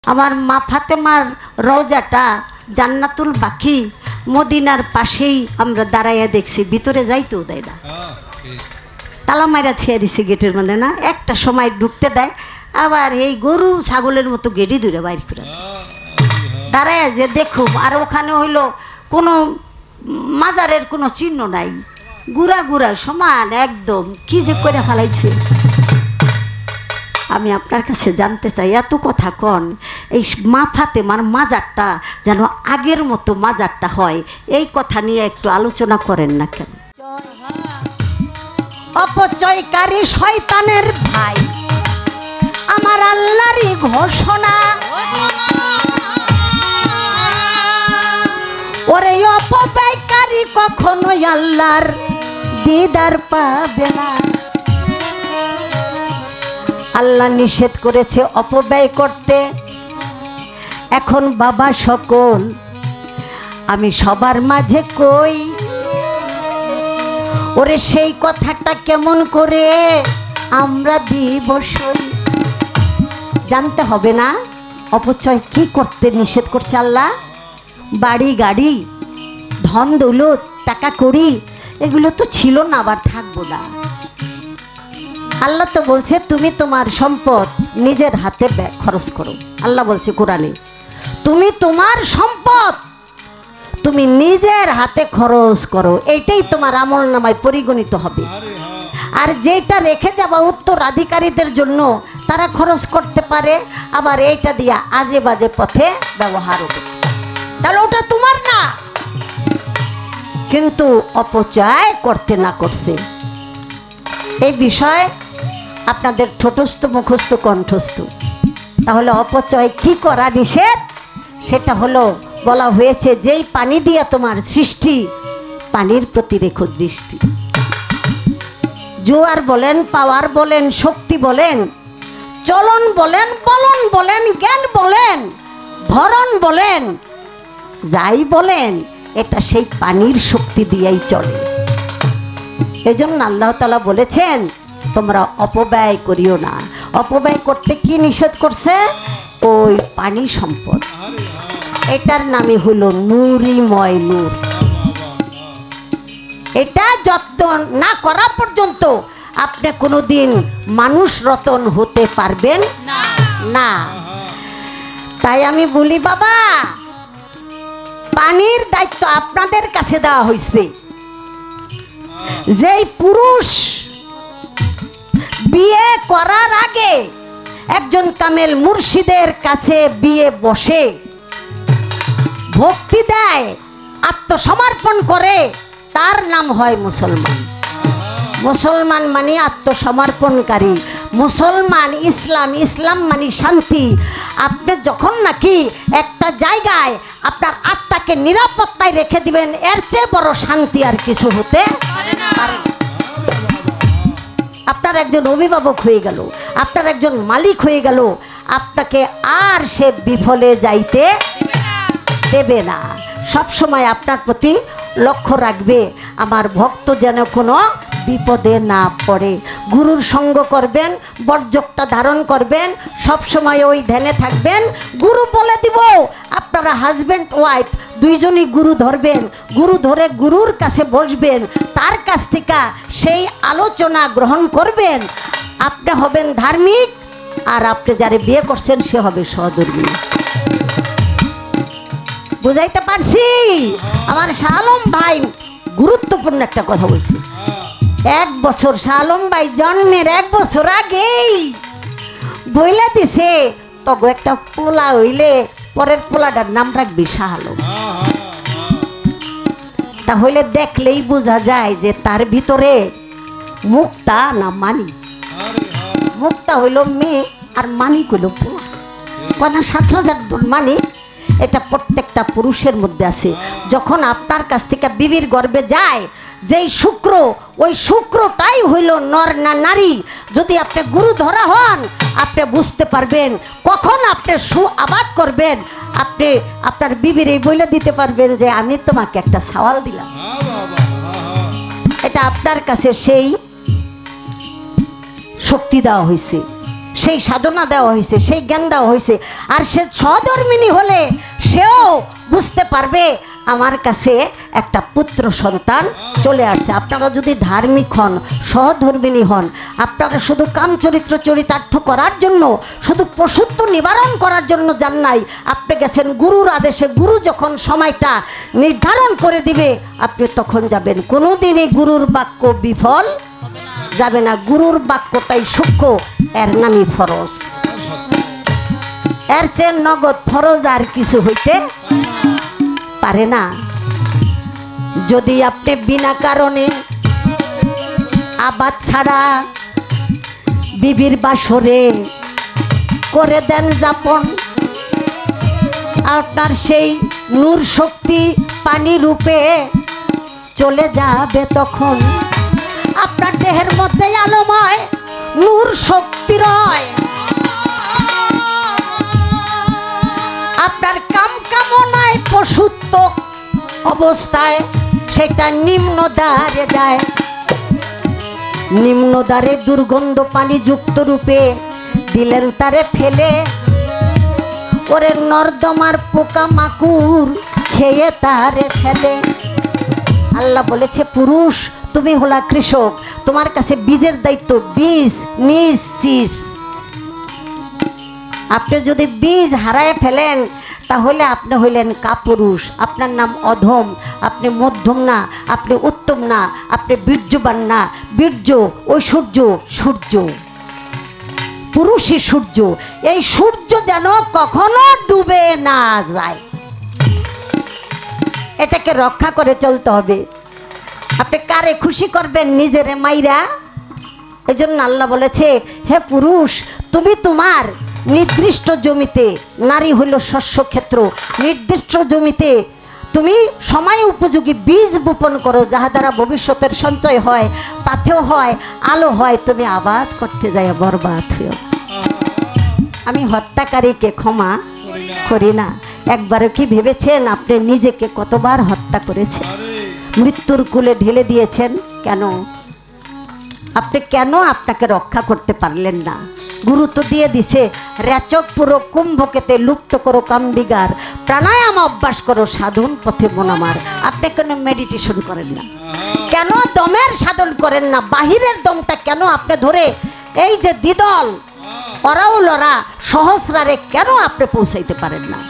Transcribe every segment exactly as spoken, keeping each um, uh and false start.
আমার মা ফাতেমার রওজাটা জান্নাতুল বাকি মদিনার পাশেই আমরা দাঁড়াইয়া দেখছি, ভিতরে যাইতেও দেয় না, তালা মাইরা থিয়া দিছে গেটের মধ্যে না, একটা সময় ঢুকতে দেয়, আবার এই গরু ছাগলের মতো গেটি দূরে বাইর করে দাঁড়াইয়া যে দেখুম। আর ওখানে হইল কোনো মাজারের কোনো চিহ্ন নাই, গুড়া গুড়া সমান একদম, কি যে করে ফেলাইছে। আমি আপনার কাছে জানতে চাই, এত কথা কন, এই মা ফাতেমার মাজারটা যেন আগের মতো মাজারটা হয়, এই কথা নিয়ে একটু আলোচনা করেন না কেন? অপচয়কারী শয়তানের ভাই আমার আল্লাহরই ঘোষণা, ওরে অপব্যয়কারী কখনোই আল্লাহর দিদার পাবে না। আল্লাহ নিষেধ করেছে অপব্যয় করতে। এখন বাবা সকল আমি সবার মাঝে কই, ওরে সেই কথাটা কেমন করে আমরা দিব সই, জানতে হবে না অপচয় কি করতে নিষেধ করছে আল্লাহ। বাড়ি গাড়ি ধন দৌলত টাকা কড়ি এগুলো তো ছিল না, আবার থাকবো না। আল্লাহ তো বলছে তুমি তোমার সম্পদ নিজের হাতে খরচ করো। আল্লাহ বলছে কোরআনে, তুমি তোমার সম্পদ তুমি নিজের হাতে খরচ করো, এইটাই তোমার আমল নামায় পরিগণিত হবে। আর যেটা রেখে যাবা উত্তরাধিকারীদের জন্য, তারা খরচ করতে পারে, আবার এইটা দিয়া আজে বাজে পথে ব্যবহার হবে, তাহলে ওটা তোমার না। কিন্তু অপচয় করতে না করছে, এই বিষয়ে আপনাদের ঠোঁটস্থ মুখস্থ কণ্ঠস্থ। তাহলে অপচয় কি করা নিষেধ, সেটা হলো বলা হয়েছে যেই পানি দিয়ে তোমার সৃষ্টি, পানির প্রতি রেখো দৃষ্টি। জোয়ার বলেন, পাওয়ার বলেন, শক্তি বলেন, চলন বলেন, বলন বলেন, জ্ঞান বলেন, ধরন বলেন, যাই বলেন, এটা সেই পানির শক্তি দিয়েই চলে। এই জন্য আল্লাহ তাআলা বলেছেন তোমরা অপব্যয় করিও না। অপব্যয় করতে কি নিষেধ করছে? ওই পানি সম্পদ, এটার নামই হলো নূরিময় নূর। এটা যত্ন না করা পর্যন্ত আপনি কোনোদিন মানুষ রতন হতে পারবেন না। তাই আমি বলি বাবা, পানির দায়িত্ব আপনাদের কাছে দেওয়া হয়েছে। যেই পুরুষ বিয়ে করার আগে একজন কামেল মুর্শিদের কাছে বিয়ে বসে ভক্তি দেয়, আত্মসমর্পণ করে, তার নাম হয় মুসলমান। মুসলমান মানে আত্মসমর্পণকারী, মুসলমান ইসলাম, ইসলাম মানে শান্তি। আপনি যখন নাকি একটা জায়গায় আপনার আত্মাকে নিরাপত্তায় রেখে দিবেন, এর চেয়ে বড় শান্তি আর কিছু হতে পারে না। আপনার একজন অভিভাবক হয়ে গেল, আপনার একজন মালিক হয়ে গেল, আপনাকে আর সে বিফলে যাইতে দেবে না। সব সময় আপনার প্রতি লক্ষ্য রাখবে আমার ভক্ত যেন কোনো বিপদে না পড়ে। গুরুর সঙ্গ করবেন, বর্জকটা ধারণ করবেন, সব সময় ওই ধ্যানে থাকবেন। গুরু বলে দিব, আপনারা হাজব্যান্ড ওয়াইফ দুইজনই গুরু ধরবেন, গুরু ধরে গুরুর কাছে বসবেন, তার কাছ থেকে সেই আলোচনা গ্রহণ করবেন। আপনি হবেন ধার্মিক, আর আপনি যারে বিয়ে করছেন সে হবে সহধর্মী। বুঝাইতে পারছি? আমার শাহ আলম ভাই গুরুত্বপূর্ণ একটা কথা বলছি। এক বছর শাহ আলম ভাই জন্মের এক বছর আগেই বইলা দিছে, তগো একটা পোলা হইলে পরের পোলাটার নাম রাখবি শাহ আলম। তাহলে দেখলেই বোঝা যায় যে তার ভিতরে মুক্তা না মানি। মুক্তা হইল মেয়ে, আর মানিক হইল পোলা। কেন সাত হাজার মানি, এটা প্রত্যেকটা পুরুষের মধ্যে আছে। যখন আপনার কাছ থেকে বিবির গর্ভে যায় যেই শুক্র, ওই শুক্রটাই হইল নর না নারী। যদি আপনি গুরু ধরা হন, আপনি বুঝতে পারবেন কখন আপনি সু আবাদ করবেন। আপনি আপনার বিবির এই বলে দিতে পারবেন যে আমি তোমাকে একটা সওয়াল দিলাম। এটা আপনার কাছে সেই শক্তি দেওয়া হয়েছে। সেই সাধনা দেওয়া হয়েছে, সেই জ্ঞান দেওয়া হয়েছে। আর সে সহধর্মিণী হলে সেও বুঝতে পারবে আমার কাছে একটা পুত্র সন্তান চলে আসছে। আপনারা যদি ধার্মিক হন, সহধর্মিণী হন, আপনারা শুধু কামচরিত্র চরিতার্থ করার জন্য, শুধু পশুত্ব নিবারণ করার জন্য যান নাই, আপনি গেছেন গুরুর আদেশে। গুরু যখন সময়টা নির্ধারণ করে দিবে আপনি তখন যাবেন। কোনোদিনই গুরুর বাক্য বিফল যাবে না। গুরুর বাক্যটাই সূক্ষ্ম, এর নামই ফরজ। এর চেয়ে নগদ ফরজ আর কিছু হইতে পারে না। যদি আপনি বিনা কারণে আবাদ ছাড়া বিবির বাসরে করে দেন যাপন, আপনার সেই নূর শক্তি পানি রূপে চলে যাবে। তখন আপনার দেহের মধ্যে আলোময় নূর শক্তি রয়, আপনার কাম কামনায় পশুত্ব অবস্থায় সেটা নিম্ন দ্বারে যায়। নিম্ন দ্বারে দুর্গন্ধ পানি যুক্ত রূপে দিলেন তারে ফেলে। ওরে নর্দমার পোকা মাকুর খেয়ে তারে ফেলে। আল্লাহ বলেছে, পুরুষ তুমি হলা কৃষক, তোমার কাছে বীজের দায়িত্ব। বীজ নিশ্চিস, আপনি যদি বীজ হারায় ফেলেন তাহলে আপনি হইলেন কাপুরুষ। আপনার নাম অধম, আপনি মধ্যম না, আপনি উত্তম না, আপনি বীর্যবান না। বীর্য ঐশ্বর্য, সূর্য, পুরুষই সূর্য। এই সূর্য যেন কখনো ডুবে না যায়, এটাকে রক্ষা করে চলতে হবে। আপনি কারে খুশি করবেন? নিজেরে মাইরা। এই জন্য আল্লাহ বলেছে, হে পুরুষ, তুমি তোমার নির্দিষ্ট জমিতে, নারী হইল শস্য ক্ষেত্র, নির্দিষ্ট জমিতে তুমি সময় উপযোগী বীজ বপন করো, যাহা দ্বারা ভবিষ্যতের সঞ্চয় হয়, পাথেও হয়, আলো হয়। তুমি আবাদ করতে যাই বরবাদ হইও। আমি হত্যাকারীকে ক্ষমা করি না। একবারও কি ভেবেছেন আপনি নিজেকে কতবার হত্যা করেছেন? মৃত্যুর কূলে ঢেলে দিয়েছেন কেন? আপনি কেন আপনাকে রক্ষা করতে পারলেন না? গুরু তো দিয়ে দিছে, রেচক পুরো কুম্ভকেতে লুপ্ত করো কাম্বিগার, প্রাণায়াম অভ্যাস করো সাধন পথে মন আমার। আপনি কেন মেডিটেশন করেন না? কেন দমের সাধন করেন না? বাহিরের দমটা কেন আপনি ধরে এই যে দ্বিদল ওরাও লড়া সহস্রারে কেন আপনি পৌঁছাইতে পারেন না?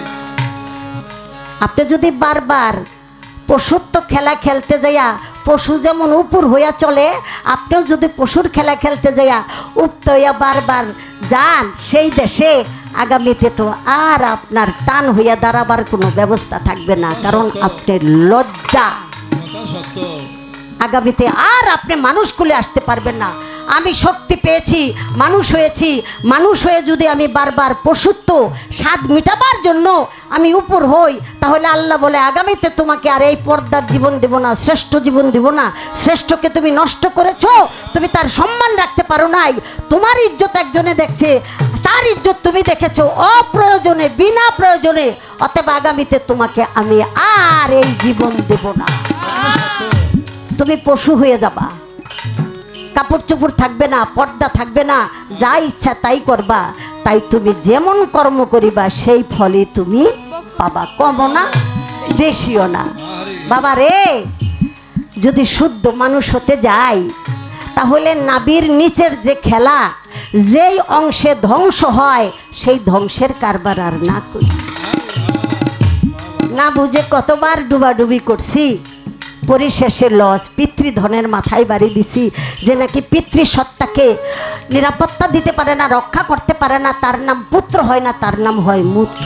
আপনি যদি বারবার পশুত্ব খেলা খেলতে যাইয়া, পশু যেমন উপর হইয়া চলে, আপনিও যদি পশুর খেলা খেলতে যাইয়া উপ্ত হইয়া বারবার যান সেই দেশে, আগামীতে তো আর আপনার টান হইয়া দাঁড়াবার কোনো ব্যবস্থা থাকবে না। কারণ আপনি লজ্জা, আগামীতে আর আপনি মানুষ কুলে আসতে পারবেন না। আমি শক্তি পেয়েছি, মানুষ হয়েছি, মানুষ হয়ে যদি আমি বারবার পশুত্ব স্বাদ মিটাবার জন্য আমি উপর হই, তাহলে আল্লাহ বলে আগামীতে তোমাকে আর এই পর্দার জীবন দেব না, শ্রেষ্ঠ জীবন দেব না। শ্রেষ্ঠকে তুমি নষ্ট করেছো, তুমি তার সম্মান রাখতে পারো নাই। তোমার ইজ্জত একজনে দেখছে, তার ইজ্জত তুমি দেখেছো অপ্রয়োজনে, বিনা প্রয়োজনে। অতএব আগামীতে তোমাকে আমি আর এই জীবন দেব না। তুমি পশু হয়ে যাবা, কাপড় চোপড় থাকবে না, পর্দা থাকবে না, যা ইচ্ছা তাই করবা। তাই তুমি যেমন কর্ম করিবা সেই ফলই তুমি পাবা। কমও না, দেশিও না। বাবা রে, যদি শুদ্ধ মানুষ হতে যাই তাহলে নাবির নিচের যে খেলা, যেই অংশে ধ্বংস হয় সেই ধ্বংসের কারবার আর না করি। না বুঝে কতবার ডুবাডুবি করছি, পরিশেষে লস। পিতৃধনের মাথায় বাড়ি দিছি যে নাকি পিতৃসত্তাকে নিরাপত্তা দিতে পারে না, রক্ষা করতে পারে না, তার নাম পুত্র হয় না, তার নাম হয় মূত্র।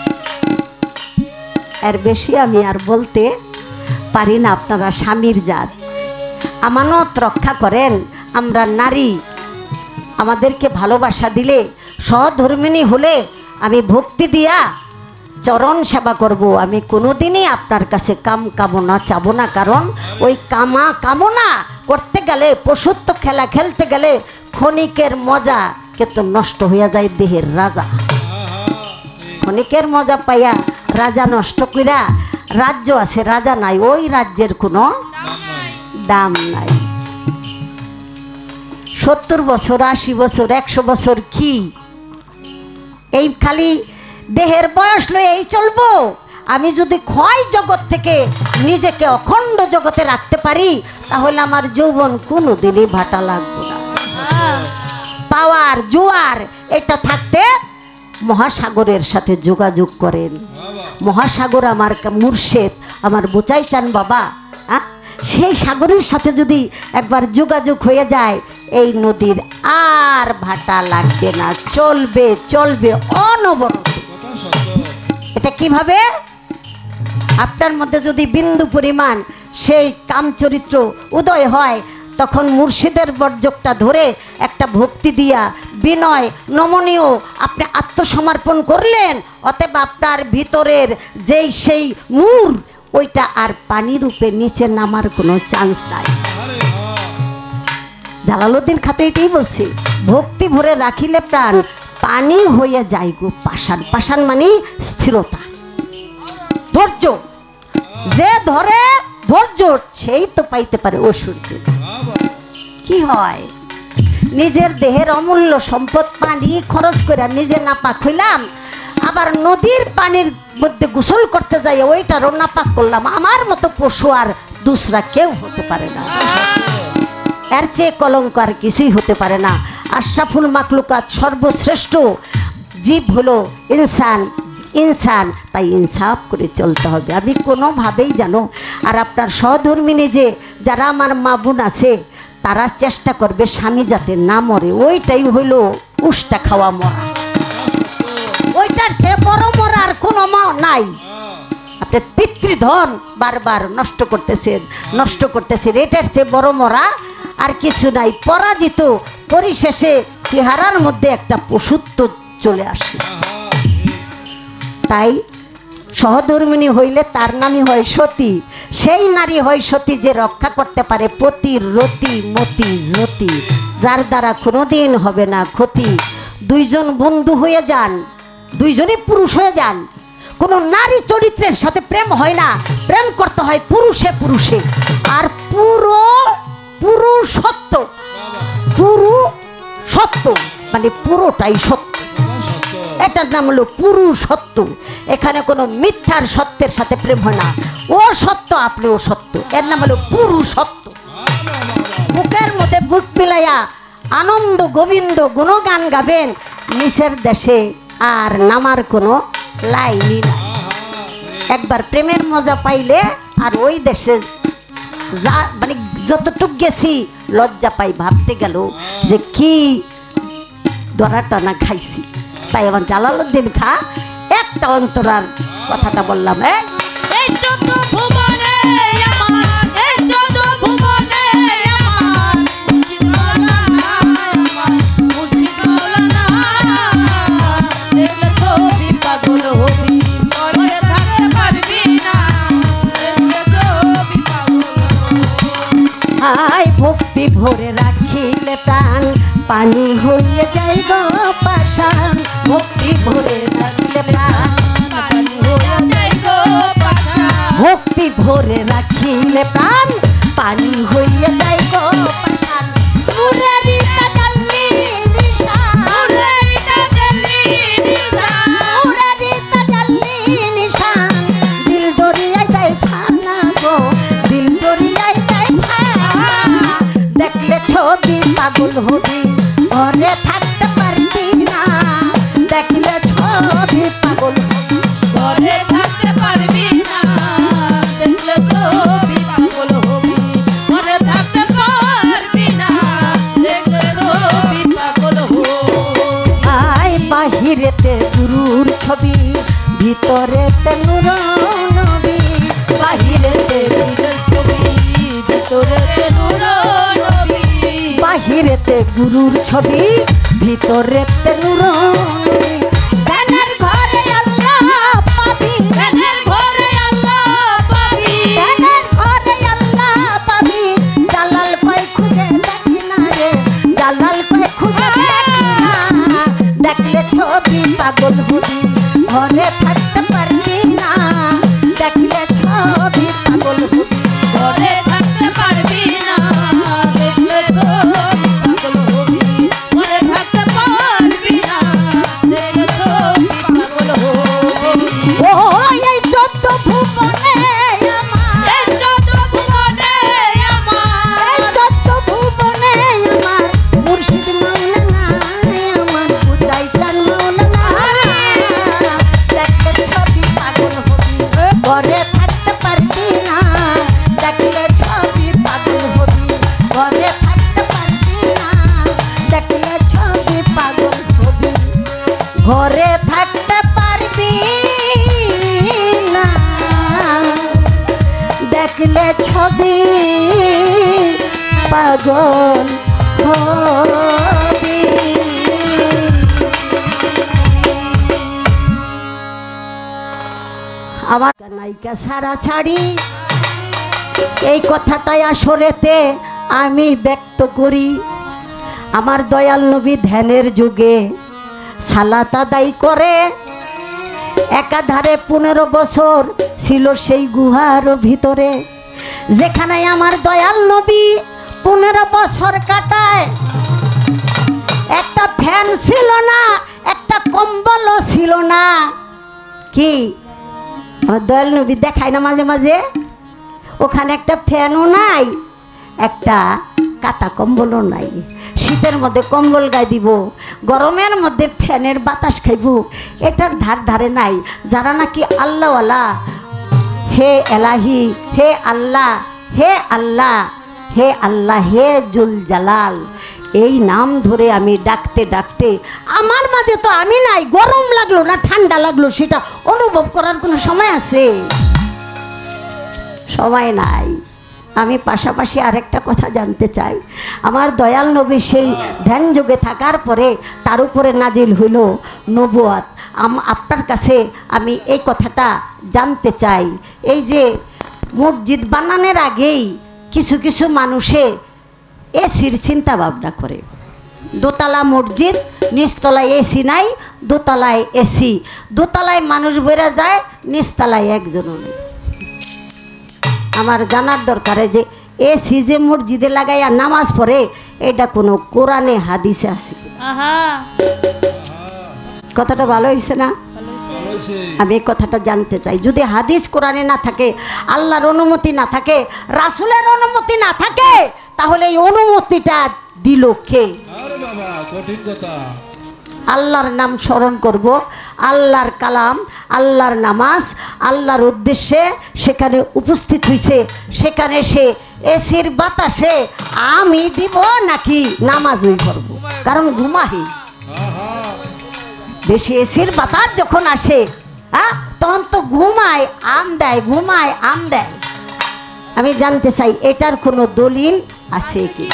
এর বেশি আমি আর বলতে পারি না। আপনারা স্বামীর জাত, আমানত রক্ষা করেন। আমরা নারী, আমাদেরকে ভালোবাসা দিলে, সহধর্মিণী হলে আমি ভক্তি দিয়া চরণ সেবা করব। আমি কোনোদিনই আপনার কাছে কাম কামনা চাবো না। কারণ ওই কামা কামনা করতে গেলে, পশুত্ব খেলা খেলতে গেলে ক্ষণিকের মজা কিন্তু নষ্ট হইয়া যায় দেহের রাজা। ক্ষণিকের মজা পাইয়া রাজা নষ্ট কইরা, রাজ্য আছে রাজা নাই, ওই রাজ্যের কোনো দাম নাই। সত্তর বছর, আশি বছর, একশো বছর কি এই খালি দেহের বয়স লয়ে এই চলবো? আমি যদি ক্ষয় জগৎ থেকে নিজেকে অখণ্ড জগতে রাখতে পারি তাহলে আমার যৌবন কোনো দিনই ভাটা লাগবে না। পাওয়ার জোয়ার এটা থাকতে মহাসাগরের সাথে যোগাযোগ করেন। মহাসাগর আমার মুর্শেদ, আমার বোচাই চান বাবা, হ্যাঁ, সেই সাগরের সাথে যদি একবার যোগাযোগ হয়ে যায় এই নদীর আর ভাটা লাগবে না, চলবে চলবে অনবরত। এটা কিভাবে? আপনার মধ্যে যদি বিন্দু পরিমাণ সেই কামচরিত্র উদয় হয় তখন মুর্শিদের বর্জকটা ধরে একটা ভক্তি দিয়া বিনয় নমনীয় আপনি আত্মসমর্পণ করলেন, অতএব আপনার ভিতরের যেই সেই নূর ওইটা আর পানি রূপে নিচে নামার কোনো চান্স নাই। জালালউদ্দিন খাতে এটাই বলছি, ভক্তি ভরে রাখিলে প্রাণ পানি হয়ে যায় গো পাষাণ। পাষাণ মানে স্থিরতা, ধৈর্য। যে ধরে ধৈর্য সেই তো পাইতে পারে ঐশ্বর্য। কি হয়, নিজের দেহের অমূল্য সম্পদ পানি খরচ করে নিজে নাপাক হইলাম, আবার নদীর পানির মধ্যে গোসল করতে যাই ওইটারও নাপাক করলাম। আমার মতো পশু আর দুসরা কেউ হতে পারে না। এর চেয়ে কলঙ্ক আর কিছুই হতে পারে না। আশরাফুল মাখলুকাত সর্বশ্রেষ্ঠ জীব হলো ইনসান। ইনসান তাই ইনসাফ করে চলতে হবে। আমি কোনোভাবেই জানো, আর আপনার সহধর্মিনী যে যারা আমার মা বোন আছে তারা চেষ্টা করবে স্বামী যাতে না মরে, ওইটাই হইল উষ্টা খাওয়া মরা। ওইটার চেয়ে বড় মরা আর কোনো মা নাই। আপনার পিতৃধন বারবার নষ্ট করতেছেন নষ্ট করতেছেন এটার চেয়ে বড় মরা আর কিছু নাই। পরাজিত পরিশেষে চেহারার মধ্যে একটা পশুত্ব চলে আসে। তাই সহধর্মিণী হইলে তার নামই হয় সতী। সেই নারী হয় সতী যে রক্ষা করতে পারে পতির রতি মতি জ্যোতি, যার দ্বারা কোনোদিন হবে না ক্ষতি। দুইজন বন্ধু হয়ে যান, দুইজনই পুরুষ হয়ে যান। কোনো নারী চরিত্রের সাথে প্রেম হয় না, প্রেম করতে হয় পুরুষে পুরুষে। আর পুরো পুরুষ সত্য, পুরু সত্য মানে পুরোটাই সত্য, এটার নাম হলো পুরুষ সত্য। এখানে কোনো মিথ্যার সত্যের সাথে প্রেম হয় না। ও সত্য আপনি ও সত্য, এর নাম হলো পুরুষ সত্য। বুকের মধ্যে বুক মিলাইয়া আনন্দ গোবিন্দ গুণগান গাবেন, নিচের দেশে আর নামার কোনো লাইনই নাই। একবার প্রেমের মজা পাইলে আর ওই দেশে যা মানে যতটুক গেছি লজ্জা পাই, ভাবতে গেল যে কি দরা টানা খাইছি। তাই আমার জালালউদ্দিন খা একটা অন্তরার কথাটা বললাম। এই চোদ্দ ভুবনে আমার, এই চোদ্দ ভুবনে আমার মুর্শিদ মাওলানা, মুর্শিদ মাওলানা, দেখলে ছবি পাগল হবি, মনে থাকতে পারবি না, দেখলে ছবি পাগল। হাই ভক্তি ভরে রাখিলে প্রাণ পানি হইয়া যাই গো পাষাণ। ভক্তি ভরে রাখিলে প্রাণ পানি হইয়া যাই গো পাষাণ। ভক্তি ভরে রাখিলে প্রাণ পানি হইয়া যাই গো পাষাণ। মুরারি তাজাল্লি নিশান, মুরারি তাজাল্লি নিশান, মুরারি তাজাল্লি নিশান। দিল দরিয়ায় যাই ফানা গো, দিল দরিয়ায় যাই ফানা। দেখলে ছবি পাগল হবি, ঘরে থাকতে পারবি না, দেখলে ছবি পাগল হবি, ঘরে থাকতে পারবি না, দেখলে ছবি পাগল হবি, ঘরে থাকতে পারবি না, দেখলে ছবি পাগল হবি। আয় বাহিরেতে গুরুর ছবি, ভিতরেতে নূর নবী, বাহিরেতে গুরুর ছবি, ভিতরেতে নূর নবী। বাহিরেতে গুরুর ছবি, ভিতরেতে নূর নবী। জ্ঞানের ঘরে আল্লাহ পাবি, জ্ঞানের ঘরে আল্লাহ পাবি, জ্ঞানের ঘরে আল্লাহ পাবি। জালাল কই খুঁজে দেখি না রে, জালাল কই খুঁজে দেখি না, দেখলে ছবি পাগল হবি, ঘরে থাকতে পারবি না, দেখলে ছবি পাগল হবি, ঘরে থাকতে পারবি না, দেখলে ছবি পাগল হবি। হবি পাগল হবি। আমার নায়িকা ছাড়া ছাড়ি এই কথাটাই আসরেতে আমি ব্যক্ত করি। আমার দয়াল নবী ধ্যানের যুগে সালাত আদায় করে একাধারে পনেরো বছর ছিল সেই গুহার ভিতরে, যেখানে আমার দয়াল নবী পনেরো বছর কাটায়। একটা ফ্যান ছিল না, একটা কম্বলও ছিল না। কি আমার দয়াল নবী দেখায় না মাঝে মাঝে, ওখানে একটা ফ্যানও নাই, একটা কাতা কম্বলও নাই। শীতের মধ্যে কম্বল গায়ে দিব, গরমের মধ্যে ফ্যানের বাতাস খাইব, এটার ধার ধারে নাই। যারা নাকি আল্লাহওয়ালা, হে এলাহি, হে আল্লাহ, হে আল্লাহ, হে আল্লাহ, হে জুল জালাল, এই নাম ধরে আমি ডাকতে ডাকতে আমার মাঝে তো আমি নাই। গরম লাগলো না ঠান্ডা লাগলো সেটা অনুভব করার কোনো সময় আছে? সময় নাই। আমি পাশাপাশি আরেকটা কথা জানতে চাই। আমার দয়াল নবী সেই ধ্যান যোগে থাকার পরে তার উপরে নাজিল হইল নবুয়াত। আপনার কাছে আমি এই কথাটা জানতে চাই। এই যে মসজিদ বানানোর আগেই কিছু কিছু মানুষে এসির চিন্তা ভাবনা করে। দোতলা মসজিদ, নিচতলায় এসি নাই, দোতলায় এসি, দোতলায় মানুষ বেড়ে যায়, নিচতলায় একজনও নেই। আমার জানার দরকারে যে এসি যে মসজিদে লাগাইয়া নামাজ পড়ে এটা কোনো কোরআনে হাদিসে আছে? কথাটা ভালো হয়েছে না? আমি এই কথাটা জানতে চাই। যদি হাদিস কোরআনে না থাকে, আল্লাহর অনুমতি না থাকে, রাসূলের অনুমতি না থাকে, তাহলে এই অনুমতিটা দিল কে? আল্লাহর নাম স্মরণ করব, আল্লাহর কালাম, আল্লাহর নামাজ, আল্লাহর উদ্দেশ্যে সেখানে উপস্থিত হইছে, সেখানে সে এসির বাতাসে আমি দিব নাকি নামাজই করব? কারণ ঘুমাহি বেশি। এসির বাতাস যখন আসে হ্যাঁ তখন তো ঘুমায় আম দেয়, ঘুমায় আম দেয়। আমি জানতে চাই এটার কোনো দলিল আছে কি?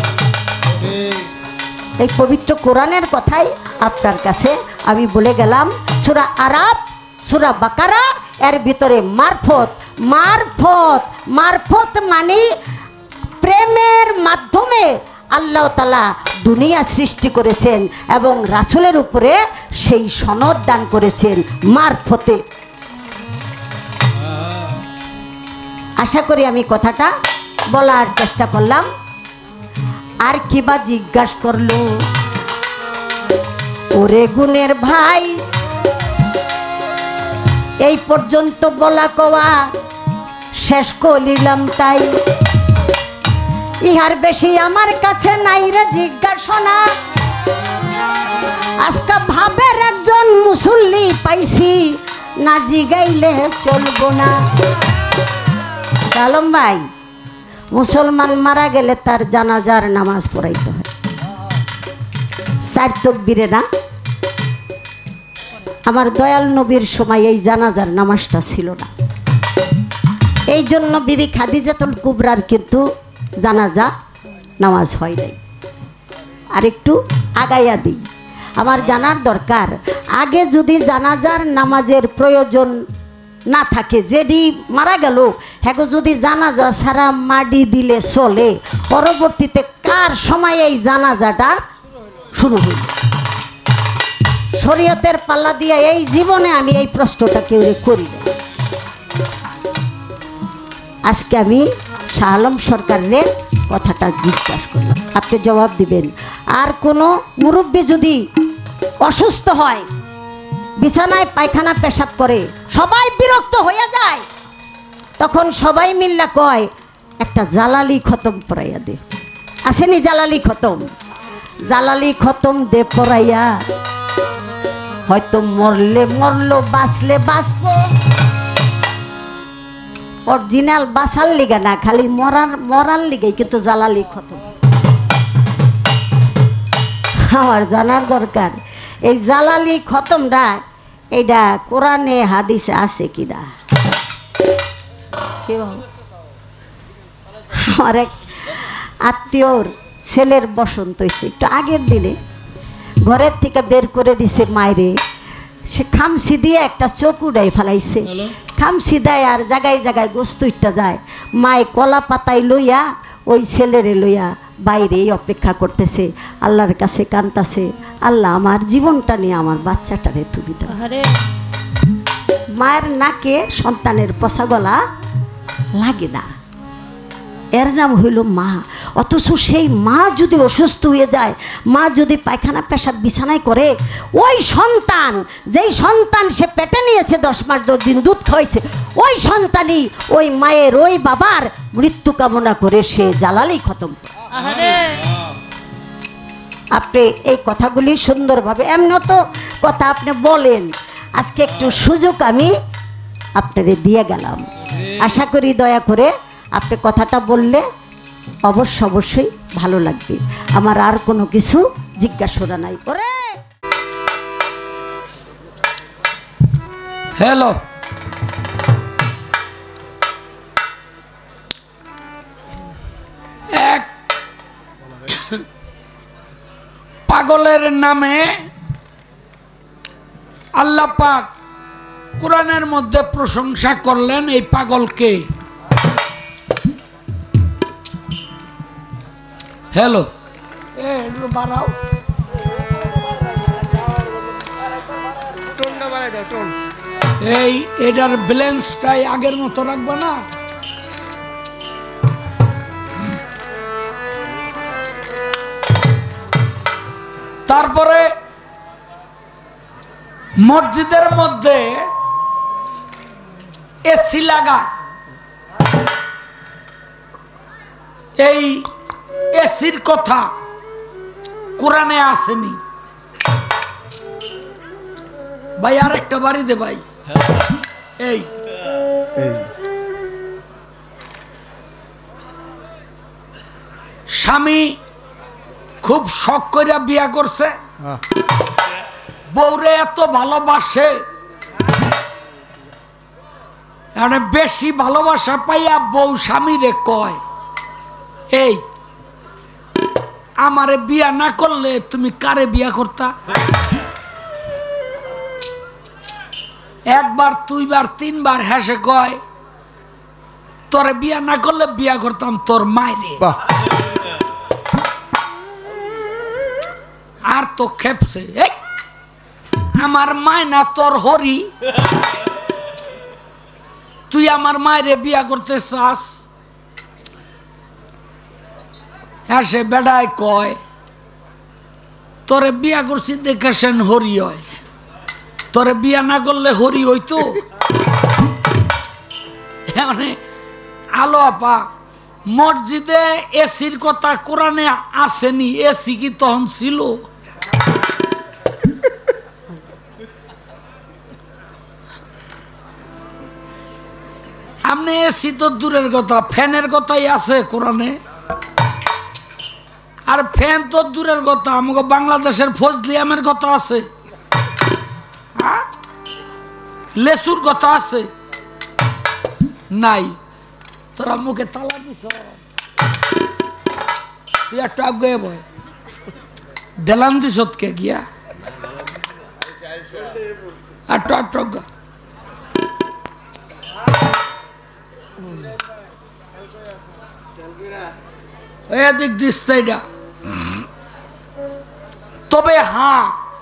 এই পবিত্র কোরআনের কথাই আপনার কাছে আমি বলে গেলাম। সূরা আরাফ, সূরা বাকারা, এর ভিতরে মারফত, মারফত, মারফত মানে প্রেমের মাধ্যমে আল্লাহ তাআলা দুনিয়া সৃষ্টি করেছেন এবং রাসূলের উপরে সেই সনদ দান করেছেন মারফতে। আশা করি আমি কথাটা বলার চেষ্টা করলাম। আর কিবা জিজ্ঞাসা করলো, ওরে গুণের ভাই, এই পর্যন্ত বলা কওয়া শেষ করিলাম তাই, ইহার বেশি আমার কাছে নাই রে জিজ্ঞাসনা। আজকে ভাবের একজন মুসল্লি পাইছি, না জিগাইলে চলবো না। আলম ভাই, মুসলমান মারা গেলে তার জানাজার নামাজ পড়াইতে হয়, চার তাকবীরে না? আমার দয়াল নবীর সময় এই জানাজার নামাজটা ছিল না। এই জন্য বিবি খাদিজাতুল কুবরার কিন্তু জানাজা নামাজ হয় নাই। আর একটু আগাইয়া দিই, আমার জানার দরকার, আগে যদি জানাজার নামাজের প্রয়োজন না থাকে, যেডি মারা গেল হ্যাঁ যদি জানাজা ছাড়া মাটি দিলে চলে, পরবর্তীতে কার সময় এই জানাজাটা শুরু হইল? শরীয়তের পাল্লা দিয়ে এই জীবনে আমি এই প্রশ্নটা কেউ করি না। আজকে আমি শাহ আলম সরকারের কথাটা জিজ্ঞাসা করলাম, আপনি জবাব দিবেন। আর কোনো মুরব্বী যদি অসুস্থ হয়, বিছানায় পায়খানা পেশাব করে, সবাই বিরক্ত হয়ে যায়, তখন সবাই মিল্লা কয় একটা জালালি খতম পড়াইয়া দে। আসেনি জালালি খতম? জালালি খতম দে পড়াইয়া, হয়তো মরলে মরলো, বাঁচলে বাঁচবো। অরিজিনাল বাঁচার লিগে না, খালি মরার মরার লিগে, কিন্তু জালালি খতম। আমার জানার দরকার এই জালালি খতমটা এইটা কোরআনে হাদিসে আছে কিনা? আমার এক আত্মীয়র ছেলের বসন্ত হয়েছে একটু আগের দিনে, ঘরের থেকে বের করে দিছে মায়েরে, সে খামসি দিয়ে একটা চোখ উড়াই ফেলাইছে, খামসি দেয় আর জায়গায় জায়গায় গোস্ত ইটটা যায়। মায়ে কলা পাতায় লইয়া ওই ছেলেরে লইয়া বাইরেই অপেক্ষা করতেছে, আল্লাহর কাছে কান্তাছে, আল্লাহ আমার জীবনটা নিয়ে আমার বাচ্চাটারে তুলি দাও। মায়ের নাকে সন্তানের পচা গলা লাগে না, এর নাম হইল মা। অথচ সেই মা যদি অসুস্থ হয়ে যায়, মা যদি পায়খানা পেশাব বিছানায় করে, ওই সন্তান যেই সন্তান সে পেটে নিয়েছে দশ মাস দশ দিন দুধ খাওয়াইছে, ওই সন্তানই ওই মায়ের ওই বাবার মৃত্যু কামনা করে সে জ্বালালেই খতম। আপনি এই কথাগুলি সুন্দরভাবে, এমন তো কথা আপনি বলেন, আজকে একটু সুযোগ আমি আপনারে দিয়ে গেলাম। আশা করি দয়া করে আপনি কথাটা বললে অবশ্য অবশ্যই ভালো লাগবে। আমার আর কোনো কিছু জিজ্ঞাসা নাই। ওরে হ্যালো, এক পাগলের নামে আল্লাহ পাক কোরআনের মধ্যে প্রশংসা করলেন। এই পাগলকে হ্যালো বাড়াও, এই এটার ব্যালেন্সটাই আগের মতো রাখবো না। তারপরে মসজিদের মধ্যে এসি লাগা, এই এসির কথা কোরআনে আসেনি ভাই। আর একটা বাড়ি দে ভাই। এই স্বামী খুব শখ করে বিয়া করছে, বউরে এত ভালোবাসে, মানে বেশি ভালোবাসা পাইয়া বউ স্বামীরে কয়, এই আমারে বিয়া না করলে তুমি কারে বিয়া করতা? একবার দুইবার তিনবার হেসে কয়, তোরে বিয়া না করলে বিয়া করতাম তোর মায়েরে। আর তো খেপছে, আমার মায় না তোর হরি, তুই আমার মায়েরে বিয়া করতে চাস? হ্যাঁ, সে বেড়ায় কয়, তোরে বিয়া করছি দেখে সেন হরি হয়, তোরে বিয়া না করলে হরি হইতো? মানে আলো আপা, মসজিদে এসির কথা কোরআনে আসেনি, এসি কি তখন ছিল? আপনি এসি তো দূরের কথা, ফ্যানের কথাই আছে কোরআনে। আর ফ্যান তো দূরের কথা, আমাকে বাংলাদেশের ফজলি আমের কথা আছে, লেসুর কথা আছে নাই? তোরা মুখে তালা দিছ, তুই একটু আগে বয় ডেলান দিস কে গিয়া একটু একটু এদিক দিস না। তবে হ্যাঁ,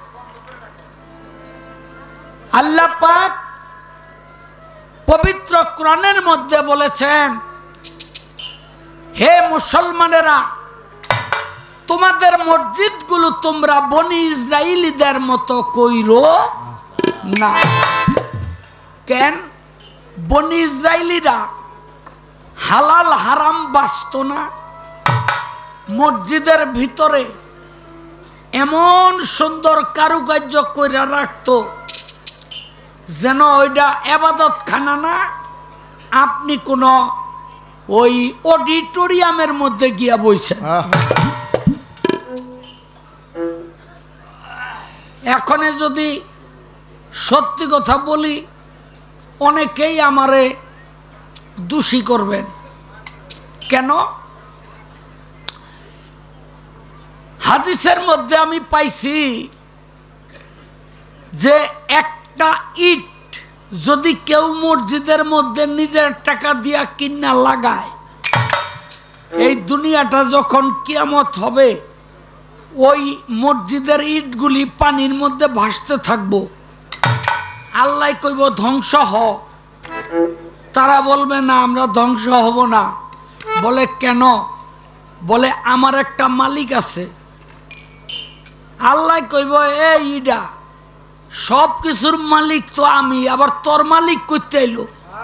আল্লাহ পাক পবিত্র কোরআনের মধ্যে বলেছেন, হে মুসলমানেরা, তোমাদের মসজিদগুলো তোমরা বনি ইসরাইলীদের মতো কইরো না। কেন? বনি ইসরাইলীরা হালাল হারাম বাঁচত না, মসজিদের ভিতরে এমন সুন্দর কারুকার্য কইরা রাখতো যেন ওইটা এবাদত খানা না, আপনি কোন ওই অডিটোরিয়ামের মধ্যে গিয়া বইছেন। এখন যদি সত্যি কথা বলি, অনেকেই আমারে দোষী করবেন। কেন? হাদিসের মধ্যে আমি পাইছি যে একটা ইট যদি কেউ মসজিদের মধ্যে নিজের টাকা দিয়া কিনা লাগায়, এই দুনিয়াটা যখন কিয়ামত হবে ওই মসজিদের ইটগুলি পানির মধ্যে ভাসতে থাকবো। আল্লাহ কইব ধ্বংস হ, তারা বলবে না আমরা ধ্বংস হব না। বলে কেন? বলে আমার একটা মালিক আছে। আল্লাহ কইব এই ইডা সব কিছুর মালিক তো আমি, আবার তোর মালিক কইতে এলো?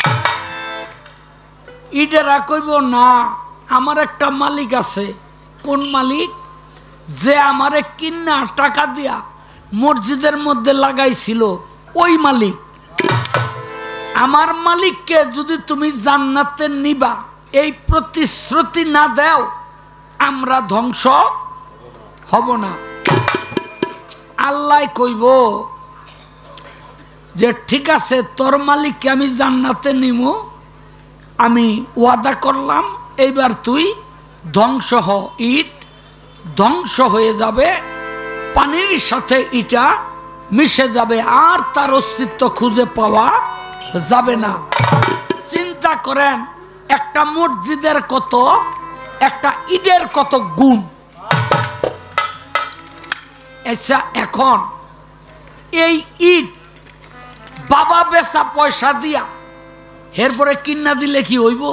ইডেরা কইব না আমার একটা মালিক আছে। কোন মালিক? যে আমারে কিনা টাকা দিয়া মসজিদের মধ্যে লাগাইছিল ওই মালিক। আমার মালিককে যদি তুমি জান্নাতে নিবা এই প্রতিশ্রুতি না দাও, আমরা ধ্বংস হব না। আল্লাহ কইব যে ঠিক আছে, তোর মালিককে আমি জান্নাতে নিব, আমি ওয়াদা করলাম, এইবার তুই ধ্বংস হ। ইট ধ্বংস হয়ে যাবে, পানির সাথে ইটা মিশে যাবে, আর তার অস্তিত্ব খুঁজে পাওয়া যাবে না। চিন্তা করেন একটা মসজিদের কত, একটা ইটের কত গুণ। আচ্ছা, এখন এই ইট বাবা বেচা পয়সা দিয়া এরপরে কিনা দিলে কি হইব?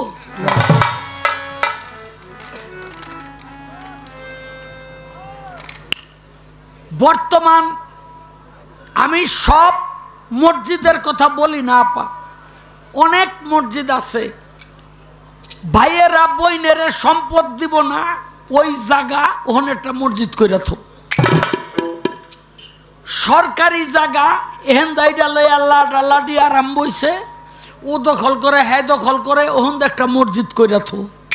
বর্তমান আমি সব মসজিদের কথা বলি না আপা, অনেক মসজিদ আছে ভাইয়েরা বইনেরে সম্পদ দিব না, ওই জায়গা ওখানে একটা মসজিদ করে থো। সরকারি জায়গা এহেন দাইডা লই আল্লাহ ডাল্লা দিয়ে আরাম বইছে, ও দখল করে হ্যাঁ দখল করে ওখান একটা মসজিদ করে থো।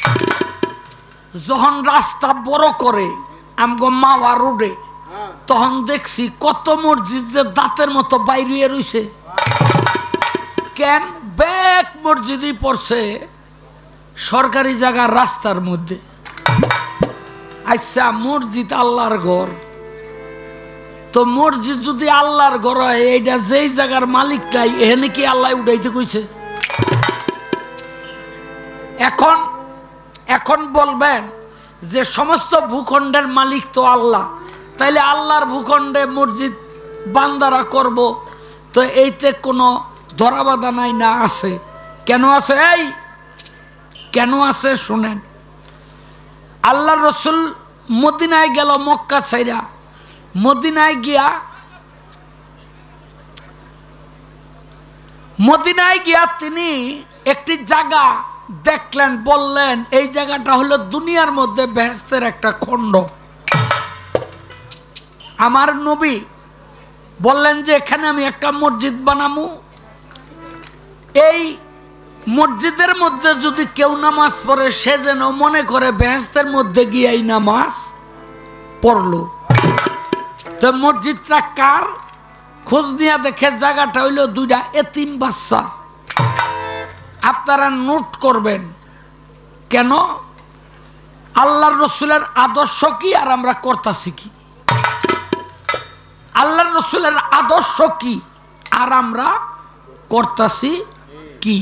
যখন রাস্তা বড় করে আমগো মাওয়া রোডে, তখন দেখছি কত মসজিদ যে দাঁতের মতো বাইরে রইছে। কেন? ব্যাক মসজিদই পড়ছে সরকারি জায়গার রাস্তার মধ্যে। আচ্ছা, মসজিদ আল্লাহর ঘর, তো মসজিদ যদি আল্লাহর ঘর হয়, এইটা যেই জায়গার মালিক নাই এখানে কি আল্লাহ উঠাইতে কইছে? এখন এখন বলবেন যে সমস্ত ভূখণ্ডের মালিক তো আল্লাহ, তাইলে আল্লাহর ভূখণ্ডে মসজিদ বান্দারা করব, তো এইতে কোনো ধরাবাধা নাই না? আছে। কেন আছে? এই কেন আছে শুনেন। আল্লাহর রসুল মদিনায় গেল, মক্কা ছাইরা মদিনায় গিয়া মদিনায় গিয়া তিনি একটি জায়গা দেখলেন, বললেন এই জায়গাটা হলো দুনিয়ার মধ্যে বেহেশতের একটা খণ্ড। আমার নবী বললেন যে এখানে আমি একটা মসজিদ বানাবো, এই মসজিদের মধ্যে যদি কেউ নামাজ পড়ে সে যেন মনে করে বেহেশতের মধ্যে গিয়েই নামাজ পড়লো। তো মসজিদটা কার? খোঁজ নিয়ে দেখে জায়গাটা হইল দুইটা এতিম বাচ্চা। আপনারা নোট করবেন, কেন? আল্লাহর রসুলের আদর্শ কি আর আমরা করতাছি কি? আল্লাহর রসুলের আদর্শ কি আর আমরা করতাছি কি?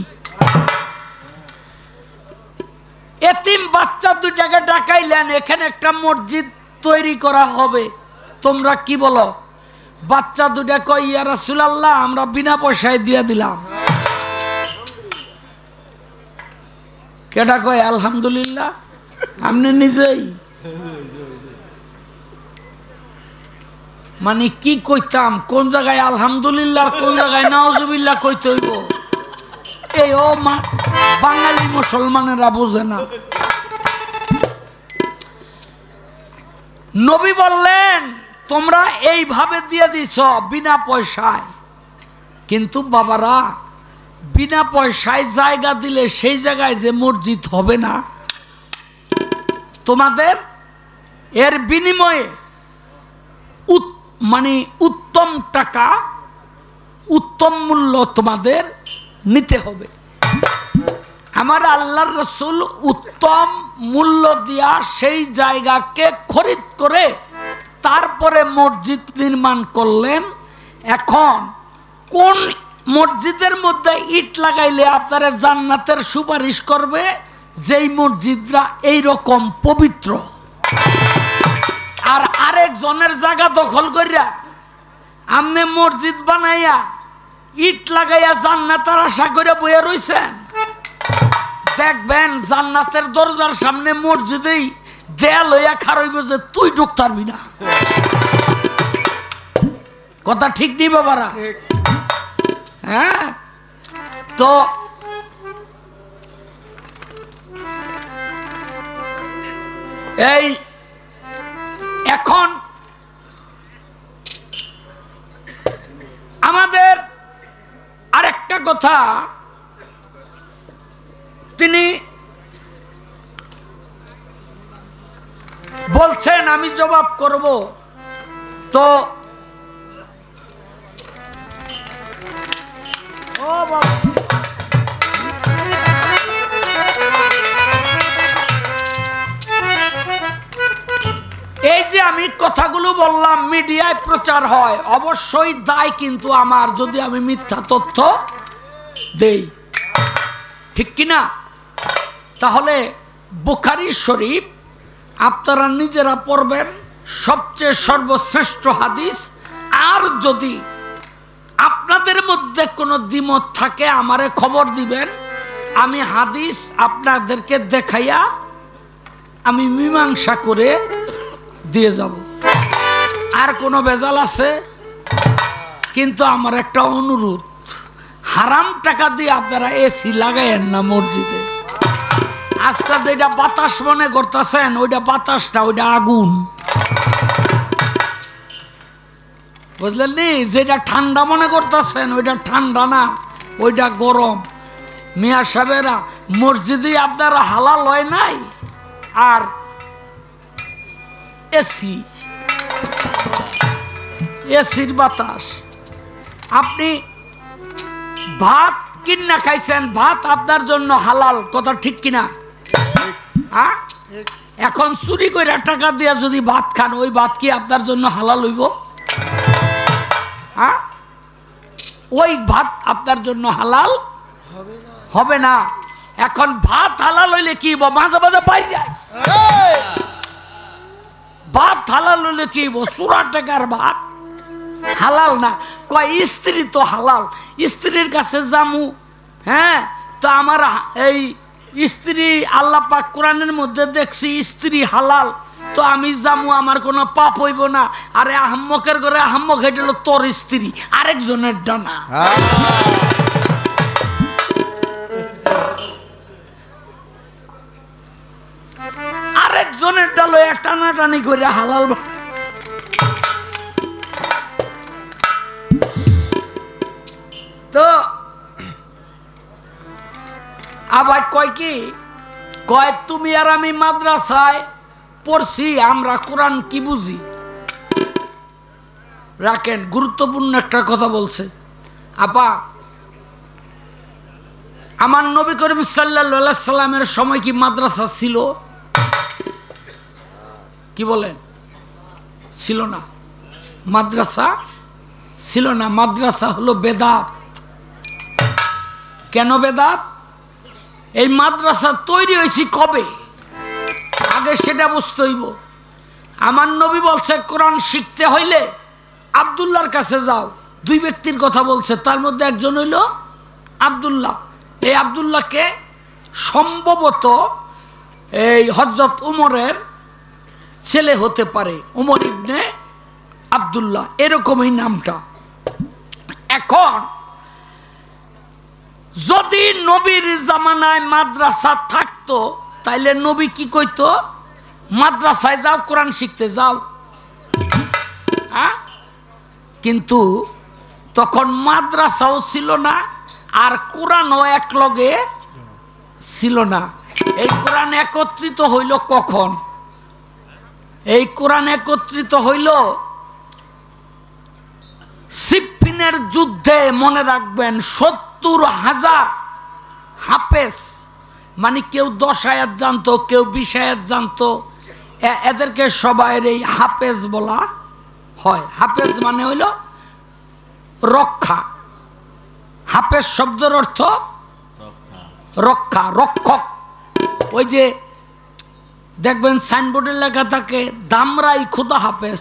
এতিম বাচ্চা দুইটাকে ডাকাইলেন, এখানে একটা মসজিদ তৈরি করা হবে, তোমরা কি বলো? বাচ্চা দুটা কয় ইয়া রাসূলুল্লাহ আমরা বিনা পয়সায় দিয়ে দিলাম। কেটা কয় আলহামদুলিল্লাহ? আপনি নিজেই মানে কি কইতাম, কোন জায়গায় আলহামদুলিল্লাহ কোন জায়গায় নাউজুবিল্লাহ কইতে হইব, এই ও মা বাঙালি মুসলমানেরা বোঝে না। নবী বললেন তোমরা এইভাবে দিয়ে দিছ বিনা পয়সায়, কিন্তু বাবারা বিনা পয়সায় জায়গা দিলে সেই জায়গায় যে মসজিদ হবে না, তোমাদের এর বিনিময়ে মানে উত্তম টাকা উত্তম মূল্য তোমাদের নিতে হবে। আমার আল্লাহর রসুল উত্তম মূল্য দিয়া সেই জায়গাকে খরিদ করে তারপরে মসজিদ নির্মাণ করলেন। এখন কোন মসজিদের মধ্যে ইট লাগাইলে আপনারা জান্নাতের সুপারিশ করবে? যেই মসজিদরা এইরকম পবিত্র। আর আরেকজনের জায়গা দখল করিয়া আপনি মসজিদ বানাইয়া ইট লাগাইয়া জান্নাতের আশা করে বইয়া রইছেন, দেখবেন জান্নাতের দরজার সামনে মসজিদেই দেয়াল হইয়া খারইব যে তুই ঢুকতে পারবি না। কথা ঠিক নেই বাবারা? হ্যাঁ, তো এই এখন আমাদের আরেকটা কথা তিনি বলছেন, আমি জবাব করব। তো ও বাবা, এই যে আমি কথাগুলো বললাম মিডিয়ায় প্রচার হয়, অবশ্যই দায় কিন্তু আমার যদি আমি মিথ্যা তথ্য দেই, ঠিক কিনা? তাহলে বুখারী শরীফ আপনারা নিজেরা পড়বেন, সবচেয়ে সর্বশ্রেষ্ঠ হাদিস। আর যদি আপনাদের মধ্যে কোনো দ্বিমত থাকে আমারে খবর দিবেন, আমি হাদিস আপনাদেরকে দেখাইয়া আমি মীমাংসা করে দিয়ে যাব। আর কোনো ভেজাল আছে? কিন্তু আমার একটা অনুরোধ, হারাম টাকা দিয়ে আপনারা এসি লাগাইয়েন না মসজিদে। আজকাল যেটা বাতাস মনে করতেছেন ওইটা বাতাস না, ওইটা আগুন, বুঝলেন নি? যেটা ঠান্ডা মনে করতেছেন ওইটা ঠান্ডা না, ওইটা গরম। মিয়া সাহেবেরা, মসজিদে আপনারা হালাল হয় নাই, আর এসি এসির বাতাস। আপনি ভাত কিনা খাইছেন, ভাত আপনার জন্য হালাল, কথা ঠিক কিনা? হ্যাঁ, এখন চুরি করে টাকা দিয়া যদি ভাত খান, ওই ভাত কি আপনার জন্য হালাল হইব? হ্যাঁ, ওই ভাত আপনার জন্য হালাল হবে না। এখন ভাত হালাল হইলে কি মাঝে মাঝে পাই যায়, ভাত হালাল হইলে কি চুরা টাকার ভাত হালাল না। কয় স্ত্রী তো হালাল, স্ত্রীর কাছে জামু। হ্যাঁ, তো আমার এই স্ত্রী আল্লাহ পাক কোরআনের মধ্যে দেখছি স্ত্রী হালাল, তো আমি জামু, আমার কোনো পাপ হইব না। আরে আহম্মকের ঘরে আহম্মক হেঁটে হলো তোর স্ত্রী, আরেকজনের ডানা। আরেকজনের ডালো টানাটানি করে হালাল। তো আবার কয় কি, কয় তুমি আর আমি মাদ্রাসায় পড়ছি, আমরা কোরআন কি বুঝি। রাখেন, গুরুত্বপূর্ণ একটা কথা বলছে। আপা, আমার নবী করিম সাল্লাল্লাহু আলাইহি সাল্লামের সময় কি মাদ্রাসা ছিল? কি বলেন? ছিল না, মাদ্রাসা ছিল না। মাদ্রাসা হলো বেদাত। কেন বেদাত? এই মাদ্রাসা তৈরি হয়েছে কবে, আগে সেটা বুঝতে হইব। আমার নবী বলছে কোরআন শিখতে হইলে আব্দুল্লাহর কাছে যাও। দুই ব্যক্তির কথা বলছে, তার মধ্যে একজন হইল আব্দুল্লাহ। এই আব্দুল্লাহকে সম্ভবত এই হযরত উমরের ছেলে হতে পারে, উমর ইবনে আব্দুল্লাহ, এরকমই নামটা। এখন যদি নবীর জামানায় মাদ্রাসা থাকতো তাইলে নবী কি কইতো? মাদ্রাসায় যাও, কোরআন শিখতে যাও। হ্যাঁ, কিন্তু তখন মাদ্রাসাও ছিল না, আর কোরআনও এক লগে ছিল না। এই কোরআন একত্রিত হইল কখন? এই কোরআন একত্রিত হইল সিফফিনের যুদ্ধে। মনে রাখবেন, সত্তর হাজার হাফেজ, মানে কেউ দশ আয়াত জানতো, কেউ বিশ আয়াত জানতো, এদেরকে সবাইয়ের এই হাফেজ বলা হয়। হাফেজ মানে হইল রক্ষা। হাফেজ শব্দের অর্থ রক্ষা, রক্ষক। ওই যে দেখবেন সাইনবোর্ডের লেখা থাকে ধামরাই খোদা হাফেজ।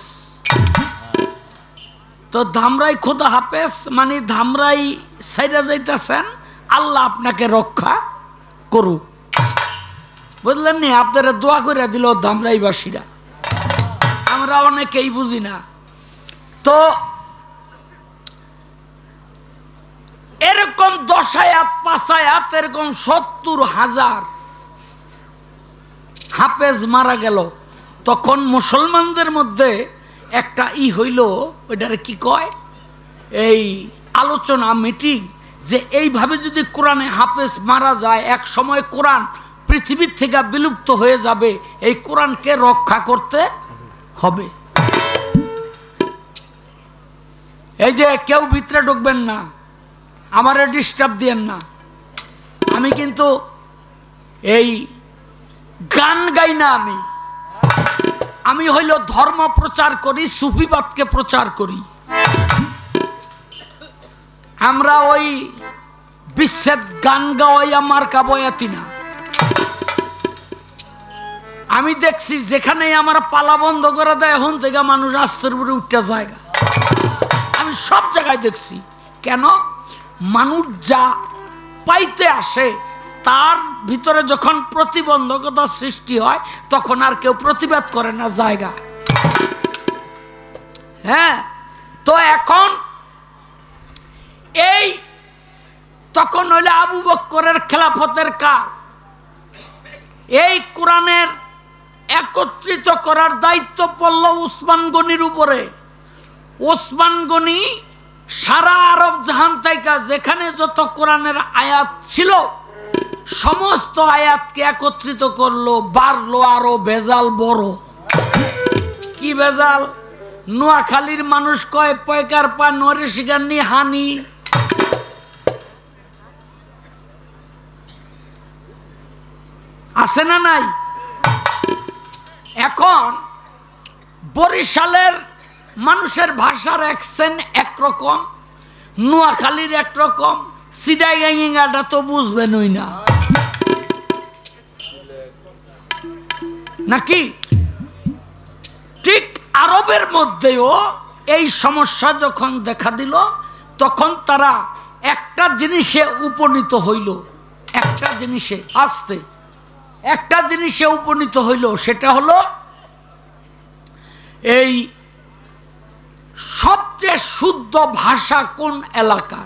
তো ধামরাই খোদা হাফেজ মানে ধামরাই সাইরা যাইতেছেন, আল্লাহ আপনাকে রক্ষা করুক। বুঝলেন নি? আপনারা দোয়া করে দিল ধামরাইবাসীরা, আমরা অনেকেই বুঝি না। তো এরকম দশ আয়াত পাঁচ আয়াত এরকম সত্তর হাজার হাফেজ মারা গেল। তখন মুসলমানদের মধ্যে একটা ই হইল, ওইটারে কি কয়, এই আলোচনা মিটিং, যে এইভাবে যদি কোরআনে হাফেজ মারা যায় এক সময় কোরআন পৃথিবীর থেকে বিলুপ্ত হয়ে যাবে, এই কোরআনকে রক্ষা করতে হবে। এই যে কেউ ভিতরে ঢুকবেন না, আমারে ডিস্টার্ব দিয়েন না। আমি কিন্তু এই গান গাই না, আমি আমি হইল ধর্ম প্রচার করি, সুফিবাদকে প্রচার করি। আমরা ওই বিচ্ছেদ গান গাওয়াইয়া মার্কা বয়াতি না। আমি দেখছি যেখানে আমার পালা বন্ধ করে দেয় এখন থেকে মানুষ আস্তের উপরে উঠতে জায়গা, আমি সব জায়গায় দেখছি। কেন? মানুষ যা পাইতে আসে তার ভিতরে যখন প্রতিবন্ধকতা সৃষ্টি হয় তখন আর কেউ প্রতিবাদ করে না জায়গা। হ্যাঁ, তো এখন এই তখন হইলে আবু বকরের খেলাফতের কাল। এই কোরআনের একত্রিত করার দায়িত্ব পড়ল উসমান গনির উপরে। উসমান গনি সারা আরব জাহান থেকে যেখানে যত কোরআনের আয়াত ছিল সমস্ত আয়াতকে একত্রিত করলো, বাড়লো আরো ভেজাল বড়। কি ভেজাল? নোয়াখালীর মানুষ কয় পয়কার পা নরে শিকারনি হানি। আছে না নাই? এখন বরিশালের মানুষের ভাষার অ্যাকসেন্ট একরকম, নোয়াখালীর একরকম, সিটাগাঙ্গিটা তো বুঝবেনই না নাকি? ঠিক আরবের মধ্যেও এই সমস্যা যখন দেখা দিল তখন তারা একটা জিনিসে উপনীত হইল, একটা জিনিসে আসতে একটা জিনিসে উপনীত হইল, সেটা হলো এই সবচেয়ে শুদ্ধ ভাষা কোন এলাকার।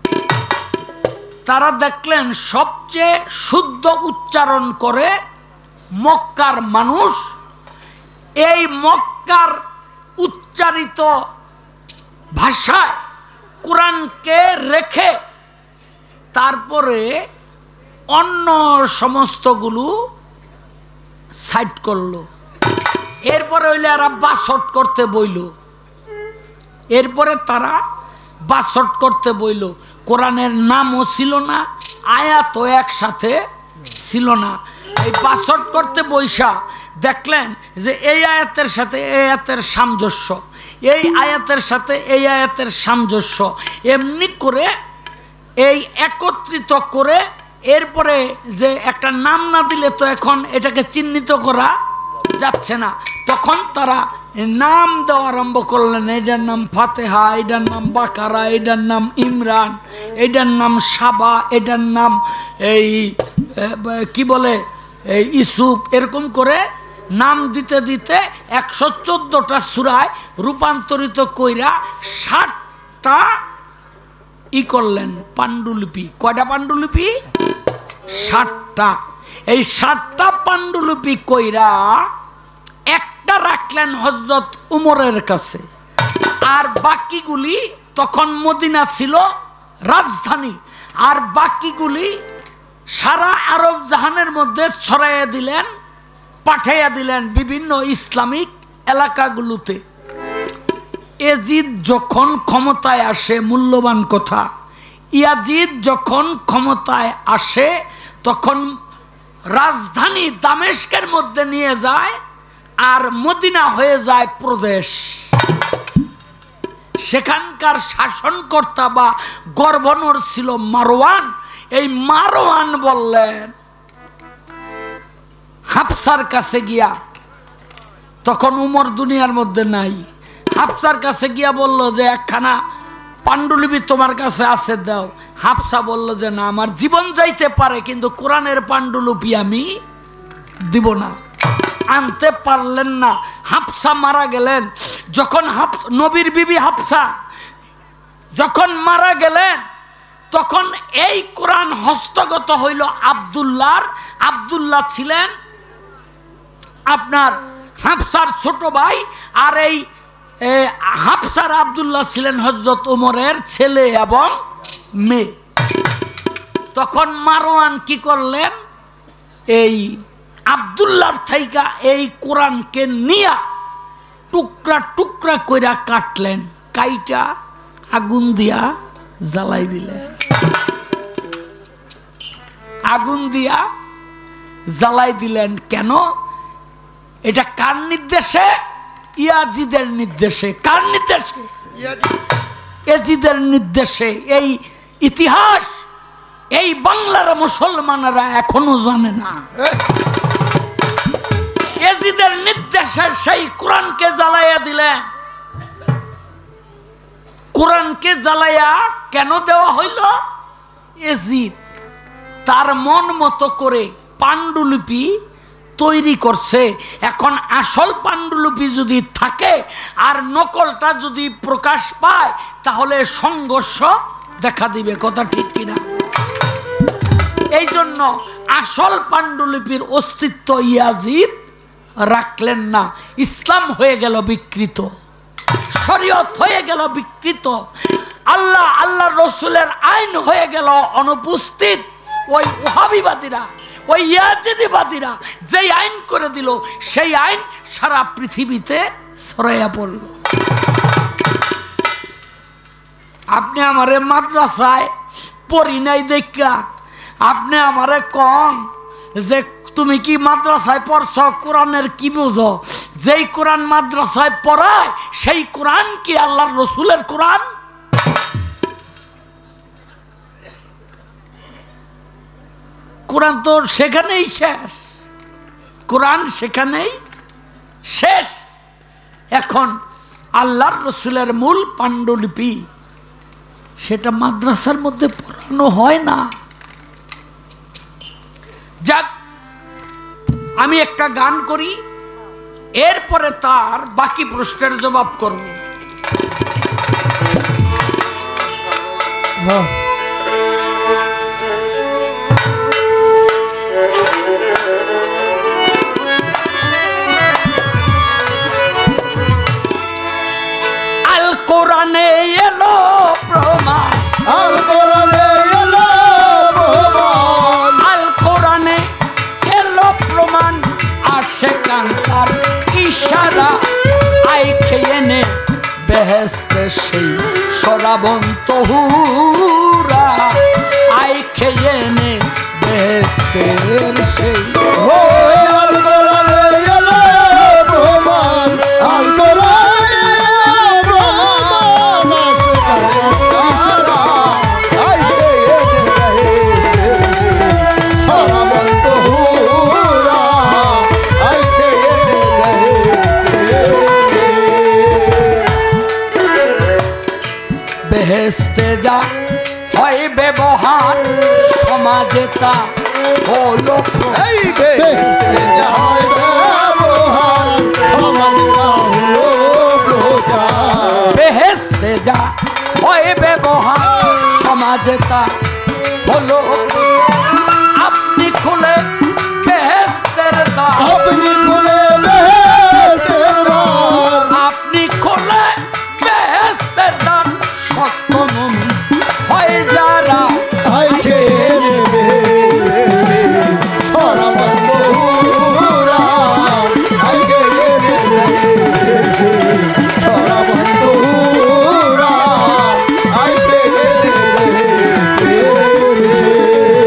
তারা দেখলেন সবচেয়ে শুদ্ধ উচ্চারণ করে মক্কার মানুষ। এই মক্কার উচ্চারিত ভাষায় কোরআনকে রেখে তারপরে অন্য সমস্তগুলো সাইড করলো। এরপরে হইলে এরা বাসট করতে বইল, এরপরে তারা বাসট করতে বইল। কোরআনের নামও ছিল না, আয়াতও একসাথে ছিল না। এই বাসট করতে বইসা দেখলেন যে এই আয়াতের সাথে এই আয়াতের সামঞ্জস্য, এই আয়াতের সাথে এই আয়াতের সামঞ্জস্য, এমনি করে এই একত্রিত করে এরপরে যে একটা নাম না দিলে তো এখন এটাকে চিহ্নিত করা যাচ্ছে না, তখন তারা নাম দেওয়া আরম্ভ করলেন। এটার নাম ফাতেহা, এটার নাম বাকারা, এটার নাম ইমরান, এটার নাম সাবা, এটার নাম এই কি বলে এই ইসুফ, এরকম করে নাম দিতে দিতে একশো চোদ্দোটা সূরায় রূপান্তরিত কইরা ষাটটা ই করলেন পাণ্ডুলিপি। কয়টা পাণ্ডুলিপি? ষাটটা। এই ষাটটা পাণ্ডুলিপি কইরা একটা রাখলেন হযরত উমরের কাছে, আর বাকিগুলি তখন মদিনা ছিল রাজধানী, আর বাকিগুলি সারা আরব জাহানের মধ্যে ছড়াইয়া দিলেন, পাঠাইয়া দিলেন বিভিন্ন ইসলামিক এলাকাগুলোতে। ইয়াজিদ যখন ক্ষমতায় আসে, মূল্যবান কথা, ইয়াজিদ যখন ক্ষমতায় আসে তখন রাজধানী দামেস্কের মধ্যে নিয়ে যায়, আর মদিনা হয়ে যায় প্রদেশ। সেখানকার শাসনকর্তা বা গভর্নর ছিল মারওয়ান। এই মারওয়ান বললেন হাফসার কাছে গিয়া, তখন উমর দুনিয়ার মধ্যে নাই, হাফসার কাছে গিয়া বলল যে একখানা পাণ্ডুলিপি তোমার কাছে আছে, দাও। হাফসা বলল যে না, আমার জীবন যাইতে পারে কিন্তু কোরআনের পাণ্ডুলিপি আমি দিব না। আনতে পারলেন না। হাফসা মারা গেলেন। যখন হাফ নবীর বিবি হাফসা যখন মারা গেলেন, তখন এই কোরআন হস্তগত হইল আব্দুল্লাহর। আব্দুল্লাহ ছিলেন আপনার হাফসার ছোট ভাই, আর এই হাফসার আব্দুল্লাহ ছিলেন হযরত ওমরের ছেলে এবং মেয়ে। তখন মারওয়ান কি করলেন, এই আব্দুল্লাহর থাইকা এই কোরআনকে নিয়া টুকরা টুকরা কইরা কাটলেন, কাইটা আগুন দিয়া জ্বালাই দিলেন। আগুন দিয়া জ্বালাই দিলেন কেন? এটা কার নির্দেশে? ইয়াজিদের নির্দেশে। কার নির্দেশে? ইয়াজিদের নির্দেশে। এই ইতিহাস এই বাংলার মুসলমানেরা এখনো জানে না। ইয়াজিদের নির্দেশে সেই কোরআনকে জ্বালাইয়া দিলেন। কোরআনকে জ্বালাইয়া কেন দেওয়া হইল? ইয়াজিদ তার মন মতো করে পাণ্ডুলিপি তৈরি করছে। এখন আসল পাণ্ডুলিপি যদি থাকে আর নকলটা যদি প্রকাশ পায় তাহলে সংঘর্ষ দেখা দিবে। কথা ঠিক কিনা? এই জন্য আসল পাণ্ডুলিপির অস্তিত্ব ইয়াজিদ রাখলেন না। ইসলাম হয়ে গেল বিকৃত, শরীয়ত হয়ে গেল বিকৃত, আল্লাহ আল্লাহ রসুলের আইন হয়ে গেল অনুপস্থিত। ওই ওহাবিবাদীরা, ওই ইয়াজিদিবাদীরা যেই আইন করে দিল, সেই আইন সারা পৃথিবীতে ছড়াইয়া পড়ল। আপনি আমারে মাদ্রাসায় পড়ি নাই দেখা আপনি আমারে কন যে তুমি কি মাদ্রাসায় পড়ছ, কোরআনের কি বুঝো? যেই কোরআন মাদ্রাসায় পড়ায় সেই কোরআন কি আল্লাহর রসুলের কোরআন? কোরআন তো সেখানেই শেষ, কোরআন সেখানেই শেষ। এখন আল্লাহর রসুলের মূল পাণ্ডুলিপি সেটা মাদ্রাসার মধ্যে পড়ানো হয় না। যাক, আমি একটা গান করি, এরপরে তার বাকি প্রশ্নের জবাব করব। হ্যাঁ। আল কোরআনে এলো প্রমাণ, আল কোরআনে এলো প্রমাণ, আল কোরআনে এলো প্রমাণ, আসে কান্তার ইশারা, আই খেয়ে নে বেহেস্তে সেই সরাবন্ত হুরা, আই খেয়ে নে বেহেস্তের সেই। আল কোরআনে এলো প্রমাণ, আল কোরআনে এলো প্রমাণ, আসে কান্তার ইশারা, আই খেয়ে নে সরাবন্ত হুরা, আই খেয়ে নে বেহেস্তে যা হয় ব্যবহার, সমাজে তা হলো এই বেহেশতে যায় ব্যবহার, সমাজটা হলো প্রচার। বেহেস্তে যা হয় ব্যবহার, সমাজে তা হলো। আপনি খুলে বেহেস্তের দ্বার, আপনি খুলে বেহেশতের দ্বার, আপনি খুলে বেহেস্তের দ্বার, সত্য মুমিন হয় যারা, আই খেয়ে নেবে সরাবন্ত হুরা, আই খেয়ে নেবে সরাবন্ত হুরা, আই খেয়ে নেবে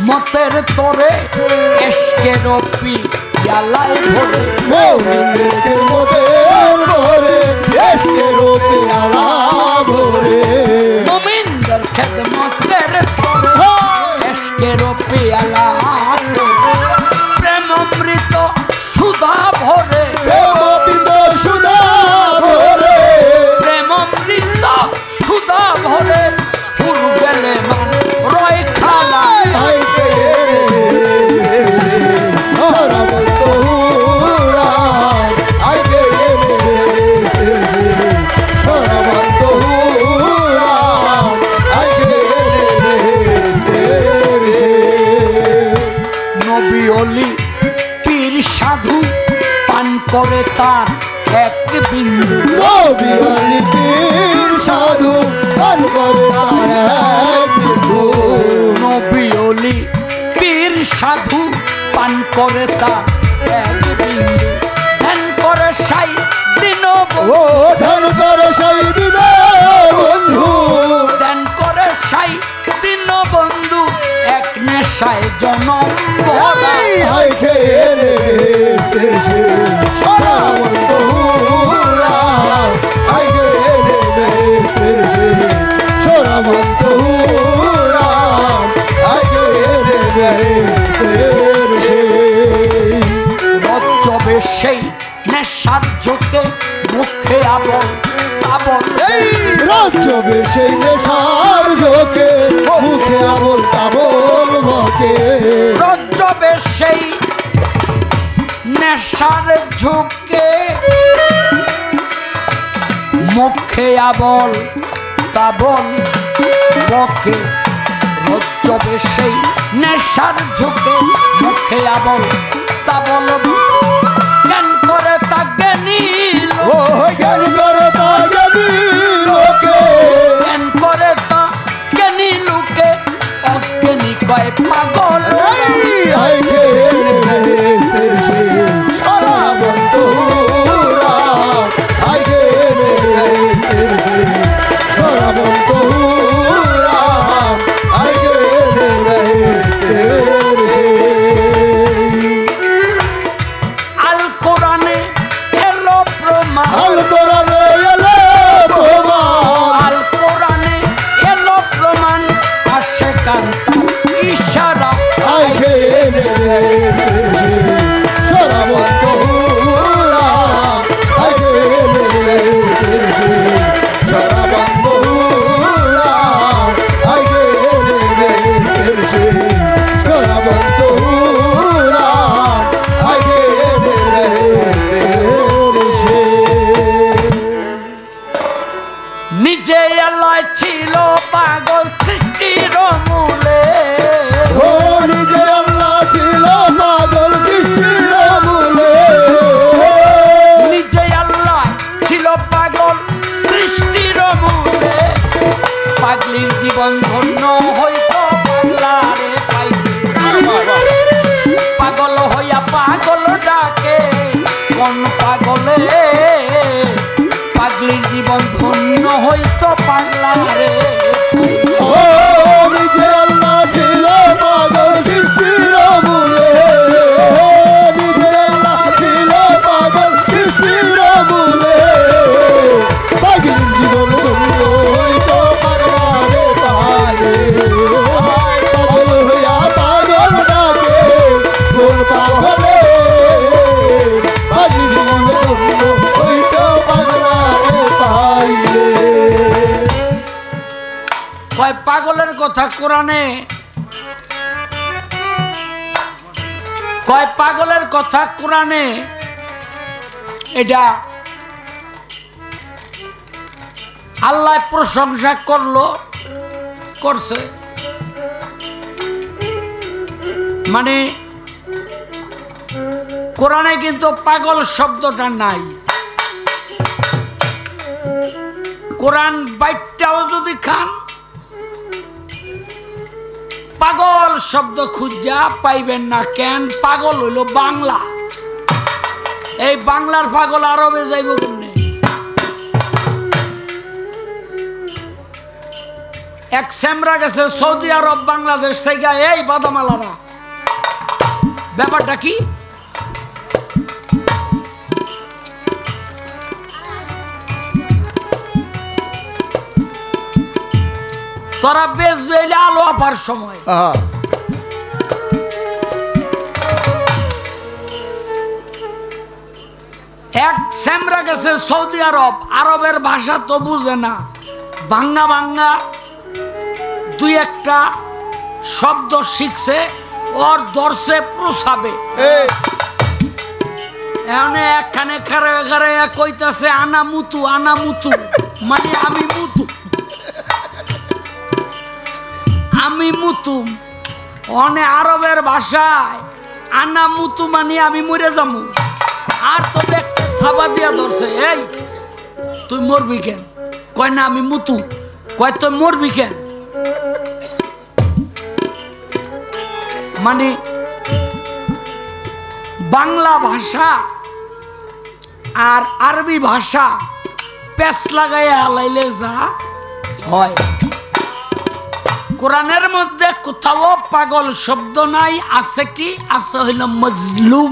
মতের তোরে এসকের পিয়ালায় ভরে মৌলিকের মতের ভরে এসকের পেয়ালা ভরে মোমিনদের খেদমতের তোরে এসকের পিয়ালা প্রেম অমৃত সুধা ভরে প্রেমবিন্দ সুধা ভরে প্রেম অমৃত সুধা ভরে ফুল গেলে মান রয় খালা আইকে সরবন্ত হুরা আইকে সরবন্ত হুরা আইকে নবী অলি পীর সাধু পান করে তার এক বিন্দু নবী অলি পীর সাধু পান করে তার এক বিন্দু নবী অলি পীর সাধু পান করে তার এক বিন্দু ধ্যান করে সাই দিন ও ধন করে সেই দিন বন্ধু ধ্যান করে সাই দিন বন্ধু এক নেশায় জনম ভরাই হাই খেয়ে নেবে সরবন্ত হুরা হাই খেয়ে নেবে সরবন্ত হুরা হাই খেয়ে নেবে রজ্জবে সেই নেশার ঝোঁকে মুখে আবল আবল রাজ্যবে সেই নেশার ঝোঁকে মুখে আবল তাবল বকে রজ্জবে সেই নেশার ঝোঁকে মুখে আবল তাবল বকে রজ্জবে সেই নেশার ঝোঁকে মুখে আবল তাবল জ্ঞান করে তা জ্ঞানী ও জ্ঞান করে তা জ্ঞানী লোকে জ্ঞান করে তা জ্ঞানী লোকে অজ্ঞানী কয় পাগল হাই খেয়ে নেবে সরবন্ত হুরা হাই খেয়ে নেবে সরবন্ত হুরা হাই খেয়ে নেবে আল কোরআনে এলো প্রমাণ আল কোরআনে এলো প্রমাণ আল কোরআনে এলো প্রমাণ আসে কান্তা ইশারা হাই খেয়ে নেবে সরবন্ত হুরা হাই খেয়ে নেবে সরবন্ত হুরা হাই খেয়ে নেবে সরবন্ত হুরা হাই খেয়ে নেবে নিজে এলায় ছিল পাগল সৃষ্টির মূলে ও নিজে আল্লাহ ছিল পাগল সৃষ্টির মূলে নিজে আল্লাহ ছিল পাগল সৃষ্টির মূলে পাগলির জীবন ধন্য হইতো পাগলারে পাইতে পাগল হইয়া পাগল ডাকে কোন পাগলে পাগলির জীবন ধন্য হইতো পাগলারে ও নিজে আল্লাহ ছিল পাগল সৃষ্টির মূলে নিজে আল্লাহ ছিল পাগল সৃষ্টির মূলে পাগল জীবন বন্ধ হইতো পাগলারে পাইলে পাগল হইয়া পাগল ডাকে কোন পাগলে পাগল জীবন বন্ধ হইতো পাগলারে পাইলে কয় পাগলের কথা কোরআনে কয় পাগলের কথা কোরআনে এটা আল্লাহ প্রশংসা করলো করছে মানে কোরআনে কিন্তু পাগল শব্দটা নাই কোরআন বাইটটাও যদি খান পাগল শব্দ খুঁজা পাইবেন না কেন পাগল হইল বাংলা এই বাংলার পাগল আরবে যাইব কেমনে এক স্যামরা গেছে সৌদি আরব বাংলাদেশ থেকে, এই বাদামালারা ব্যাপারটা কি? তোরা বেচবে আলো আপার সময় এক স্যামরা গেছে সৌদি আরব, আরবের ভাষা তো বুঝে না, বাংলা বাংলা দুই একটা শব্দ শিখছে, ওর দর্শে প্রসাবে একখানে খারে খারে কইতাছে আনা মুতু আনা মুতু, মানে আমি মুতু আমি মুতুম। অনে আরবের ভাষায় আনা মুতু মানে আমি মরে যাবো। আর তো একটা থাবা দিয়া ধরছে, এই তুই মরবি কেন? কয় না আমি মুতু। কয় তুই মরবি কেন? মানে বাংলা ভাষা আর আরবি ভাষা পেঁচ লাগাইয়া লাইলে যা হয়। কোরআনের মধ্যে কোথাও পাগল শব্দ নাই, আছে কি? আছে হইল মজলুম।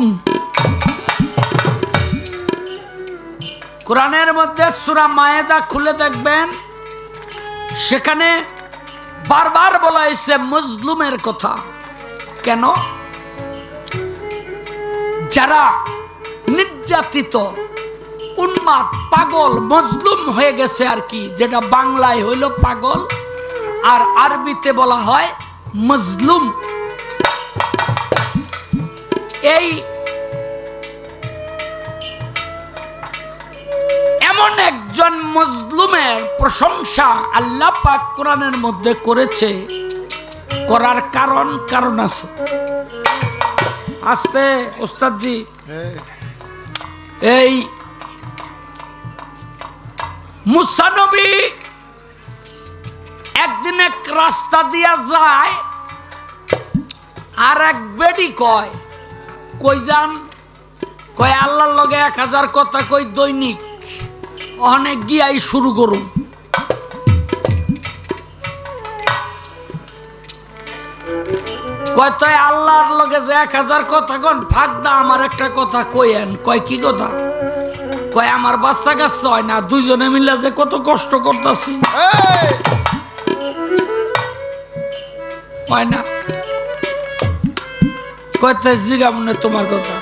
কোরআনের মধ্যে সূরা মায়েদা খুলে দেখবেন, সেখানে বারবার বলা হয়েছে মজলুমের কথা। কেন? যারা নির্যাতিত, উন্মাদ, পাগল, মজলুম হয়ে গেছে আর কি, যেটা বাংলায় হইল পাগল আর আরবিতে বলা হয় মজলুম। এই এমন একজন মজলুমের প্রশংসা আল্লাহ পাক কোরআনের মধ্যে করেছে। করার কারণ কারণ আছে। আস্তে ওস্তাদজি, এই মুসা নবী একদিন এক রাস্তা দিয়া যায়, আর এক বেডি কয়, কই যান? কয় আল্লাহর লগে এক হাজার কথা কই দৈনিক, অনেক গিয়াই শুরু করুন। কয় তুই আল্লাহর লগে যে এক হাজার কথা কন, ভাগ দা আমার একটা কথা কইয়েন। কয় কি কথা? কয় আমার বাচ্চা কাচ্চা হয় না, দুইজনে মিলে যে কত কষ্ট করতেছি হয় না। কয় তাই জিগা মনে তোমার কথা।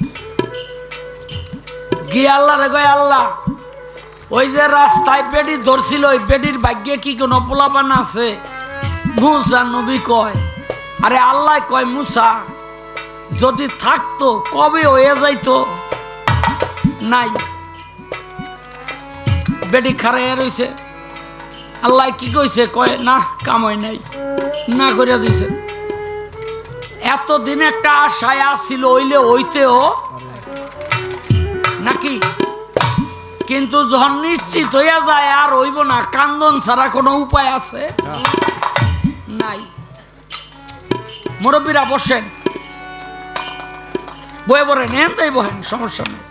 গিয়ে আল্লাহ রে কয় আল্লাহ, ওই যে রাস্তায় বেডি ধরছিল, ওই বেডির ভাগ্যে কি কোনো পোলাপান আছে? মুসা নবী কয়, আরে আল্লাহ কয় মুসা যদি থাকতো কবে হয়ে যাইতো, নাই। বেডি খারাইয়া রইছে। আল্লাহ কি কইছে? কয় না, কাম হয় নাই, না করিয়া দিছে। এতদিন একটা আশায় আসছিল, হইলে হইতেও নাকি, কিন্তু যখন নিশ্চিত হইয়া যায় আর হইব না, কান্দন ছাড়া কোনো উপায় আছে? নাই। মুরব্বীরা বসেন, বয়ে বলেন, এনতেই বহেন, সমস্যা নেই।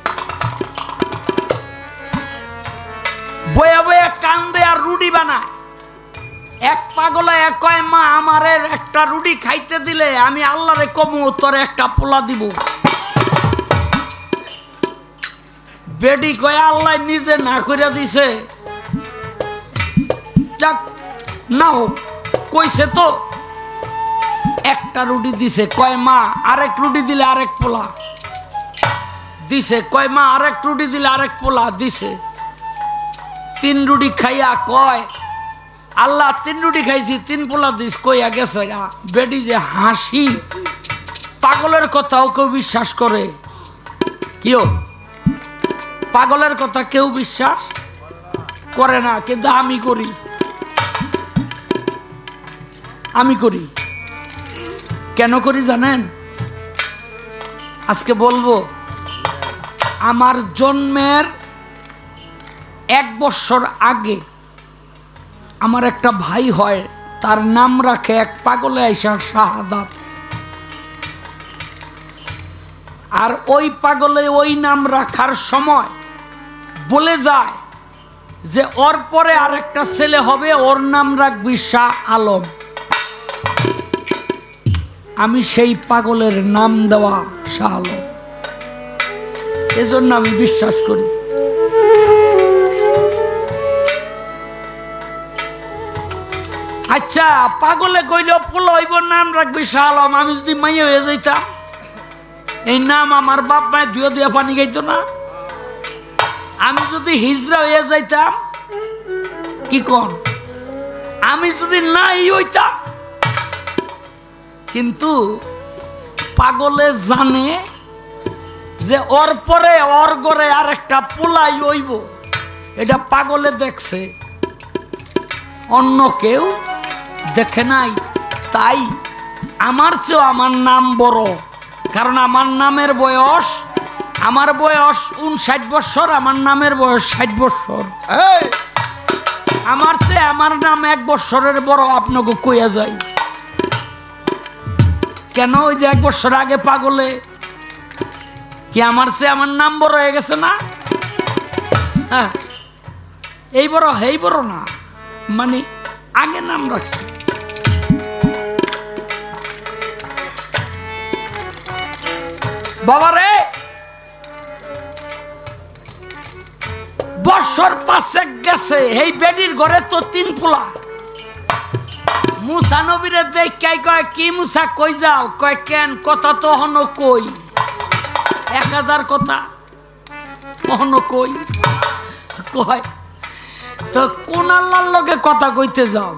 বয়ে বয়ে কান্দে আর রুটি বানায়। এক পাগলা এক কয়, মা আমারে একটা রুটি খাইতে দিলে আমি আল্লাহরে কমু তোরে একটা পোলা দিব। বেডি কয় আল্লাহ নিজে না কইরা দিছে, যাক না হোক, কইছে তো একটা রুটি দিছে। কয় মা আরেক রুটি দিলে আরেক পোলা দিছে। কয় মা আরেক রুটি দিলে আরেক পোলা দিছে। তিন রুটি খাইয়া কয় আল্লাহ তিন রুটি খাইছি, তিন পোলা দিস, কইয়া গেছে গা। বেডি যে হাসি, পাগলের কথাও কেউ বিশ্বাস করে? কিও পাগলের কথা কেউ বিশ্বাস করে না, কিন্তু আমি করি, আমি করি। কেন করি জানেন? আজকে বলবো। আমার জন্মের এক বছর আগে আমার একটা ভাই হয়, তার নাম রাখে এক পাগলে আইসা শাহাদাত। আর ওই পাগলে ওই নাম রাখার সময় বলে যায় যে ওর পরে আরেকটা ছেলে হবে, ওর নাম রাখবি শাহ আলম। আমি সেই পাগলের নাম দেওয়া শাহ আলম, এজন্য আমি বিশ্বাস করি। আচ্ছা, পাগলে কইল পোলা হইব, নাম রাখবি শাহ আলম। আমি যদি মাইয়া হয়ে যাইতাম, এই নাম আমার বাপ মায় দুয়ে দুয়ে পানি গাইতো না? আমি যদি হিজড়া হয়ে যাইতাম, কি কোন, আমি যদি নাই হইতাম। কিন্তু পাগলে জানে যে ওর পরে ওর ঘরে আর একটা পোলাই হইব, এটা পাগলে দেখছে, অন্য কেউ দেখে নাই। তাই আমার চেয়েও আমার নাম বড়, কারণ আমার নামের বয়স, আমার বয়স উনষাট বছর, আমার নামের বয়স ষাট বছর। আমার চেয়ে আমার নাম এক বছরের বড়। আপনাকে কইয়া যাই কেন? ওই যে এক বছর আগে পাগলে কি আমার চেয়ে আমার নাম বড় হয়ে গেছে না? হ্যাঁ, এই বড় এই বড় না, মানে আগে নাম রাখছে। বাবারে, বছর পাঁচেক গেছে, এই বেডির ঘরে তো তিন পোলা। মুসা নবীরে দেখাই কয়, কি মুসা কই যাও? কয় কেন? কথা তো হন কই, এক হাজার কথা হন কই। কয় তো কোন আল্লাহর লগে কথা কইতে যাও?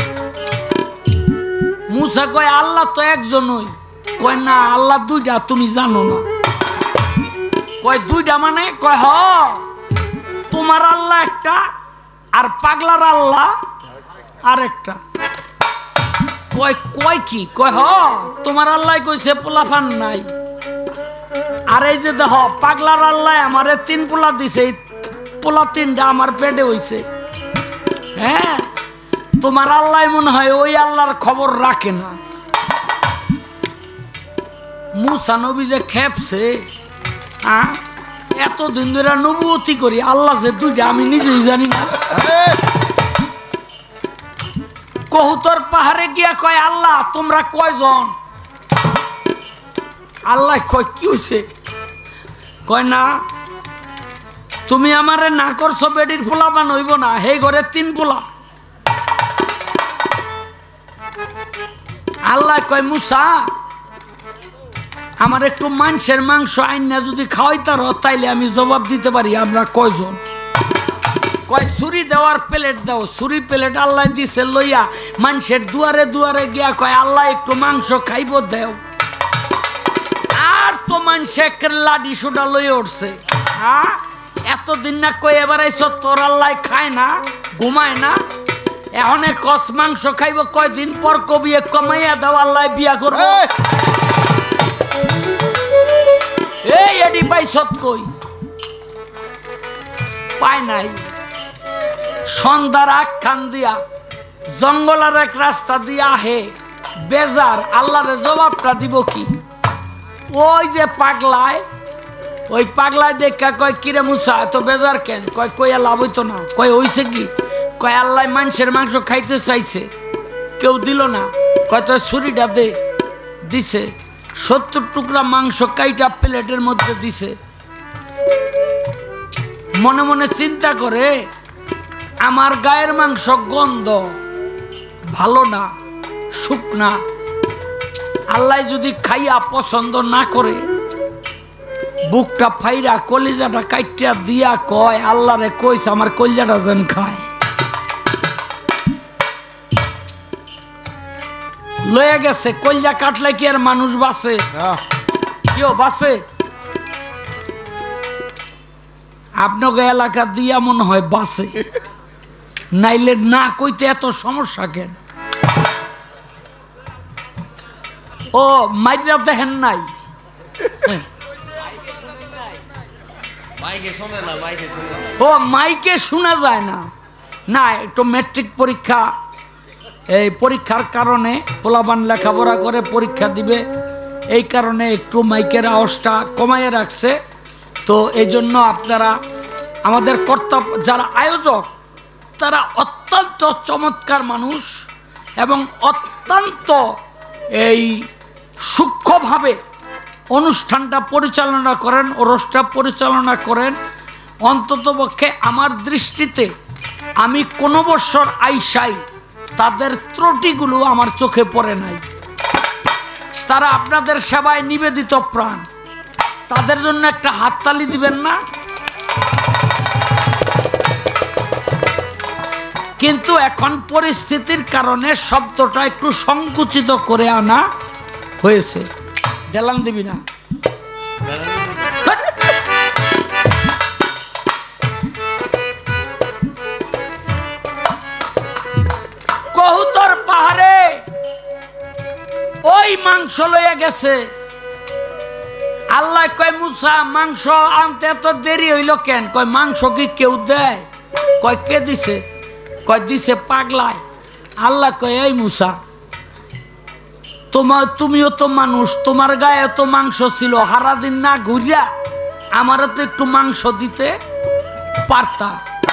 মুসা কয় আল্লাহ তো একজনই। কয় না, আল্লাহ দুইটা, তুমি জানো না। কয় দুইটা মানে? কয় হ, তোমার আল্লাহ একটা আর পাগলার আল্লাহ আর একটা। কয় কয় কি? কয় হ, তোমার আল্লাহ কইছে পোলাফান নাই, আর এই যে দেখ পাগলার আল্লাহ আমারে তিন পোলা দিছে, পোলা তিনটা আমার পেটে হইছে। হ্যাঁ, তোমার আল্লাহ মনে হয় ওই আল্লাহর খবর রাখে না। মুসা নবী যে খেপছে, এতদিন ধরে নবুয়তি করি, আল্লাহ যে দুইটা আমি নিজেই জানি না। কহুতর পাহাড়ে গিয়া কয়, আল্লাহ তোমরা কয়জন? আল্লাহ কয় কি হয়েছে? কয় না, তুমি আমারে না করছো বেডির পোলা বান হইব না, হে ঘরে তিন পোলা। আল্লাহ কয় মুসা, আমার একটু মাংসের মাংস আইনা যদি খাওয়াইতার তাইলে আমি জবাব দিতে পারি আমরা কয়জন। কয় ছুরি দেওয়ার প্লেট দাও। ছুরি প্লেট আল্লাহ দিছে লইয়া মানুষের দুয়ারে দুয়ারে গিয়া কয়, আল্লাহ একটু মাংস খাইব দেও। আর তো মানুষের লাডি সোডা লইয়া উঠছে। হ্যাঁ, এতদিন না কই এবার আইসো, তোর আল্লাহ খায় না, ঘুমায় না, এখন কস মাংস খাইব। কয়দিন পর কবি কমাইয়া দাও, আল্লাহ বিয়া করবো। এই এডি পাইছত কই? পায় নাই। সন্ধ্যার আখ্যান দিয়া জঙ্গলের এক রাস্তা দিয়া আহে, বেজার, আল্লাহরে জবাবটা দিব কি? ওই যে পাগলায়, ওই পাগলায় দেখা কয়, কিরে মুসা এত বেজার কেন? কয় কইয়া লাভ হইতো না। কয় হইছে কি? কয় আল্লাহ মানুষের মাংস খাইতে চাইছে, কেউ দিল না। কয় তো ছুরিটা দে। দিছে, সত্তর টুকরা মাংস কাইটা প্লেটের মধ্যে দিছে। মনে মনে চিন্তা করে, আমার গায়ের মাংস গন্ধ ভালো না, শুকনা, আল্লাহ যদি খাইয়া পছন্দ না করে, বুকটা ফাইরা কলিজাটা কাইটা দিয়া কয়, আল্লাহ রে কইছে আমার কলিজাটা যেন খায়। লয়ে গেছে, কলিজা কাটলে কি আর মানুষ বাঁচে? কেউ বাঁচে? আপনাকে এলাকা দিয়া মনে হয় বাঁচে, নাইলে না কইতে এত সমস্যা কেন? ও মাইরা দেখেন নাই? ও মাইকে শোনা যায় না? না, একটু মেট্রিক পরীক্ষা, এই পরীক্ষার কারণে পোলাপান লেখাপড়া করে পরীক্ষা দিবে, এই কারণে একটু মাইকের আওয়াজটা কমাইয়ে রাখছে। তো এই জন্য আপনারা আমাদের কর্তা, যারা আয়োজক তারা অত্যন্ত চমৎকার মানুষ এবং অত্যন্ত এই সূক্ষ্মভাবে অনুষ্ঠানটা পরিচালনা করেন, ওরসটা পরিচালনা করেন। অন্ততপক্ষে আমার দৃষ্টিতে আমি কোনো বছর আইসাই তাদের ত্রুটিগুলো আমার চোখে পড়ে নাই। তারা আপনাদের সেবায় নিবেদিত প্রাণ, তাদের জন্য একটা হাততালি দিবেন না? কিন্তু এখন পরিস্থিতির কারণে শব্দটা একটু সংকুচিত করে আনা হয়েছে। ডেলান দিবি না? কহুতর পাহাড়ে ওই মাংস লইয়া গেছে। আল্লাহ কয় মুসা মাংস আনতে এত দেরি হইল কেন? কয় মাংস কি কেউ দেয়? কয় কে দিছে? কয় দিছে পাগলায়। আল্লাহ কয় এই মুসা, তোমার তুমিও তো মানুষ, তোমার গায়ে তো মাংস ছিল, সারাদিন না ঘুরিয়া আমারও তো একটু মাংস দিতে পারতা।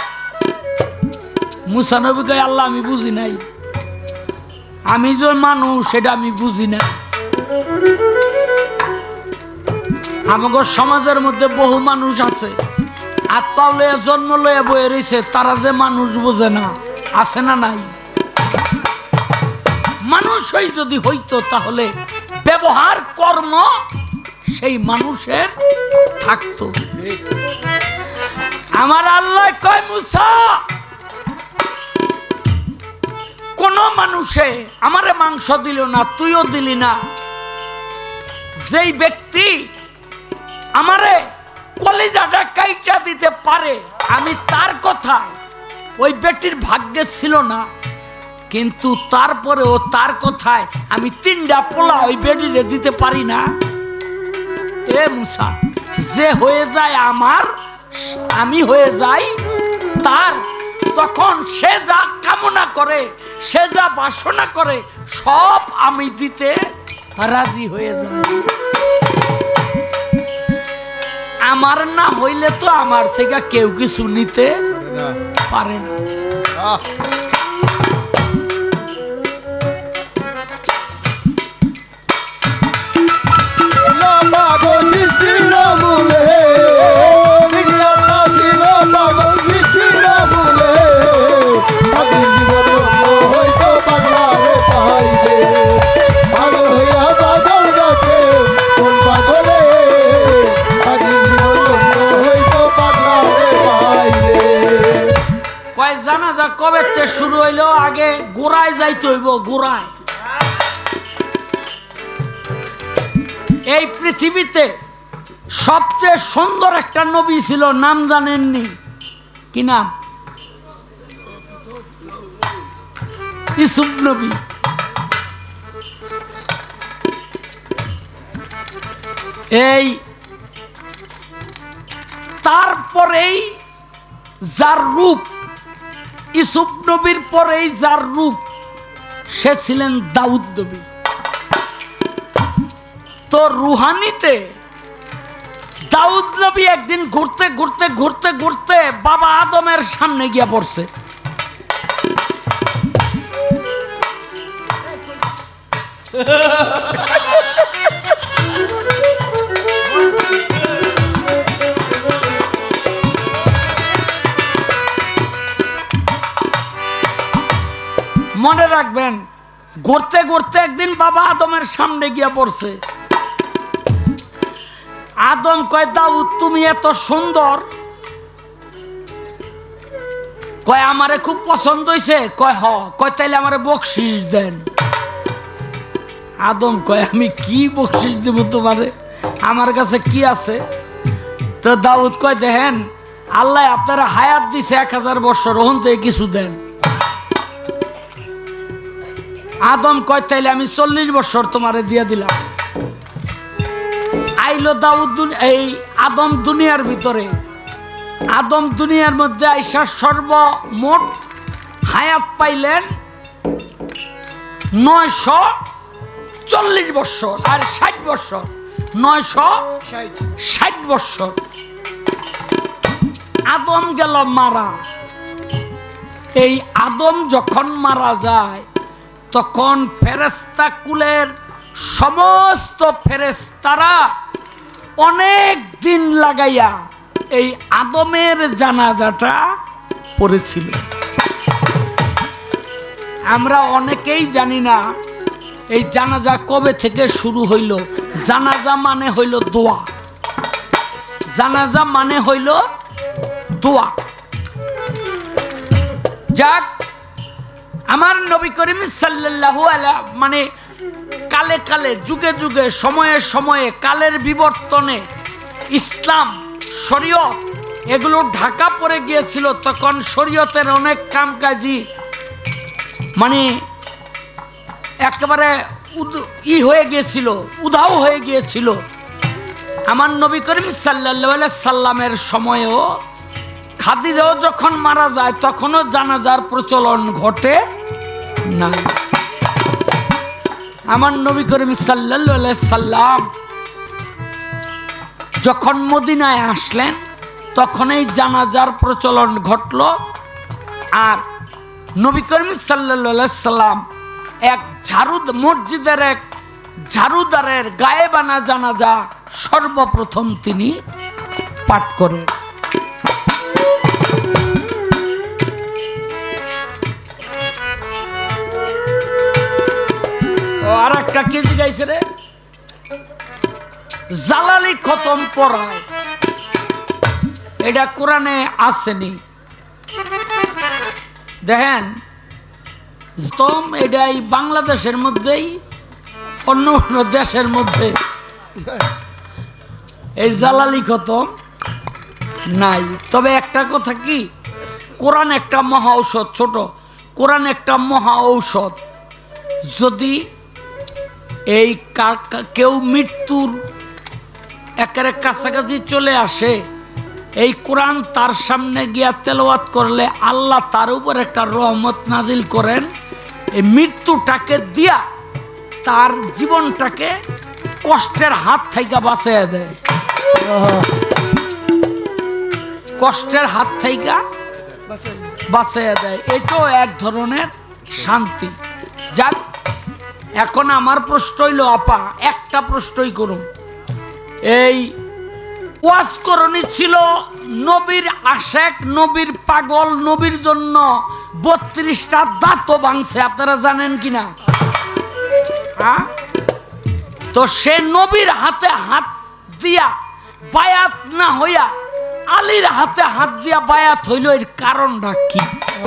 মুসা নবী কয় আল্লাহ আমি বুঝি নাই, আমি যে মানুষ সেটা আমি বুঝি না। আমাদের সমাজের মধ্যে বহু মানুষ আছে আত্মা লইয়া জন্ম লইয়া বয়ে রয়েছে, তারা যে মানুষ বোঝে না। আছে না নাই? মানুষই যদি হইতো তাহলে ব্যবহার কর্ম সেই মানুষের থাকতো। আমার আল্লাহ কয় মুসা কোন মানুষে আমারে মাংস দিল না, তুইও দিলি না। যেই ব্যক্তি আমারে কলিজাটা কাইটা দিতে পারে, আমি তার কথা ওই ব্যক্তির ভাগ্যে ছিল না, কিন্তু তারপরেও তার কথায় আমি তিনটা পোলা ওই বেডিরে দিতে পারি না। এ মুসা, যে হয়ে যায় আমার, আমি হয়ে যাই তার, তখন সে যা কামনা করে, সে যা বাসনা করে, সব আমি দিতে রাজি হয়ে যাই। আমার না হইলে তো আমার থেকে কেউ কিছু নিতে পারে না। জানাজা কবে শুরু হইলো? আগে গোড়ায় যাইতে হইব, গোড়ায়। এই পৃথিবীতে সবচেয়ে সুন্দর একটা নবী ছিল, নাম জানেননি? কি নাম? ইউসুফ নবী। এই তারপরেই যার রূপ, ইউসুফ নবীর পরেই যার রূপ, সে ছিলেন দাউদ নবী। তো রুহানিতে দাউদ নবী একদিন ঘুরতে ঘুরতে ঘুরতে ঘুরতে বাবা আদমের সামনে গিয়া পড়ছে। মনে রাখবেন, ঘুরতে ঘুরতে একদিন বাবা আদমের সামনে গিয়া পড়ছে। আদম কয় দাউদ তুমি এত সুন্দর? কয় আমারে খুব পছন্দ হয়েছে। কয় হ। কয় তাইলে আমারে বকশিস দেন। আদম কয় আমি কি বকশিস দেব তোমারে, আমার কাছে কি আছে? তো দাউদ কয় দেখেন আল্লাহ আপনারা হায়াত দিছে এক হাজার বছর, ওখান থেকে কিছু দেন। আদম কয় তাইলে আমি চল্লিশ বছর তোমারে দিয়ে দিলাম। আইলো দাউদ এই আদম দুনিয়ার ভিতরে। আদম দুনিয়ার মধ্যে আইসা সর্বমোট হায়াত পাইলেন নয়শ চল্লিশ বছর আর ষাট বছর, নয়শ ষাট বছর। আদম গেল মারা। এই আদম যখন মারা যায় তখন ফেরেশতা কুলের সমস্ত ফেরেশতারা অনেক দিন লাগাইয়া এই আদমের জানাজাটা পড়েছিল। আমরা অনেকেই জানি না এই জানাজা কবে থেকে শুরু হইল। জানাজা মানে হইল দোয়া, জানাজা মানে হইল দোয়া। যাক, আমার নবী করিম সাল্লাল্লাহু আলাইহি মানে কালে কালে যুগে যুগে সময়ে সময়ে কালের বিবর্তনে ইসলাম শরীয়ত এগুলো ঢাকা পড়ে গিয়েছিল। তখন শরীয়তের অনেক কামকাজি মানে একেবারে ই হয়ে গিয়েছিল, উধাও হয়ে গিয়েছিল। আমার নবী করিম সাল্লাল্লাহু আলাইহি সাল্লামের সময়েও খাদিজাও যখন মারা যায় তখনও জানাজার প্রচলন ঘটে না। আমার নবী করিম সাল্লাল্লাহু আলাইহি সাল্লাম যখন মদিনায় আসলেন তখন এই জানাজার প্রচলন ঘটল। আর নবী করিম সাল্লাল্লাহু আলাইহি সাল্লাম এক ঝাড়ু মসজিদের এক ঝাড়ুদারের গায়েবানা জানাজা সর্বপ্রথম তিনি পাঠ করেন। আর একটা কি জিগাইছে রে, জালালি খতম পড়ায়, এটা কোরআনে আসেনি। দেখেন তম এটাই বাংলাদেশের মধ্যেই, অন্য অন্য দেশের মধ্যে এই জালালি খতম নাই। তবে একটা কথা কি, কোরআন একটা মহা ঔষধ, ছোট কোরআন একটা মহা ঔষধ। যদি এই কেউ মৃত্যুর একেবারে কাছাকাছি চলে আসে, এই কোরআন তার সামনে গিয়া তেলাওয়াত করলে আল্লাহ তার উপর একটা রহমত নাজিল করেন। এই মৃত্যুটাকে দিয়া তার জীবনটাকে কষ্টের হাত থেকে বাঁচিয়ে দেয়, কষ্টের হাত থেকে বাঁচিয়ে দেয়। এটাও এক ধরনের শান্তি। যাক, এখন আমার প্রশ্ন হইল, আপা একটা প্রশ্নই করুন, এই ওয়াজ করণী ছিল নবীর আশেক, নবীর পাগল, নবীর জন্য বত্রিশটা দাঁতও ভাঙছে, আপনারা জানেন কিনা? হ্যাঁ, তো সে নবীর হাতে হাত দিয়া বায়াত না হইয়া আলীর হাতে হাত দিয়া বায়াত হইল, এর কারণটা কি?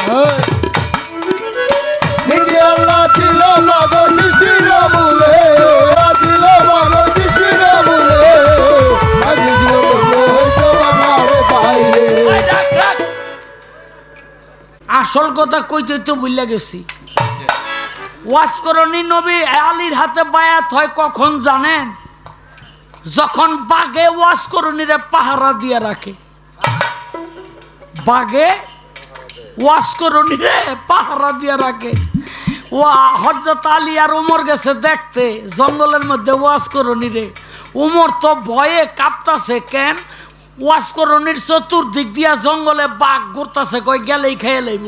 আসল কথা কইতে তো ভুলে গেছি। ওয়াজ করণী নবী আলীর হাতে বায়াত হয় কখন জানেন? যখন বাগে ওয়াজ করণীরে পাহারা দিয়ে রাখে, বাগে ওয়াজ করণীরে পাহারা দিয়ে রাখে। ও হযরত আলী আর ওমর গেছে দেখতে জঙ্গলের মধ্যে ওয়াজ করণীরে। ওমর তো ভয়ে কাঁপতাছে, কেন ওয়াজ করণীর চতুর্দিক দিয়া জঙ্গলে বাঘ ঘুরতাছে, কই গেলেই খেয়ে লইব।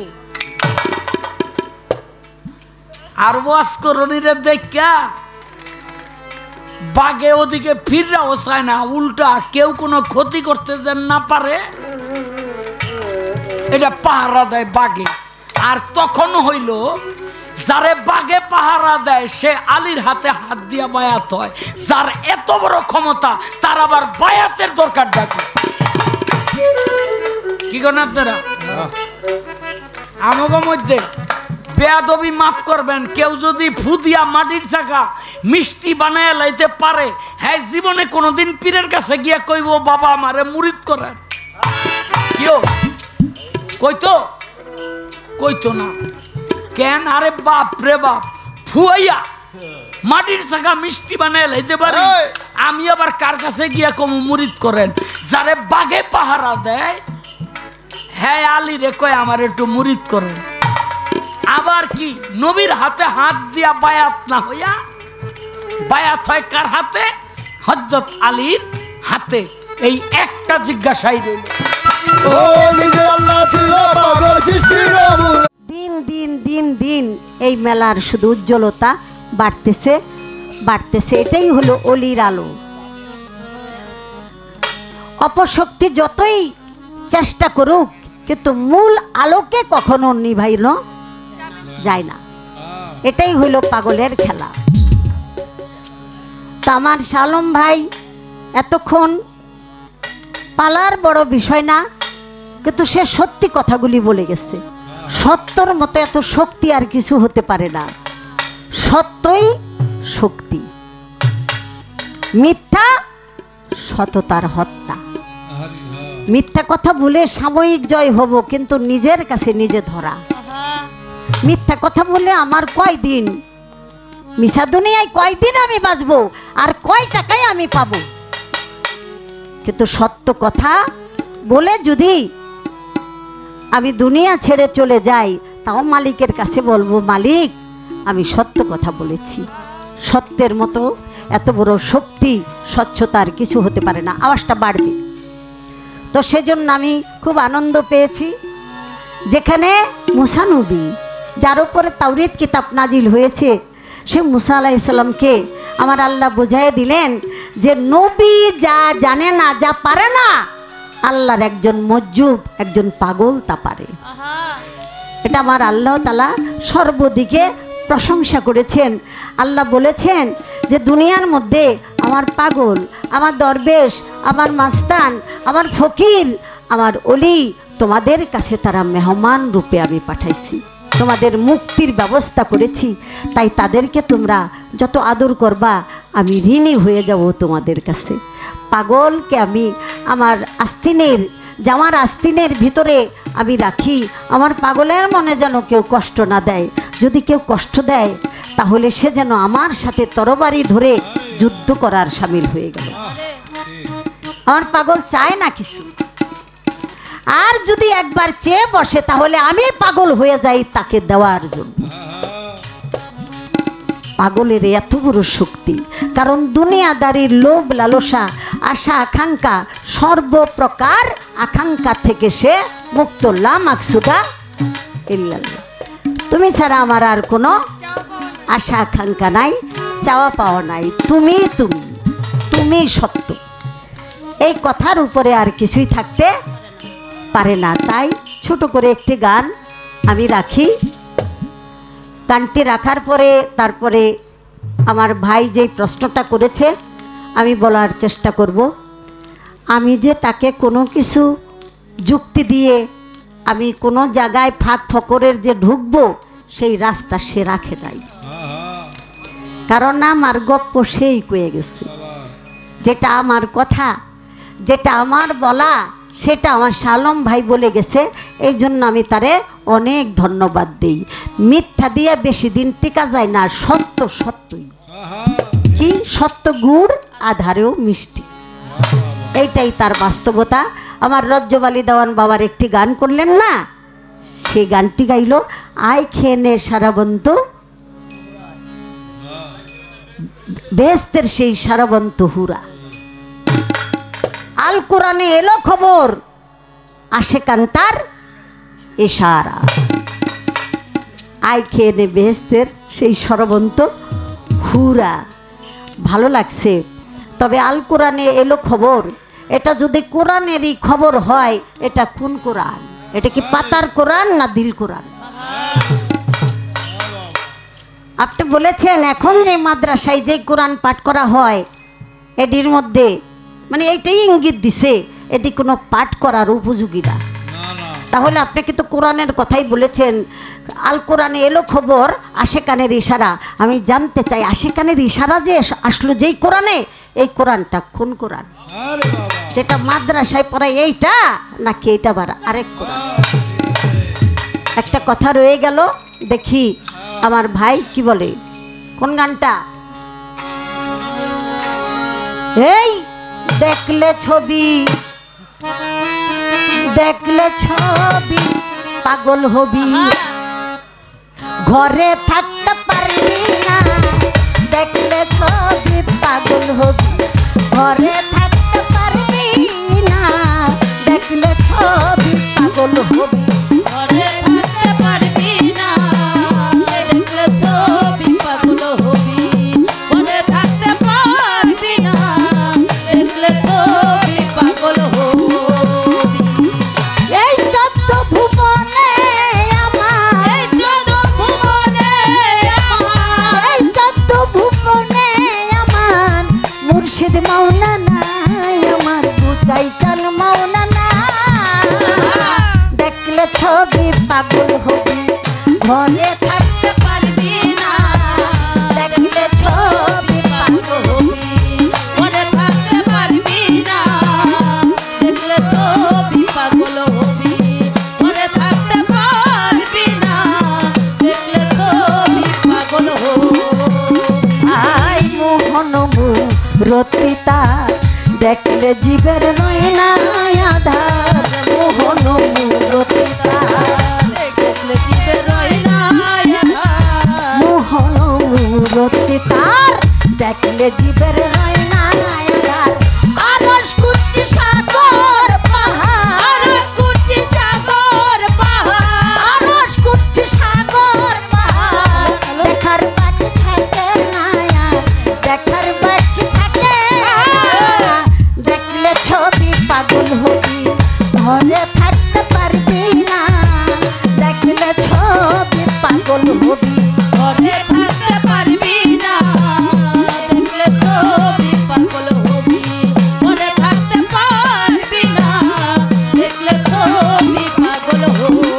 আর ওয়াজ করণীরে দেখা বাঘে ওদিকে ফিররাও চায় না, উল্টা কেউ কোনো ক্ষতি করতে যেন না পারে এটা পাহারা দেয় বাঘে। আর তখন হইল যারে বাঘে পাহারা দেয় সে আলীর হাতে হাত দিয়া বায়াত হয়। যার এত বড় ক্ষমতা তার আবার বায়াতের দরকার ডাকে। কি করেন আপনারা? আমাদের মধ্যে বেয়াদবি মাফ করবেন, কেউ যদি ফুদিয়া মাটির চাকা মিষ্টি বানায় লাইতে পারে, হ্যাঁ জীবনে কোনোদিন পীরের কাছে গিয়া কইব বাবা আমারে মুরিদ করেন? কেউ কইতো? কইতো না। কেন? আরে বাপ রে বাপ, ফুয়াইয়া মাটির চাকা মিষ্টি বানায় লাইতে পারে, আমি আবার কার কাছে গিয়া কম মুরিদ করেন? যারে বাঘে পাহারা দেয় হ্যাঁ আলী রে কয় আমার একটু মুরিদ করেন। আবার কি নবীর হাতে হাত দিয়া বায়াত না হইয়া বায়াত হয় কার হাতে? হযরত আলীর হাতে। এই একটা জিজ্ঞাসাই রইল। ও নিজে আল্লাহ ছিল পাগল সৃষ্টির মূল। দিন দিন দিন দিন এই মেলার শুধু উজ্জ্বলতা বাড়তেছে বাড়তেছে। এটাই হলো অলির আলো। অপশক্তি যতই চেষ্টা করুক কিন্তু মূল আলোকে কখনো নিভাইনো যায় না। এটাই হলো পাগলের খেলা। তা আমার শালম ভাই এতক্ষণ পালার বড় বিষয় না, কিন্তু সে সত্যি কথাগুলি বলে গেছে। সত্যর মতো এত শক্তি আর কিছু হতে পারে না। সত্যই শক্তি, মিথ্যা সততার হত্যা। মিথ্যা কথা বলে সাময়িক জয় হব, কিন্তু নিজের কাছে নিজে ধরা। মিথ্যা কথা বলে আমার কয় দিন, মিশা দুনিয়ায় কয়দিন আমি বাঁচবো আর কয় টাকায় আমি পাবো। কিন্তু সত্য কথা বলে যদি আমি দুনিয়া ছেড়ে চলে যাই, তাও মালিকের কাছে বলবো, মালিক আমি সত্য কথা বলেছি। সত্যের মতো এত বড় শক্তি, স্বচ্ছতার কিছু হতে পারে না। আওয়াজটা বাড়বে। তো সেজন্য আমি খুব আনন্দ পেয়েছি, যেখানে মুসা নবী, যার উপরে তাওরাত কিতাব নাজিল হয়েছে, সে মুসা আলাইহিস সালামকে আমার আল্লাহ বুঝাই দিলেন যে নবী যা জানে না, যা পারে না, আল্লাহর একজন মজ্জুব, একজন পাগল তা পারে। এটা আমার আল্লাহ তাআলা সর্বদিকে প্রশংসা করেছেন। আল্লাহ বলেছেন যে দুনিয়ার মধ্যে আমার পাগল, আমার দরবেশ, আমার মাস্তান, আমার ফকির, আমার অলি, তোমাদের কাছে তারা মেহমান রূপে আমি পাঠাইছি, তোমাদের মুক্তির ব্যবস্থা করেছি। তাই তাদেরকে তোমরা যত আদর করবা আমি ঋণী হয়ে যাব তোমাদের কাছে। পাগলকে আমি আমার আস্তিনের, জামার আস্তিনের ভিতরে আমি রাখি। আমার পাগলের মনে যেন কেউ কষ্ট না দেয়। যদি কেউ কষ্ট দেয় তাহলে সে যেন আমার সাথে তরবারি ধরে যুদ্ধ করার সামিল হয়ে গেল। আমার পাগল চায় না কিছু, আর যদি একবার চেয়ে বসে তাহলে আমি পাগল হয়ে যাই তাকে দেওয়ার জন্য। পাগলের এত বড় শক্তি, কারণ দুনিয়াদারির লোভ লালসা, আশা আকাঙ্ক্ষা, সর্বপ্রকার আকাঙ্ক্ষা থেকে সে মুক্ত। লা মাকসুদা ইল্লাল্লাহ। তুমি ছাড়া আমার আর কোনো আশা আকাঙ্ক্ষা নাই, চাওয়া পাওয়া নাই। তুমি তুমি তুমি সত্য, এই কথার উপরে আর কিছুই থাকতে পারে না। তাই ছোট করে একটি গান আমি রাখি। গানটি রাখার পরে তারপরে আমার ভাই যেই প্রশ্নটা করেছে আমি বলার চেষ্টা করব। আমি যে তাকে কোনো কিছু যুক্তি দিয়ে আমি কোনো জায়গায় ফাঁক ফকরের যে ঢুকবো সেই রাস্তা সে রাখে নাই, কারণ আমার গপ্প সেই কয়ে গেছে। যেটা আমার কথা, যেটা আমার বলা, সেটা আমার শালম ভাই বলে গেছে। এই জন্য আমি তারে অনেক ধন্যবাদ দিই। মিথ্যা দিয়ে বেশি দিন টিকা যায় না, সত্য সত্যই। কি সত্য গুড় আধারেও মিষ্টি, এইটাই তার বাস্তবতা। আমার রজ্জবালি দেওয়ান বাবার একটি গান করলেন না, সেই গানটি গাইল, আয় খেয়ে নে সারাবন্ত, বেহেস্তের সেই সারাবন্ত হুরা। আল কোরআনে এলো খবর, আসে কান্তার ইশারা। আয় খেয়ে নে বেহেস্তের সেই সরবন্ত হুরা। ভালো লাগছে। তবে আল কোরআনে এলো খবর, এটা যদি কোরআনেরই খবর হয়, এটা কোন কোরআন? এটা কি পাতার কোরআন না দিল কোরআন? আপনি বলেছেন এখন যে মাদ্রাসায় যে কোরআন পাঠ করা হয় এটির মধ্যে, মানে এইটাই ইঙ্গিত দিছে এটি কোনো পাঠ করার উপযোগী না। তাহলে আপনি কিন্তু কোরআনের কথাই বলেছেন। আল কোরআনে এলো খবর, আশেকানের ইশারা। আমি জানতে চাই আশেকানের ইশারা যে আসলো যেই কোরআনে, এই কোরআনটা কোন কোরআন? যেটা মাদ্রাসায় পড়ায় এইটা নাকি এইটা বারা আরেক কোরআন? একটা কথা রয়ে গেল, দেখি আমার ভাই কি বলে। কোন গানটা? এই দেখলে ছবি, দেখলে ছবি পাগল হবি, ঘরে থাকতে পারবি না। দেখলে ছবি পাগল হবি, ঘরে থাকতে পারবি না। দেখলে ছবি পাগল হবি ঘরে থাকতে পারবি না দেখলে ছবি পাগল হবি ঘরে থাকতে পারবি না দেখলে ছবি পাগল হবি এই তত্ত্ব ভুবনে আমার এই যত ভুবনে আমার এই তত্ত্ব ভুবনে আমার মুর্শিদ মাওলানা আমার বুঝাই চাল মাওলানা দেখলে ছবি পাগল হবি ঘরে থাকতে পারবি না দেখলে ছবি পাগল হবি ঘরে থাকতে পারবি না দেখলে ছবি পাগল হবি ঘরে থাকতে পারবি না দেখলে ছবি পাগল হবি আই মোহন রতিতা দেখলে জীবের নয় না আধার মোহন রতিতা দেখলে জীবে রই না মোহন রতিতার দেখলে জীবের নয় না আধার আরশ কুঞ্চি সাগর পাহাড় আরশ কুঞ্চি সাগর পাহাড় আরশ কুঞ্চি সাগর পাহাড় দেখার বাকি থাকে না আর দেখার বাকি থাকে দেখলে ছবি পাগল হবি ঘরে থাকতে পারবি না দেখলে ছবি পাগল হবি ঘরে থাকতে পারবি না দেখলে ছবি পাগল হবি ঘরে থাকতে পারবি না দেখলে ছবি পাগল হবি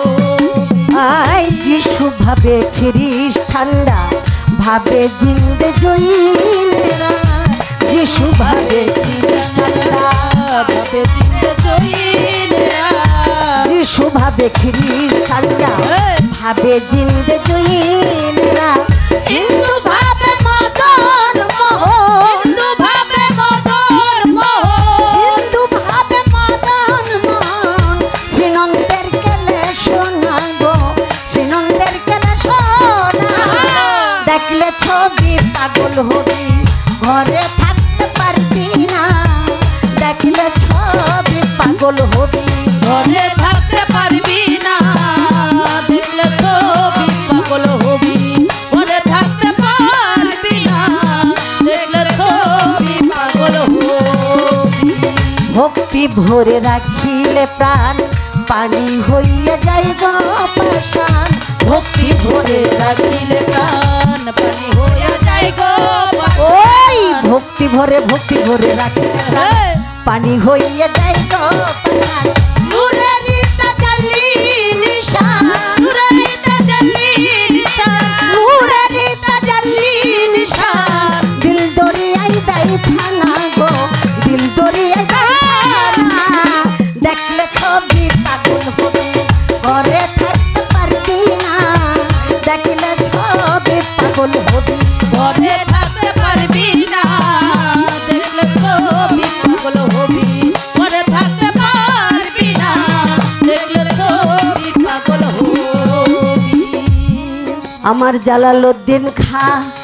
আই যিশু ভাবে খ্রিস্টানরা ভাবে জিন্দে জৈনেরা যিশু ভাবে খ্রিস্টানরা ভাবে চিনতে জইনেরা যিশু ভাবে খ্রিস্টানরা ভাবে জিন্দে জৈনেরা হিন্দু ভাবে মদন মোহন হিন্দু ভাবে মদন মোহন হিন্দু ভাবে মদন মোহন শ্রীনন্দের কেলে শোনা গো শ্রীনন্দের কেলে শোনা দেখলে ছবি পাগল হবি ঘরে থাকতে পারবি না দেখলে ছবি পাগল হবি ঘরে থাকতে পারবি না দেখলে ছবি পাগল হবি ঘরে থাকতে পারবি না দেখলে ছবি পাগল হবি ভক্তি ভরে রাখিলে প্রাণ পানি হইয়া যাই গো পাষাণ ভক্তি ভরে রাখিলে প্রাণ পানি হইয়া যায় গো ওই ভক্তি ভরে ভক্তি ভরে রাখিলে প্রাণ পানি হইয়া যাই গো পাষাণ নূরেরি তাজাল্লি নিশান নূরেরি তাজাল্লি নিশান নূরেরি তাজাল্লি নিশান দিল দরিয়াই দাই থানা গো দিল দরিয়াই দাই থানা দেখলে ছবি পাগল হবি ঘরে থাকতে পারবি না দেখলে ছবি পাগল হবি ঘরে থাকতে পারবি না দেখলে ছবি পাগল হবি ঘরে থাকতে পারবি না দেখলে ছবি পাগল হবি আমার জালালউদ্দিন খা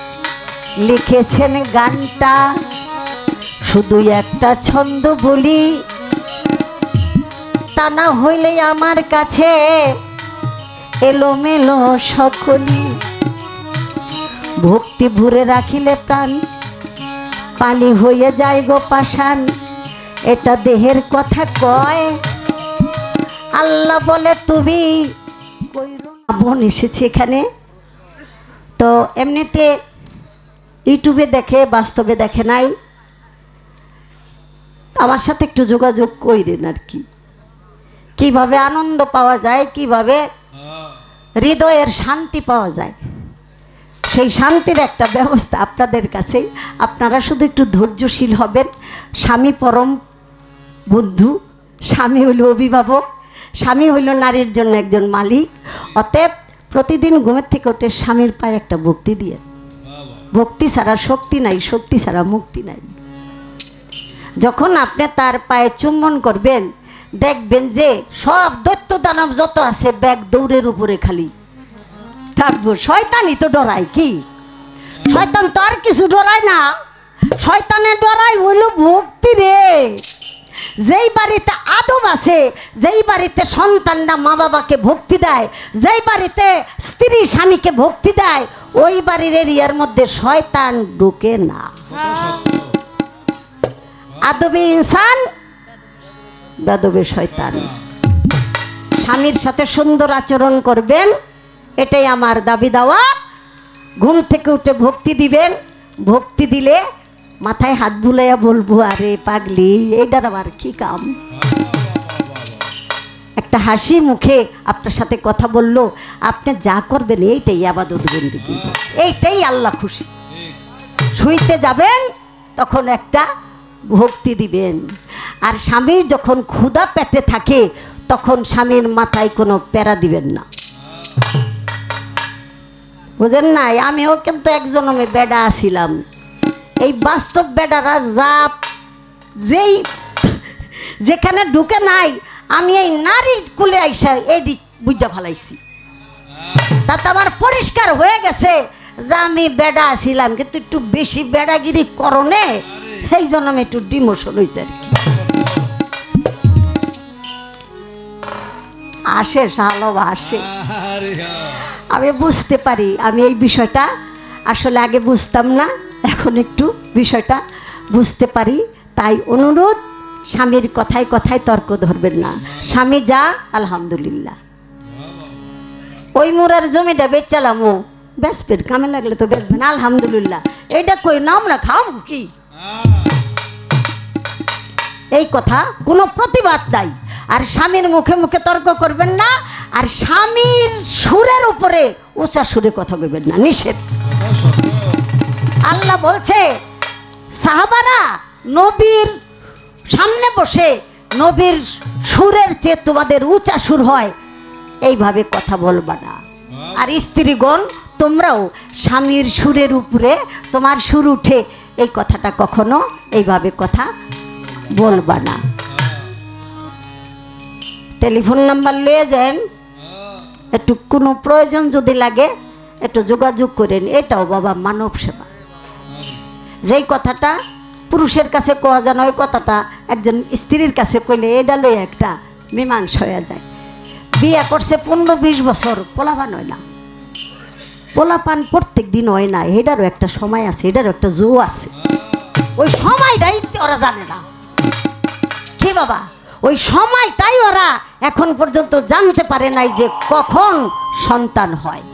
লিখেছেন গানটা শুধু একটা ছন্দ বলি তা না হইলে আমার কাছে এলোমেলো সকলি ভক্তি ভরে রাখিলে প্রাণ পানি হয়ে যায় গো পাষাণ এটা দেহের কথা কয় আল্লাহ বলে তুমি কইরো না। বোন এসেছে এখানে তো এমনিতে ইউটিউবে দেখে বাস্তবে দেখে নাই আমার সাথে একটু যোগাযোগ কইরেন আর কি কিভাবে আনন্দ পাওয়া যায় কিভাবে হৃদয়ের শান্তি পাওয়া যায় সেই শান্তির একটা ব্যবস্থা আপনাদের কাছে আপনারা শুধু একটু ধৈর্যশীল হবেন স্বামী পরম বন্ধু স্বামী হইল অভিভাবক স্বামী হইল নারীর জন্য একজন মালিক অতএব প্রতিদিন ঘুমের থেকে উঠে স্বামীর পায়ে একটা ভক্তি দিয়ে ভক্তি ছাড়া শক্তি নাই শক্তি ছাড়া মুক্তি নাই যখন আপনি তার পায়ে চুম্বন করবেন দেখবেন যে সব দৈত্য দানব যত আছে ব্যাগ দৌড়ের উপরে খালি থাকবো শয়তানই তো ডরায় কি শয়তান তো আর কিছু ডরায় না শয়তানে ডরাই হইল ভক্তি রে যেই বাড়িতে আদব আছে, যেই বাড়িতে সন্তানরা মা বাবাকে ভক্তি দেয়, যেই বাড়িতে স্ত্রী স্বামীকে ভক্তি দেয়, ওই বাড়ির এরিয়ার মধ্যে শয়তান ঢুকে না। আদবে ইনসান, বেদবে শয়তান। স্বামীর সাথে সুন্দর আচরণ করবেন, এটাই আমার দাবি দেওয়া। ঘুম থেকে উঠে ভক্তি দিবেন, ভক্তি দিলে মাথায় হাত বুলাইয়া বলবো, আরে পাগলি এইটার আবার কি কাম। একটা হাসি মুখে আপনার সাথে কথা বললো, আপনি যা করবেন এইটাই ইবাদত বন্দেগী, এইটাই আল্লাহ খুশি। শুইতে যাবেন তখন একটা ভক্তি দিবেন। আর স্বামীর যখন ক্ষুধা পেটে থাকে তখন স্বামীর মাথায় কোনো প্যারা দিবেন না, বুঝেন নাই? আমিও কিন্তু একজন আমি বেডা আছিলাম। এই বাস্তব বেডারা যা যেই যেখানে ঢুকে নাই, আমি এই নারী কুলে আইসা এদিক বুঝা ফেলাইছি। তাতে আমার পরিষ্কার হয়ে গেছে যে আমি বেডা আছিলাম, কিন্তু একটু বেশি বেডাগিরি করণে সেই জন্য আমি একটু ডিমোশন হয়েছে আর কি। আসে সালভ আসে, আমি বুঝতে পারি। আমি এই বিষয়টা আসলে আগে বুঝতাম না, এখন একটু বিষয়টা বুঝতে পারি। তাই অনুরোধ, স্বামীর কথায় কথায় তর্ক ধরবেন না। স্বামী যা আলহামদুলিল্লাহ, ওই মোরার জমিটা বেচালাম, ও বেচবেন, কামে লাগলে তো বেচবেন আলহামদুলিল্লাহ, এইটা কই না আমরা খাম কি, এই কথা কোনো প্রতিবাদ নাই। আর স্বামীর মুখে মুখে তর্ক করবেন না, আর স্বামীর সুরের উপরে উঁচা সুরে কথা কইবেন না, নিষেধ। আল্লাহ বলছে সাহাবারা নবীর সামনে বসে নবীর সুরের চেয়ে তোমাদের উঁচা সুর হয়, এইভাবে কথা বলবা না। আর স্ত্রীগণ তোমরাও স্বামীর সুরের উপরে তোমার সুর উঠে এই কথাটা কখনো এইভাবে কথা বলবা না। টেলিফোন নাম্বার লয়ে যান, একটু কোনো প্রয়োজন যদি লাগে একটু যোগাযোগ করেন, এটাও বাবা মানব সেবা। যেই কথাটা পুরুষের কাছে কোয়া যায় না, ওই কথাটা একজন স্ত্রীর কাছে কইলে এটা লই একটা মীমাংসা হয়ে যায়। বিয়ে করছে পনেরো বিশ বছর, পোলাপান হয় না, পোলাপান প্রত্যেক দিন হয় না, এটারও একটা সময় আছে, এটারও একটা জো আছে। ওই সময়টাই ওরা জানে না কি বাবা, ওই সময়টাই ওরা এখন পর্যন্ত জানতে পারে নাই যে কখন সন্তান হয়।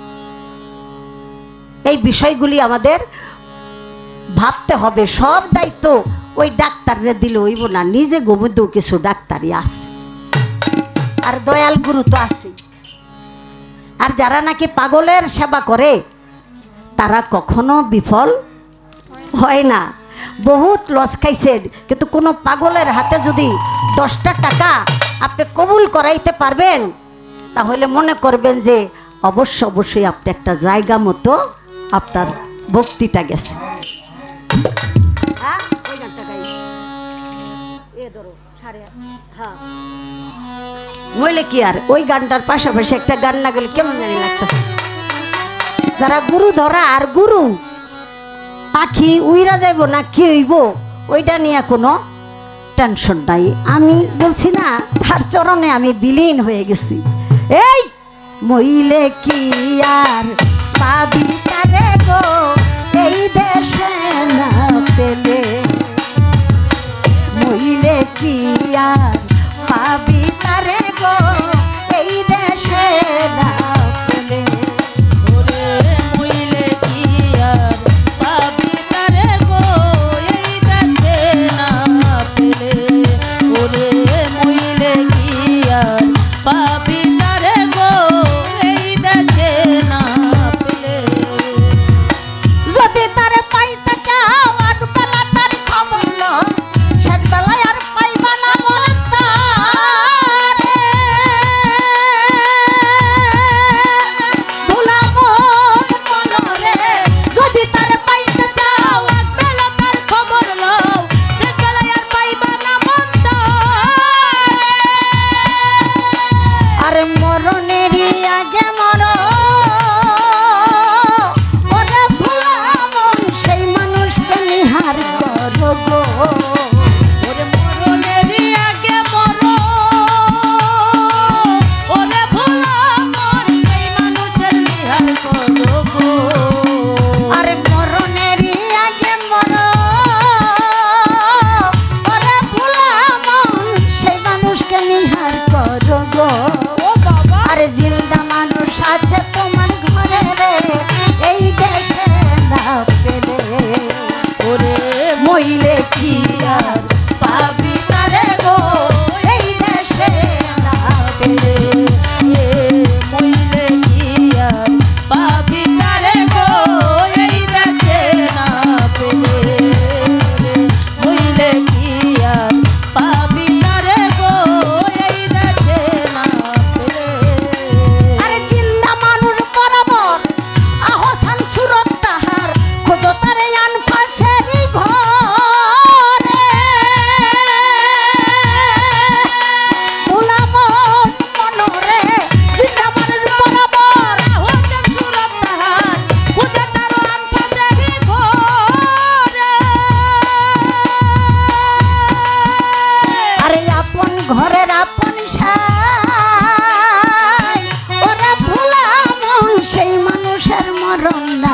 এই বিষয়গুলি আমাদের ভাবতে হবে। সব দায়িত্ব ওই ডাক্তাররে দিলে হইব না, নিজে গোমধ্যেও কিছু ডাক্তারই আছে, আর দয়াল গুরু তো আছে। আর যারা নাকি পাগলের সেবা করে তারা কখনো বিফল হয় না। বহুত লস খাইছেন, কিন্তু কোনো পাগলের হাতে যদি দশটা টাকা আপনি কবুল করাইতে পারবেন, তাহলে মনে করবেন যে অবশ্য অবশ্যই আপনি একটা জায়গা মতো আপনার ভক্তিটা গেছে। হ্যাঁ, ওই গানটা গাই, এ ধরো সাড়ে হ্যাঁ নইলে কি আর ওই গানটার পাশাপাশি একটা গান না গেলে কেমন জানি লাগতেছে। যারা গুরু ধরা আর গুরু পাখি উইরা যাইব না কি হইব ওইটা নিয়ে কোনো টেনশন নাই। আমি বলছি না, তার চরণে আমি বিলীন হয়ে গেছি। এই মইলে কি আর পাবি তারে গো এই দেশে না পেলে, মইলে কি আর পাবি তারে গো এই দেশে না পেলে। ওরে মইলে কি আর পাবি তারে গো এই দেশে না পেলে, ওরে মইলে কি আর পাবি তারে গো এই দেশে না পেলে।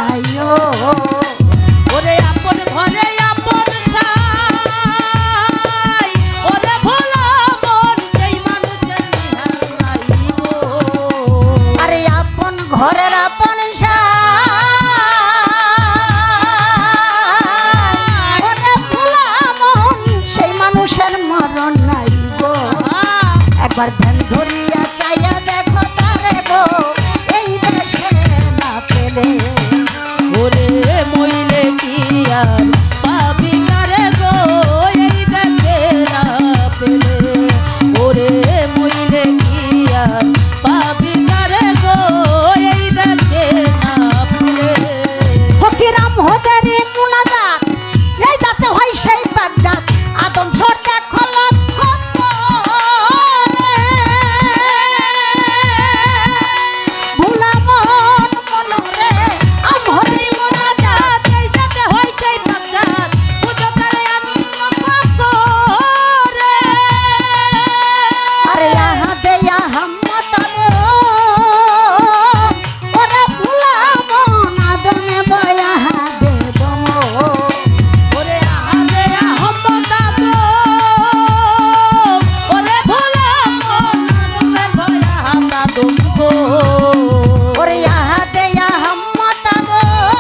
নাই ও ওরে আপন ঘরে আপন ছাই ওরে ভোলা মন সেই মানুষের নিহার নাই গো আরে আপন ঘরের আপন ওরে ভোলা মন সেই মানুষের মরণ নাই গো একবার ধ্যান ধরিয়া চাইয়া দেখো তারে গো এই দেশে না পেলে ওরে মইলে কি আর পাবি কারে গো এই দেখে না পেলে ওরে মইলে কি আর পাবি কারে গো এই দেখে না পেলে ফকিরাম হোদেরি মুনাজাত এই যাতে হয় সেই বাগদাদ আদম সর দেখো লক্ষ ভোলা মন মনরে আমহরি মুনাজাত এই যাতে হয় সেই বাগদাদ পুজো করে আনন্দ করে আরে আহা দেয়া হাম্মতালো ওরে ভোলা মন আদমে বয়া দেবম ওরে আহাদে আহম্মদা দো ওরে ভোলা মন আদমের ভয়া হাতা দুগো ওরে আহা দেয়া হাম্মতালো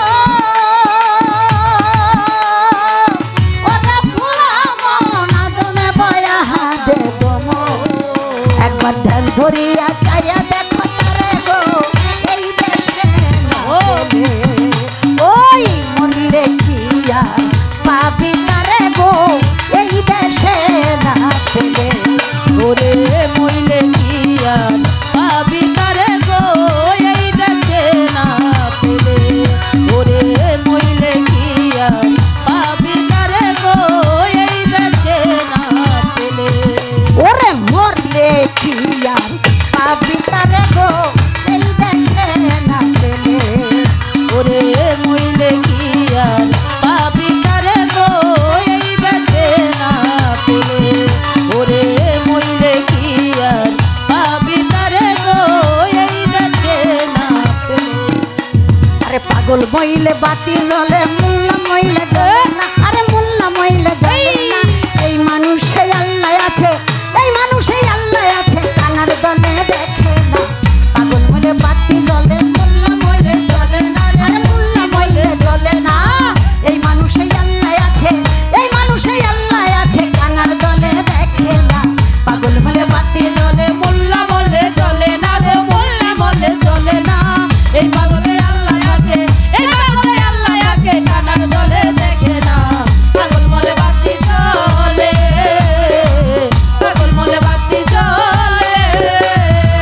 ওরে ভোলা মন আদমে বয়া দেবম একবার ধ্যান ধরিয়া চাইয়া দেখো তারে গো এই দেশে না পেলে। ওই মরিলে কি আর পাবি তারে গো এই দেশে না পেলে ওরে মইলে কি আর পাবি তারে গো এই দেখে না পেলে ওরে মইলে কি আর পাবি তারে গো এই দেখে না পেলে ওরে মরলে কি আর পাবি তারে গো এই দেশে না পেলে ওরে মইলে কি আর পাবি তারে গো এই দেখে না পেলে ওরে মইলে কি আর পাবি তারে গো এই দেখে না পেলে আরে পাগল মইলে বাতি জ্বলে মুল্লা মইলে জ্বলে না আরে মুল্লা মইলে জ্বলে না এই মানুষে আল্লাহ আছে এই মানুষে আল্লাহ আছে কানার দলে দেখে না পাগল মইলে বাতি জ্বলে মুল্লা মইলে জ্বলে না আরে মুল্লা মইলে জ্বলে না এই মানুষে আল্লাহ আছে এই মানুষে আল্লাহ আছে কানার দলে দেখে না পাগল মইলে বাতি জ্বলে মোল্লা বলে চলে না রে মোল্লা বলে চলে না এই মানুষে আল্লাহ থাকে এই মানুষে আল্লাহ থাকে কানার দলে দেখে না পাগল বলে বাতি চলে পাগল বলে বাতি চলে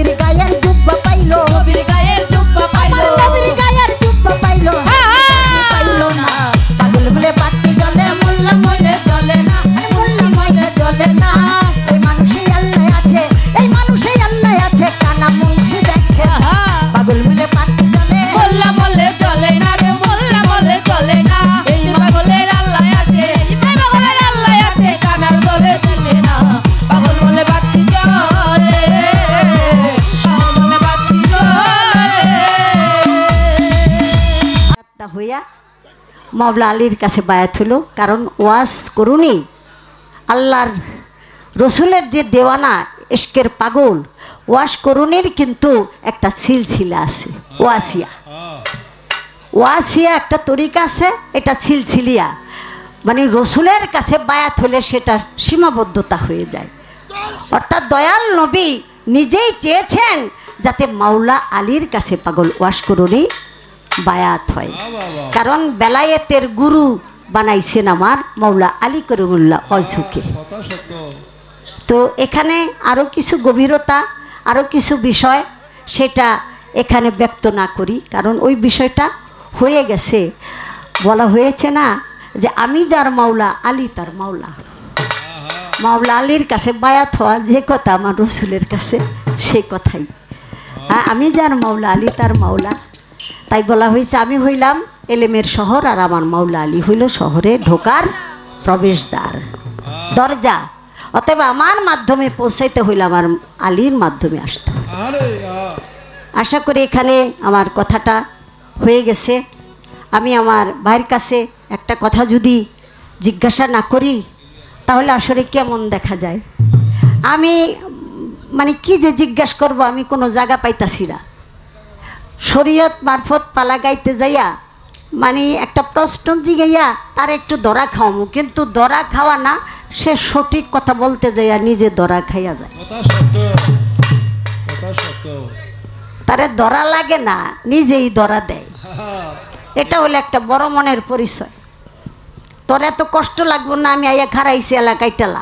নবীর গায়ের জুব্বা পাইলো নবীর গায়ের জুব্বা পাইলো আমার নবীর গায়ের জুব্বা পাইলো পাইলো না পাগল বলে বাতি জ্বলে মোল্লা মলে জ্বলে না মোল্লা মলে জ্বলে না এই মানুষে আল্লাহ আছে এই মানুষে আল্লাহ আছে কানা মুন্সি দেখে পাগল বলে বাতি জ্বলে মোল্লা মলে জ্বলে না রে মোল্লা মলে জ্বলে না এই পাগলের আল্লাহ আছে এই পাগলের আল্লাহ আছে কানার দলে জ্বলে না পাগল বলে বাতি জ্বলে পাগল বলে বাতি জ্বলে হইয়া মাওলা আলীর কাছে বায়াত হলো, কারণ ওয়াজ করুনি আল্লাহর রসুলের যে দেওয়ানা ইশকের পাগল ওয়াজ করুনির কিন্তু একটা সিলসিলা আছে। ওয়াসিয়া ওয়াসিয়া একটা তরিকা আছে, এটা সিলসিলিয়া মানে রসুলের কাছে বায়াত হলে সেটা সীমাবদ্ধতা হয়ে যায়। অর্থাৎ দয়াল নবী নিজেই চেয়েছেন যাতে মাওলা আলীর কাছে পাগল ওয়াজ করুনি বায়াত হয়, কারণ বেলায়েতের গুরু বানাইছেন আমার মাওলা আলী করিমুল্লাহ অজুকে। তো এখানে আরও কিছু গভীরতা আরও কিছু বিষয় সেটা এখানে ব্যক্ত না করি, কারণ ওই বিষয়টা হয়ে গেছে। বলা হয়েছে না যে আমি যার মাওলা আলী তার মাওলা। মাওলা আলীর কাছে বায়াত হওয়া যে কথা আমার রসুলের কাছে সেই কথাই, আমি যার মাওলা আলী তার মাওলা। তাই বলা হয়েছে আমি হইলাম এলেমের শহর আর আমার মাওলা আলী হইল শহরে ঢোকার প্রবেশদ্বার দরজা। অতএব আমার মাধ্যমে পৌঁছাইতে হইলে আমার আলীর মাধ্যমে আসতাম। আশা করি এখানে আমার কথাটা হয়ে গেছে। আমি আমার ভাইয়ের কাছে একটা কথা যদি জিজ্ঞাসা না করি তাহলে আসলে কেমন দেখা যায়। আমি মানে কি যে জিজ্ঞাসা করব আমি কোনো জায়গা পাইতাছি না। শরীয়ত মারফত পালা গাইতে যাইয়া মানে একটা প্রশ্ন জিগাইয়া তার একটু দরা খাওয়ামু, কিন্তু দরা খাওয়া না, সে সঠিক কথা বলতে যাইয়া নিজে দরা খাইয়া যায়। তারে দরা লাগে না, নিজেই দরা দেয়। এটা হলো একটা বড় মনের পরিচয়। তোর এত কষ্ট লাগবো না, আমি আইয়া খারাইছি এলাকায় টেলা।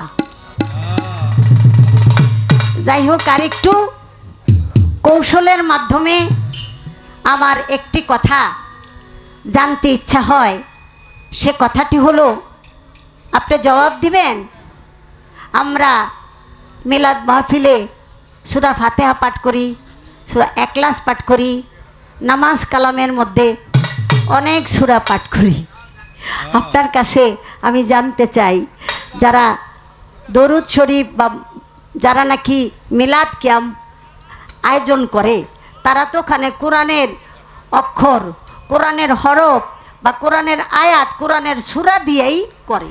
যাই হোক, আর একটু কৌশলের মাধ্যমে আমার একটি কথা জানতে ইচ্ছা হয়, সে কথাটি হলো আপনি জবাব দিবেন। আমরা মিলাদ মাহফিলে সূরা ফাতিহা পাঠ করি, সূরা ইখলাস পাঠ করি, নামাজ কালামের মধ্যে অনেক সূরা পাঠ করি। আপনার কাছে আমি জানতে চাই, যারা দরুদ শরীফ বা যারা নাকি মিলাদ কিয়াম আয়োজন করে তারা তো ওখানে কোরআনের অক্ষর, কোরআনের হরফ বা কোরআনের আয়াত, কোরআনের সূরা দিয়েই করে।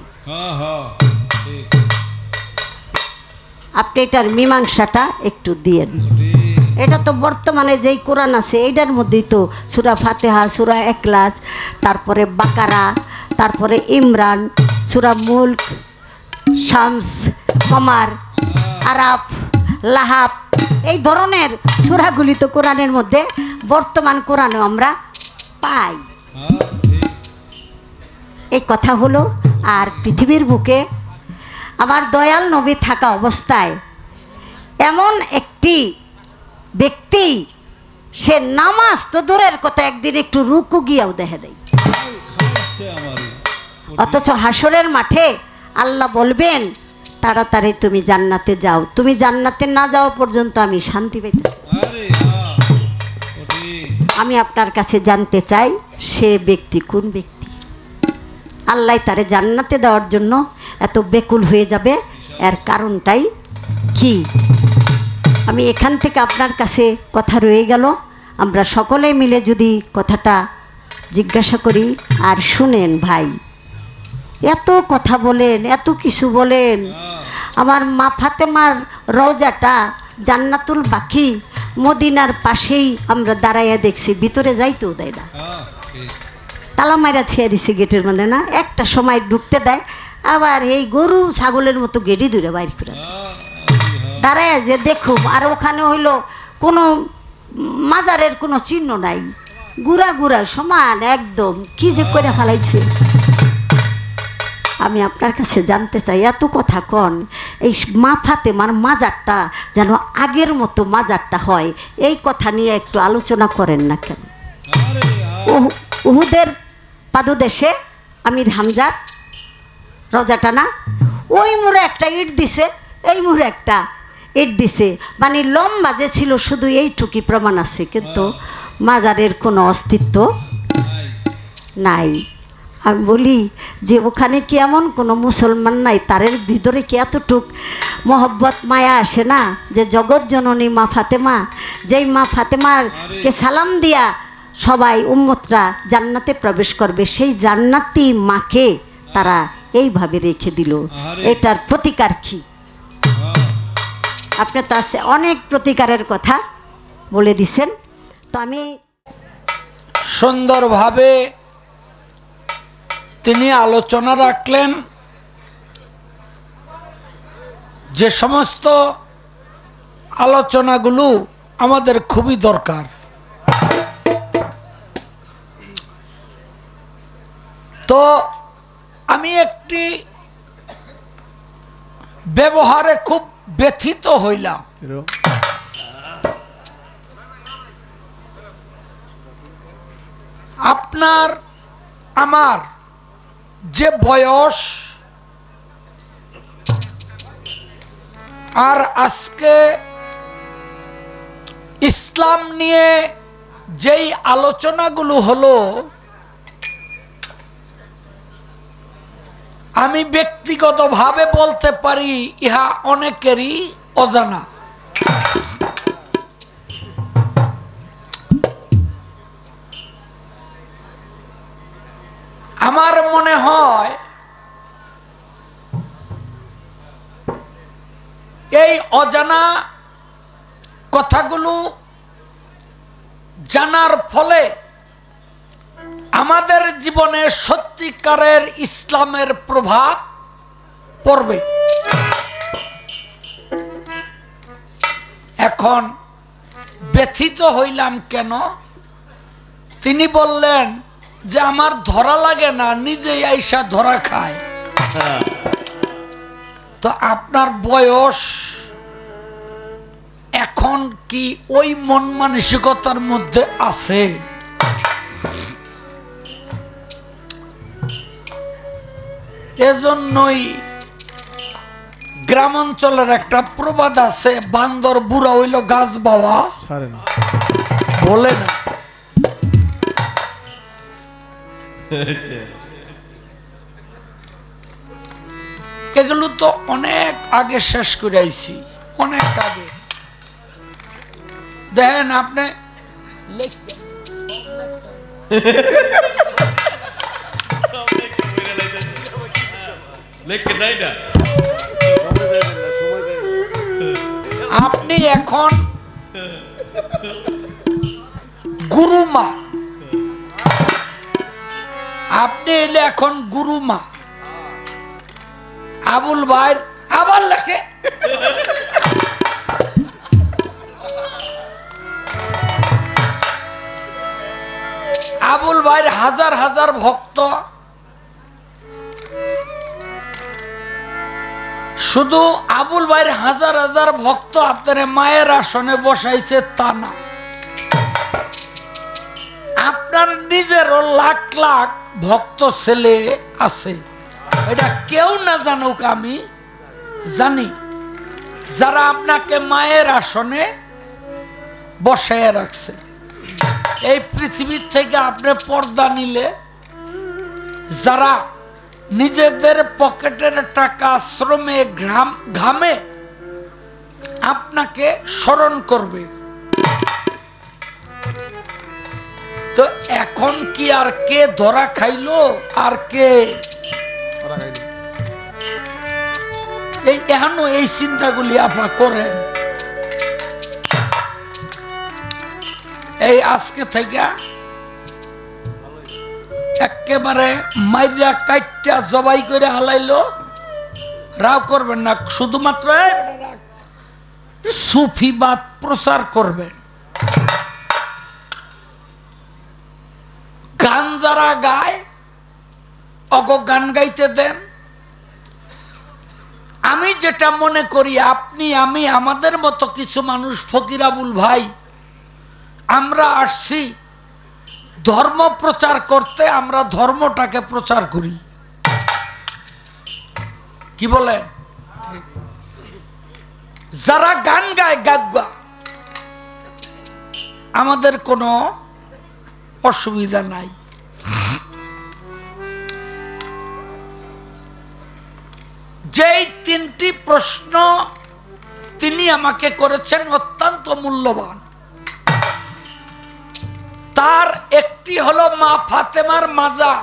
আপনি এটার মীমাংসাটা একটু দিয়েন। এটা তো বর্তমানে যেই কোরআন আছে এইটার মধ্যেই তো সূরা ফাতিহা, সূরা ইখলাস, তারপরে বাকারা, তারপরে ইমরান, সূরা মুলক, শামস, কমার, আরাফ, লাহাব, এই ধরনের সূরাগুলি তো কোরআনের মধ্যে বর্তমান কোরআনে আমরা পাই। এই কথা হলো। আর পৃথিবীর বুকে আমার দয়াল নবী থাকা অবস্থায় এমন একটি ব্যক্তি, সে নামাজ তো দূরের কথা, একদিন একটু রুকু গিয়াও দেখে নেই। অথচ হাসরের মাঠে আল্লাহ বলবেন তাড়াতাড়ি তুমি জান্নাতে যাও, তুমি জান্নাতে না যাওয়া পর্যন্ত আমি শান্তি পাইতেছি। আমি আপনার কাছে জানতে চাই সে ব্যক্তি কোন ব্যক্তি? আল্লাহ তারে জান্নাতে দেওয়ার জন্য এত বেকুল হয়ে যাবে, এর কারণটাই কি? আমি এখান থেকে আপনার কাছে কথা রয়ে গেল, আমরা সকলে মিলে যদি কথাটা জিজ্ঞাসা করি আর শুনেন। ভাই এত কথা বলেন, এত কিছু বলেন, আমার মা ফাতেমার রওজাটা জান্নাতুল বাকি মদিনার পাশেই আমরা দাঁড়াইয়া দেখছি, ভিতরে যাইতেও দেয় না, তালা মাইরা থিয়া দিছে গেটের মধ্যে, না একটা সময় ঢুকতে দেয়, আবার এই গরু ছাগলের মতো গেটি দূরে বাইর করে দাঁড়ায় যে দেখুম। আর ওখানে হইল কোনো মাজারের কোনো চিহ্ন নাই, গুড়া গুড়া সমান একদম, কি যে করে ফেলাইছে। আমি আপনার কাছে জানতে চাই, এত কথা কন, এই মা ফাতেমার মাজারটা যেন আগের মতো মাজারটা হয়, এই কথা নিয়ে একটু আলোচনা করেন না কেন? উহুদের পাদদেশে আমির হামজার রজাটা না, ওই মোড়ে একটা ইট দিছে, এই মোড়ে একটা ইট দিছে, মানে লম্বা যে ছিল শুধু এইটুকি প্রমাণ আছে, কিন্তু মাজারের কোনো অস্তিত্ব নাই। আমি বলি যে ওখানে কি এমন কোনো মুসলমান নাই তারের ভিতরে কি এতটুক মহব্বত মায়া আসে না যে জগৎ জননী মা ফাতেমা, যেই মা ফাতেমারকে সালাম দিয়া সবাই উম্মতরা জান্নাতে প্রবেশ করবে, সেই জান্নাতি মাকে তারা এইভাবে রেখে দিল। এটার প্রতিকার কি? আপনি তো আছে অনেক প্রতিকারের কথা বলে দিছেন, তো আমি সুন্দরভাবে তিনি আলোচনা রাখলেন। যে সমস্ত আলোচনাগুলো আমাদের খুবই দরকার। তো আমি একটি ব্যবহারে খুব ব্যথিত হইলাম। আপনার আমার যে বয়স আর আজকে ইসলাম নিয়ে যেই আলোচনাগুলো হলো, আমি ব্যক্তিগতভাবে বলতে পারি ইহা অনেকেরই অজানা। আমার মনে হয় এই অজানা কথাগুলো জানার ফলে আমাদের জীবনে সত্যিকারের ইসলামের প্রভাব পড়বে। এখন ব্যথিত হইলাম কেন? তিনি বললেন যে আমার ধরা লাগে না, নিজেই আইসা ধরা খায়। তো আপনার বয়স এখন কি ওই মন মানসিকতার মধ্যে আছে? এজন্যই গ্রাম অঞ্চলের একটা প্রবাদ আছে, বান্দর বুড়া হইল গাছ বাবা বলে না। এগুলো তো অনেক আগে শেষ করে আইছি, অনেক আগে। দেখেন আপনি আপনি এখন গুরুমা, আপনি এলে এখন গুরুমা। আবুল ভাই আবার লেখে আবুল ভাইয়ের হাজার হাজার ভক্ত, শুধু আবুল ভাইয়ের হাজার হাজার ভক্ত আপনার মায়ের আসনে বসাইছে তা না, আপনার নিজেরও লাখ লাখ ভক্ত ছেলে আছে। এটা কেউ না জানুক, আমি জানি, যারা আপনাকে মায়ের আসনে বসায় রাখছে। এই পৃথিবীর থেকে আপনি পর্দা নিলে যারা নিজেদের পকেটের টাকা শ্রমে ঘাম ঘামে আপনাকে স্মরণ করবে। তো এখন কি আর কে ধরা খাইলো আর কে এই এখনো এই চিন্তাগুলি আপা করেন। এই আজকে থেকে একেবারে মাইরা কাইটা জবাই করে হালাইলো রাও করবেন না, শুধুমাত্র সুফিবাদ প্রচার করবেন। গান যারা গায় অগ গান গাইতে দেন, আমি যেটা মনে করি, আপনি আমি আমাদের মতো কিছু মানুষ, ফকির আবুল ভাই, আমরা আসছি ধর্ম প্রচার করতে, আমরা ধর্মটাকে প্রচার করি। কি বলেন? যারা গান গায় গাগা, আমাদের কোনো অসুবিধা নাই। যেই তিনটি প্রশ্ন তিনি আমাকে করেছেন অত্যন্ত মূল্যবান। তার একটি হলো মা ফাতেমার মাজার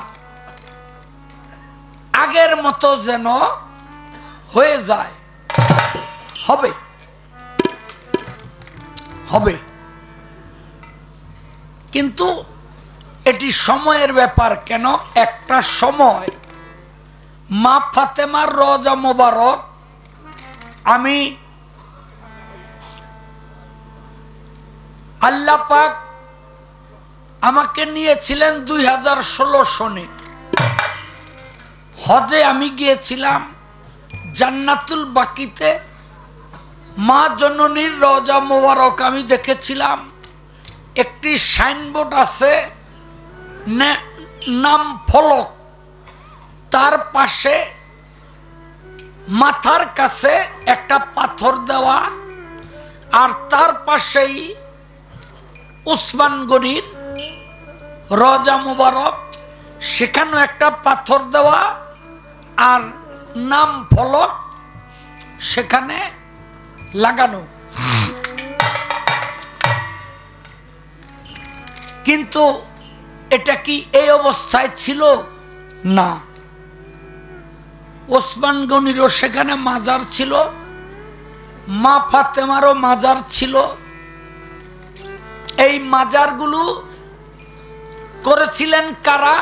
আগের মতো যেন হয়ে যায়। হবে হবে কিন্তু এটি সময়ের ব্যাপার। কেন? একটা সময় মা ফাতেমার রওজা মোবারক আমি আল্লাহ পাক আমাকে নিয়েছিলেন দুই হাজার ষোলো সনে। হজে আমি গিয়েছিলাম জান্নাতুল বাকিতে, মা জননীর রওজা মোবারক আমি দেখেছিলাম। একটি সাইনবোর্ড আছে নাম ফলক, তার পাশে মাথার কাছে একটা পাথর দেওয়া, আর তার পাশেই উসমান গনির রওজা মুবারক, সেখানেও একটা পাথর দেওয়া আর নাম ফলক সেখানে লাগানো। কিন্তু এটা কি এই অবস্থায় ছিল? না। ওসমান গনিরও সেখানে মাজার ছিল, মা ফাতেমারও মাজার ছিল। এই মাজারগুলো করেছিলেন কারা?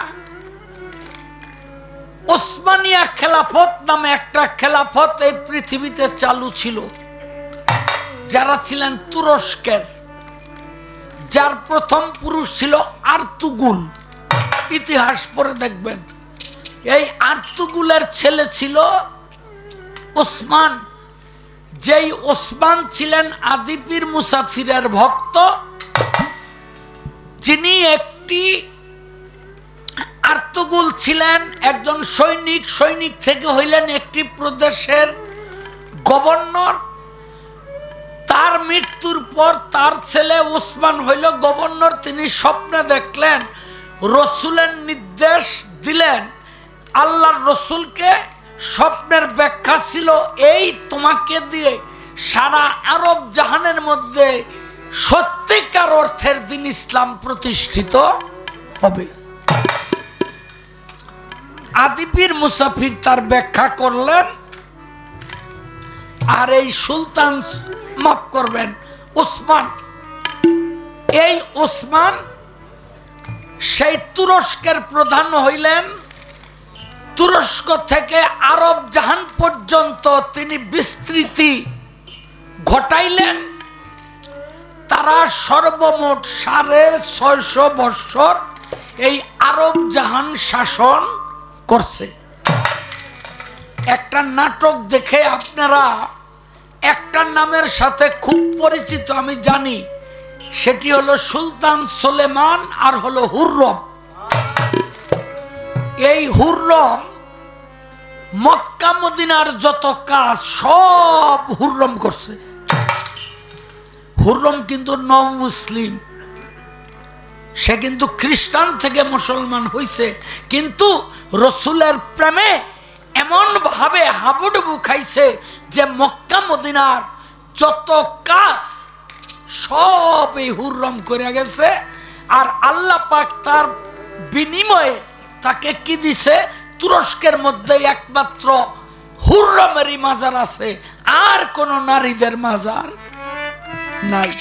ওসমানিয়া খেলাফত নামে একটা খেলাফত এই পৃথিবীতে চালু ছিল, যারা ছিলেন তুরস্কের, যার প্রথম পুরুষ ছিল আর্তুগুল। ইতিহাস পড়ে দেখবেন। এই আর্তুগুলের ছেলে ছিল ওসমান। যেই ওসমান ছিলেন আদিপির মুসাফিরের ভক্ত, যিনি একটি আর্তুগুল ছিলেন একজন সৈনিক, সৈনিক থেকে হইলেন একটি প্রদেশের গভর্নর। তার মৃত্যুর পর তার ছেলে ওসমান হইল গভর্নর। তিনি স্বপ্নে দেখলেন, রসুলের নির্দেশ দিলেন, আল্লাহর রসুলকে স্বপ্নের ব্যাখ্যা ছিল এই, তোমাকে দিয়ে সারা আরব জাহানের মধ্যে সত্যিকার অর্থের দিন ইসলাম প্রতিষ্ঠিত হবে। আদিপির মুসাফির তার ব্যাখ্যা করলেন, আর এই সুলতান, মাফ করবেন, ওসমান, এই ওসমান সেই তুরস্কের প্রধান হইলেন। তুরস্ক থেকে আরব জাহান পর্যন্ত তিনি বিস্তৃতি ঘটাইলেন। তারা সর্বমোট সাড়ে ছয়শ বৎসর এই আরব জাহান শাসন করছে। একটা নাটক দেখে আপনারা একটা নামের সাথে খুব পরিচিত আমি জানি, সেটি হলো সুলতান সুলেমান আর হলো হুররম। এই হুররম মক্কা মদিনার যত কাজ সব হুররম করছে। হুররম কিন্তু নও মুসলিম, সে কিন্তু খ্রিস্টান থেকে মুসলমান হইছে, কিন্তু রসুলের প্রেমে এমন ভাবে হাবুডুবু খাইছে যে মক্কা মদিনার যত কাজ সব এই হুররম করে গেছে। আর আল্লাহ পাক তার বিনিময়ে তাকে কি দিছে? তুরস্কের মধ্যে একমাত্র হুররমেরই মাজার আছে, আর কোন নারীদের মাজার নাই।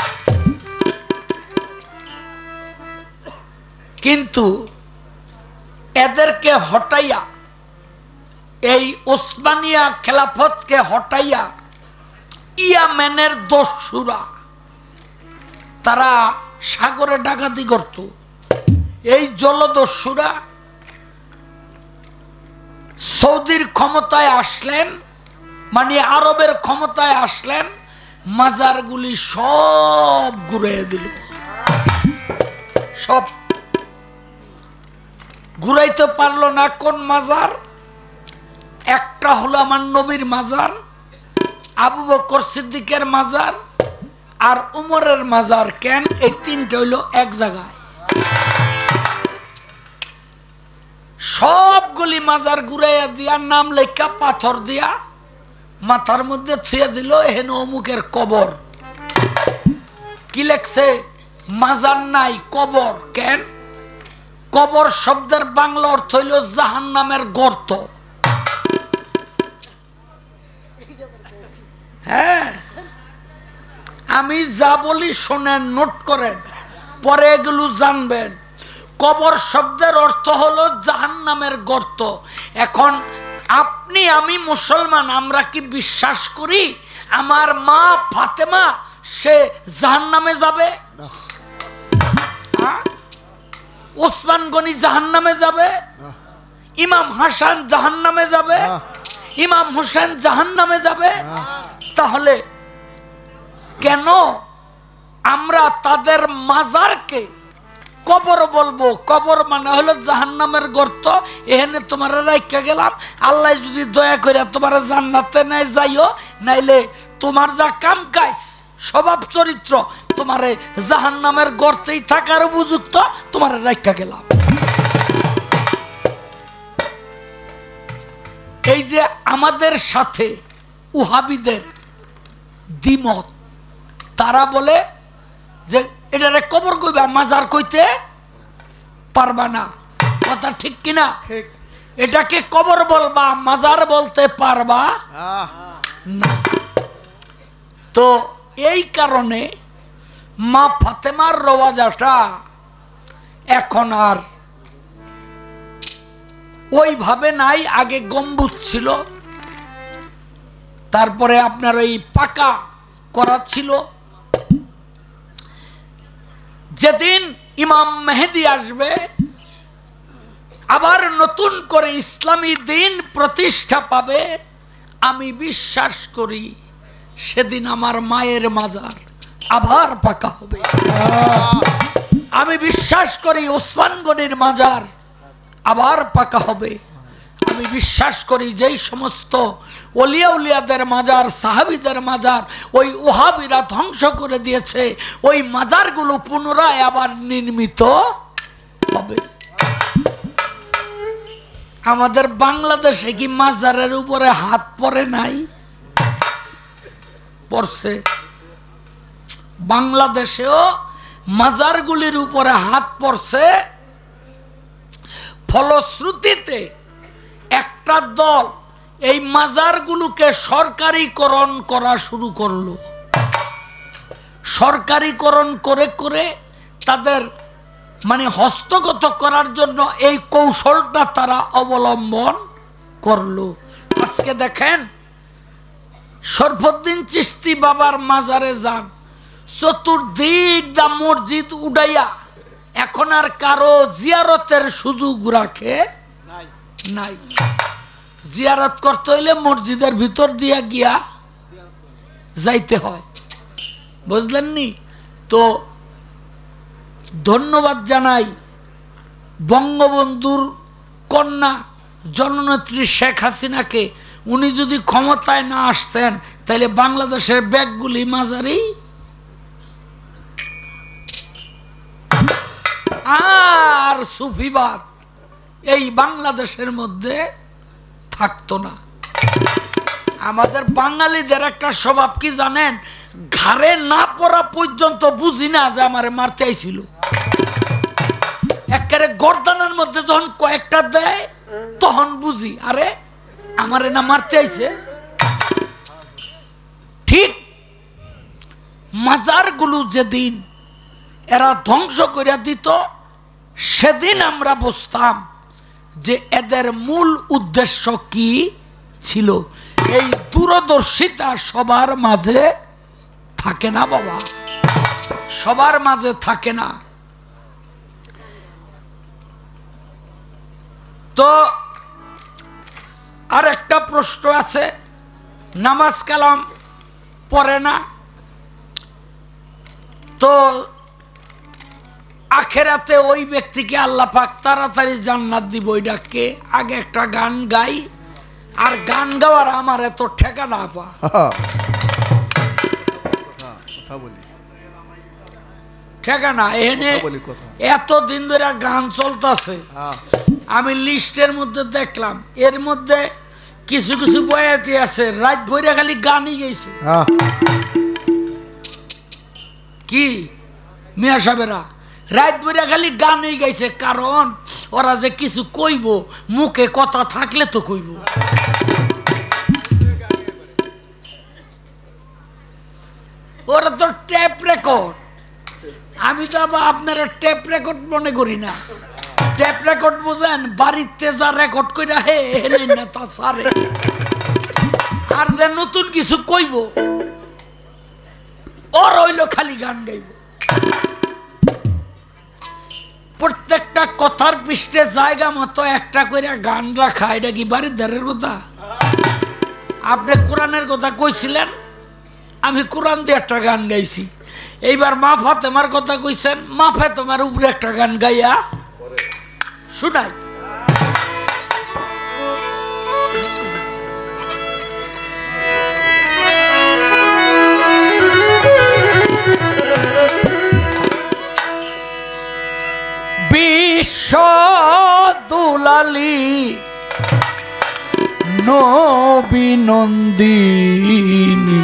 কিন্তু এদেরকে হটাইয়া, এই ওসমানিয়া খেলাফতকে হটাইয়া ইয়ামেনের দস্যুরা তারা সাগরে ডাকাতি করত। এই জলদস্যুরা সৌদির ক্ষমতায় আসলেন, মানে আরবের ক্ষমতায় আসলেন, মাজারগুলি সব ঘুরিয়ে দিল। সব ঘুরাইতে পারলো না। কোন মাজার? একটা হলো আমার নবীর মাজার, আবু বকর সিদ্দিকের মাজার, আর উমরের মাজার। কেন? এই তিনটা হইল এক জায়গায়। সবগুলি মাজার ঘুরাইয়া দিয়া নাম লেখা পাথর দিয়া মাথার মধ্যে থুয়ে দিল, এহেন অমুকের কবর। কি লেখছে? মাজার নাই, কবর। কেন? কবর শব্দের বাংলা অর্থ হইল জাহান্নামের গর্ত। হ্যাঁ, আমি যা বলি শোনেন, নোট করেন, পরে এগুলো জানবেন। কবর শব্দের অর্থ হলো জাহান্নামের গর্ত। এখন আপনি আমি মুসলমান, আমরা কি বিশ্বাস করি আমার মা ফাতেমা সে জাহান্নামে যাবে? ওসমান গনি জাহান্নামে যাবে? ইমাম হাসান জাহান্নামে যাবে? ইমাম হোসেন জাহান্নামে যাবে? তাহলে কেন আমরা তাদের মাজারকে কবর বলবো? কবর মানে হলো জাহান্নামের গর্ত। এখানে তোমার রাইখা গেলাম, আল্লাহ যদি দয়া করে তোমার জান্নাতে নাই যাইও, নাইলে তোমার যা কাম কাজ স্বভাব চরিত্র তোমারে জাহান্নামের গর্তেই থাকার উপযুক্ত, তোমার রাইখা গেলাম। এই যে আমাদের সাথে উহাবিদের দ্বিমত, তারা বলে যে এটারে কবর কইবা, মাজার কইতে পারবা না। কথা ঠিক কিনা? এটাকে কবর বলবা, মাজার বলতে পারবা না। তো এই কারণে মা ফাতেমার রওয়াজাটা এখন আর ওইভাবে নাই। আগে গম্বুজ ছিল, তারপরে আপনার ওই পাকা করা ছিল। যেদিন ইমাম মেহেদী আসবে, আবার নতুন করে ইসলামী দিন প্রতিষ্ঠা পাবে, আমি বিশ্বাস করি সেদিন আমার মায়ের মাজার আবার পাকা হবে। আমি বিশ্বাস করি ওসমান গনির মাজার আবার পাকা হবে। আমি বিশ্বাস করি যেই সমস্ত ওলিয়া উলিয়াদের মাজার, সাহাবীদের মাজার ওই ওহাবিরা ধ্বংস করে দিয়েছে, ওই মাজারগুলো পুনরায় আবার নির্মিত হবে। আমাদের বাংলাদেশে কি মাজারের উপরে হাত পড়ে নাই? পড়ছে। বাংলাদেশেও মাজারগুলির উপরে হাত পড়ছে। ফলশ্রুতিতে একটা দল এই মাজারগুলোকে সরকারিকরণ করা শুরু করলো। সরকারিকরণ করে করে তাদের মানে হস্তগত করার জন্য এই কৌশলটা তারা অবলম্বন করলো। আজকে দেখেন, শরফুদ্দিন চিশতি বাবার মাজারে যান, চতুর্দিক দা মসজিদ উড়াইয়া এখন আর কারো জিয়ারতের সুযোগ রাখে নাই। জিয়ারত করতে হইলে মসজিদের ভিতর দিয়া গিয়া যাইতে হয়, বুঝলেন নি? তো ধন্যবাদ জানাই বঙ্গবন্ধুর কন্যা জননেত্রী শেখ হাসিনাকে। উনি যদি ক্ষমতায় না আসতেন তাহলে বাংলাদেশের ব্যাগগুলি মাজারি আর সুফিবাদ এই বাংলাদেশের মধ্যে থাকতো না। আমাদের বাঙালিদের একটা স্বভাব কি জানেন? ঘাড়ে না পড়া পর্যন্ত বুঝি না যে আমারে মারতে আইছিল। একেবারে গর্দানের মধ্যে যখন কয়েকটা দেয় তখন বুঝি আরে আমারে না মারতে আইছে। ঠিক মাজারগুলো যেদিন এরা ধ্বংস করে দিত, সেদিন আমরা বুঝতাম যে এদের মূল উদ্দেশ্য কি ছিল। এই দূরদর্শিতা সবার মাঝে থাকে না বাবা, সবার মাঝে থাকে না। তো আর একটা প্রশ্ন আছে, নামাজ কালাম পড়ে না, তো আখেরাতে ওই ব্যক্তিকে আল্লাহ পাক তাড়াতাড়ি জান্নাত দিব। ওইটাকে আগে একটা গান গাই, আর গান গাওয়ার আমার এত ঠেকা না পা। ঠেকা না এনে এত দিন ধরে গান চলতেছে, আমি লিস্টের মধ্যে দেখলাম এর মধ্যে কিছু কিছু বয়াতি আছে রাত ভরে খালি গানই গেছে। কি মিয়া সাহেবেরা রাত ভরে খালি গানই গাইছে, কারণ ওরা যে কিছু কইব মুখে কথা থাকলে তো কইব। ওরা তো টেপ রেকর্ড, আমি তো আবার আপনারা টেপ রেকর্ড মনে করি না। টেপ রেকর্ড বুঝেন বাড়িতে যা রেকর্ড কইরা হে এনে না তা সারে, আর যে নতুন কিছু কইব ওর হইলো খালি গান গাইব। প্রত্যেকটা কথার পৃষ্ঠে জায়গা মতো একটা করে গান রাখা, এটা কি বাড়ির ধারের কথা? আপনি কোরআনের কথা কইছিলেন, আমি কোরআন দিয়ে একটা গান গাইছি। এইবার মা ফাতেমার কথা কইছেন, মা ফাতেমার উপরে একটা গান গাইয়া শুনাই। বিশ্ব দুলালী নবী নন্দিনী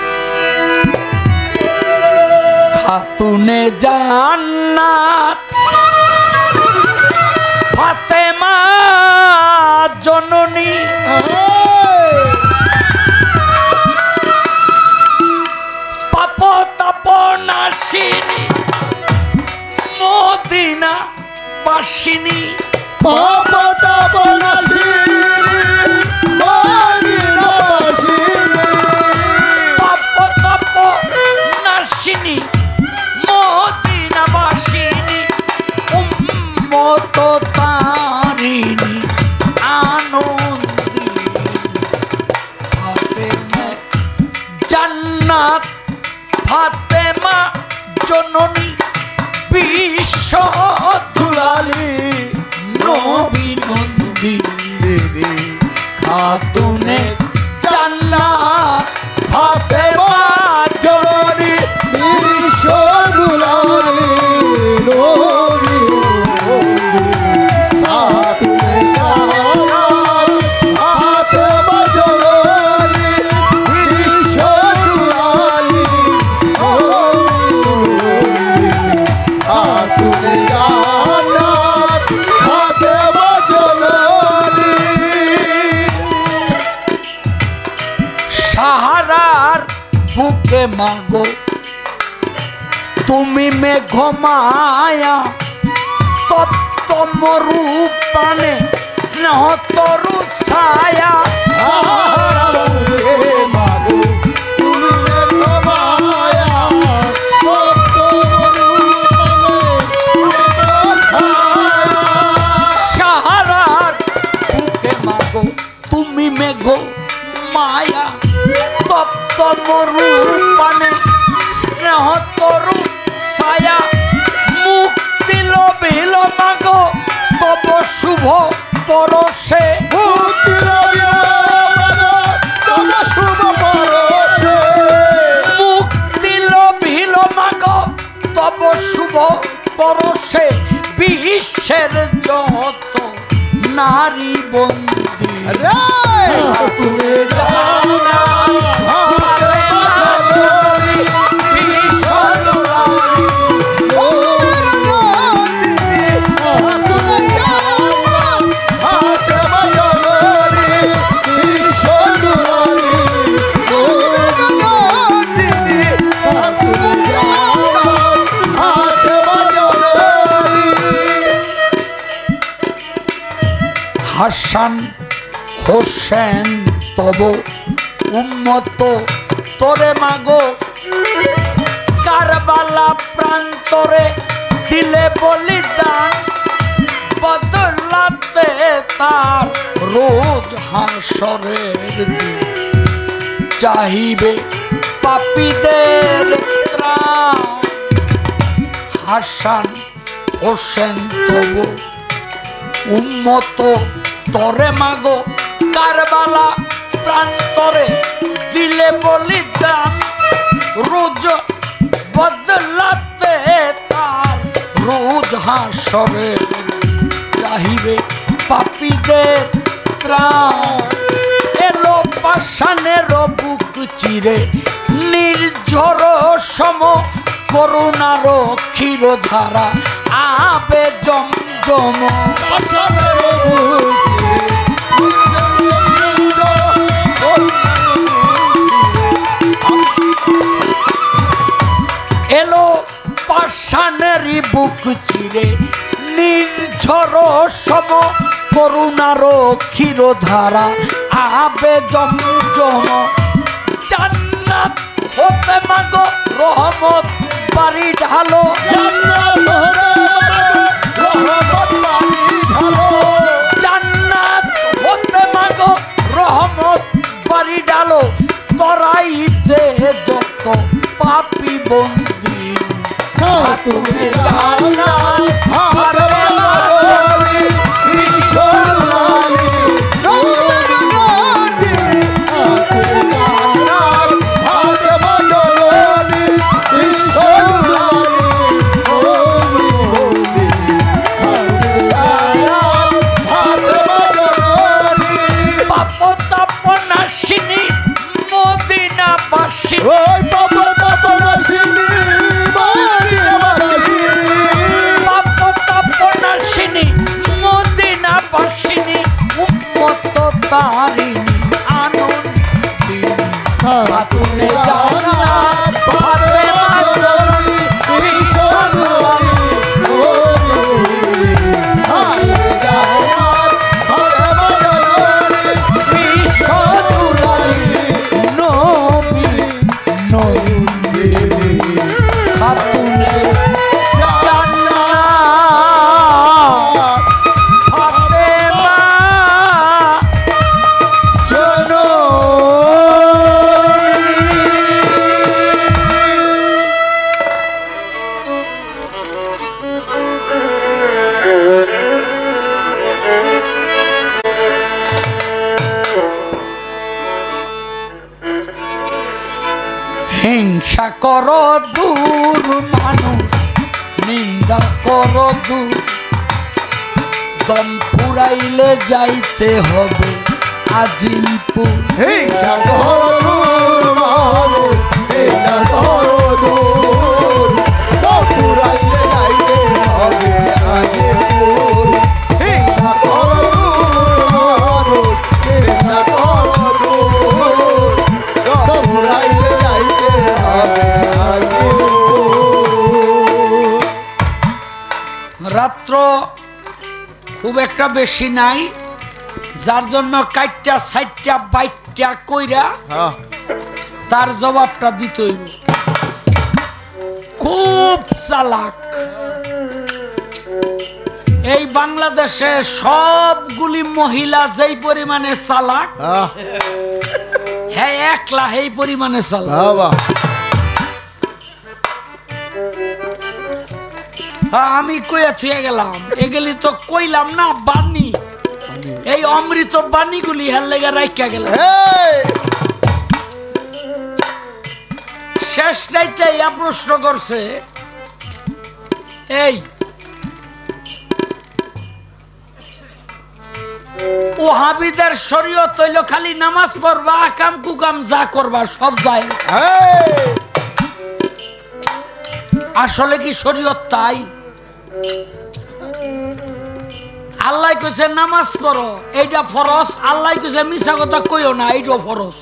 খাতুনে জান্নাত ফাতেমা জননী পাপ তাপ নাশিনী মদিনা বাসিনী পাপ তাপ নাশিনী মদিনা বাসিনী পাপ তাপ নাশিনী মদিনা বাসিনী উম্মত তারিণী আনন্দিনী ফাতেমা জান্নাত ফাতেমা জননী বিশ্ব দুলালী নবী নন্দিনী খাতুনে জান্নাত ফাতেমা জননী বিশ্ব দুলালী নবী ফাতেমা জান্নাত ফাতেমা জননী বিশ্ব দুলালী ফাতেমা জান্নাত ফাতেমা জননী। সাহারার বুকে মাগো তুমি মেঘ মায়া তত্ত্ব মরূপ পানে স্নেহ তরু ছায়া সাহারার বুকে মাগো তুমি মেঘ মায়া তপ্ত মরূপ পানে স্নেহ তরু ছায়া মুক্তি লোভিল মাগো তব শুভ পরশে মুক্তি লোভিল মাগো তব শুভ পরশে বিশ্বের যত নারী বন্দী তুমি জানা হাসান হোসেন তব উম্মত তোরে মাগো কারবালা প্রান্তরে দিলে বলিদান বদলাতে তার রোজ হাসরের দিন চাহিবে পাপীদের ত্রাণ। হাসান হোসেন তবু উম্মত তরে মাগো কারবালা প্রান্তরে দিলে বলিদান। রোজ বদলাতে তার রোজ হাসরে চাহিবে পাপীদের ত্রাণ। এলো পাষাণের বুক চিরে নির্ঝর সম করুণার ক্ষীরধারা আবে জমজম। এলো পাষাণেরই বুক চিরে নির্ঝর সম করুণার ক্ষীরধারা আবে জমজম। জান্নাত হতে মাগো রহমত বাড়ি ঢালো। জান্নাত হতে মাগো রহমত বাড়ি ঢালো। তরাইতে যত পাপী বন্দী তুমি পাপতাপনাশিনী মদিনাবাসী। পাপতাপনাশিনী মদিনাবাসিনী উম্মত তারিণী আনন্দিনী। খাতুনে জান্নাত ফাতেমা জননী বিশ্বজননী। হিংসা করো দূর মানুষ নিন্দা করো দূর। দম পুরাইলে যাইতে হবে আজিমপুর। হিংসা করো মানুষ নিন্দা করো দূর। দম পুরাইলে যাইতে হবে আজিমপুর। হিংসা করো মানুষ নিন্দা করো দূর। দম পুরাইলে রাত্র খুব একটা বেশি নাই, যার জন্য কাইটটা সাইটটা বাইটটা কইরা তার জবাবটা দিতে হইব। খুব চালাক এই বাংলাদেশে সবগুলি মহিলা যেই পরিমাণে চালাক, হ্যাঁ একলা এই পরিমাণে চালাক। আমি কইয়া থুয়ে গেলাম, এগুলি তো কইলাম না বাণী, এই অমৃত বাণীগুলি হের লেগে রাইখা গেলাম। শেষ রাইতে ইয়া প্রশ্ন করছে, এই ওহাবিদের শরীয়ত হইল খালি নামাজ পড়বা, আকাম কুকাম যা করবা সব যায়। আসলে কি শরীয়ত তাই? আল্লাহ কইছে নামাজ পড়ো, এইটা ফরজ। আল্লাহ কইছে মিছা কথা কইও না, এইটাও ফরজ।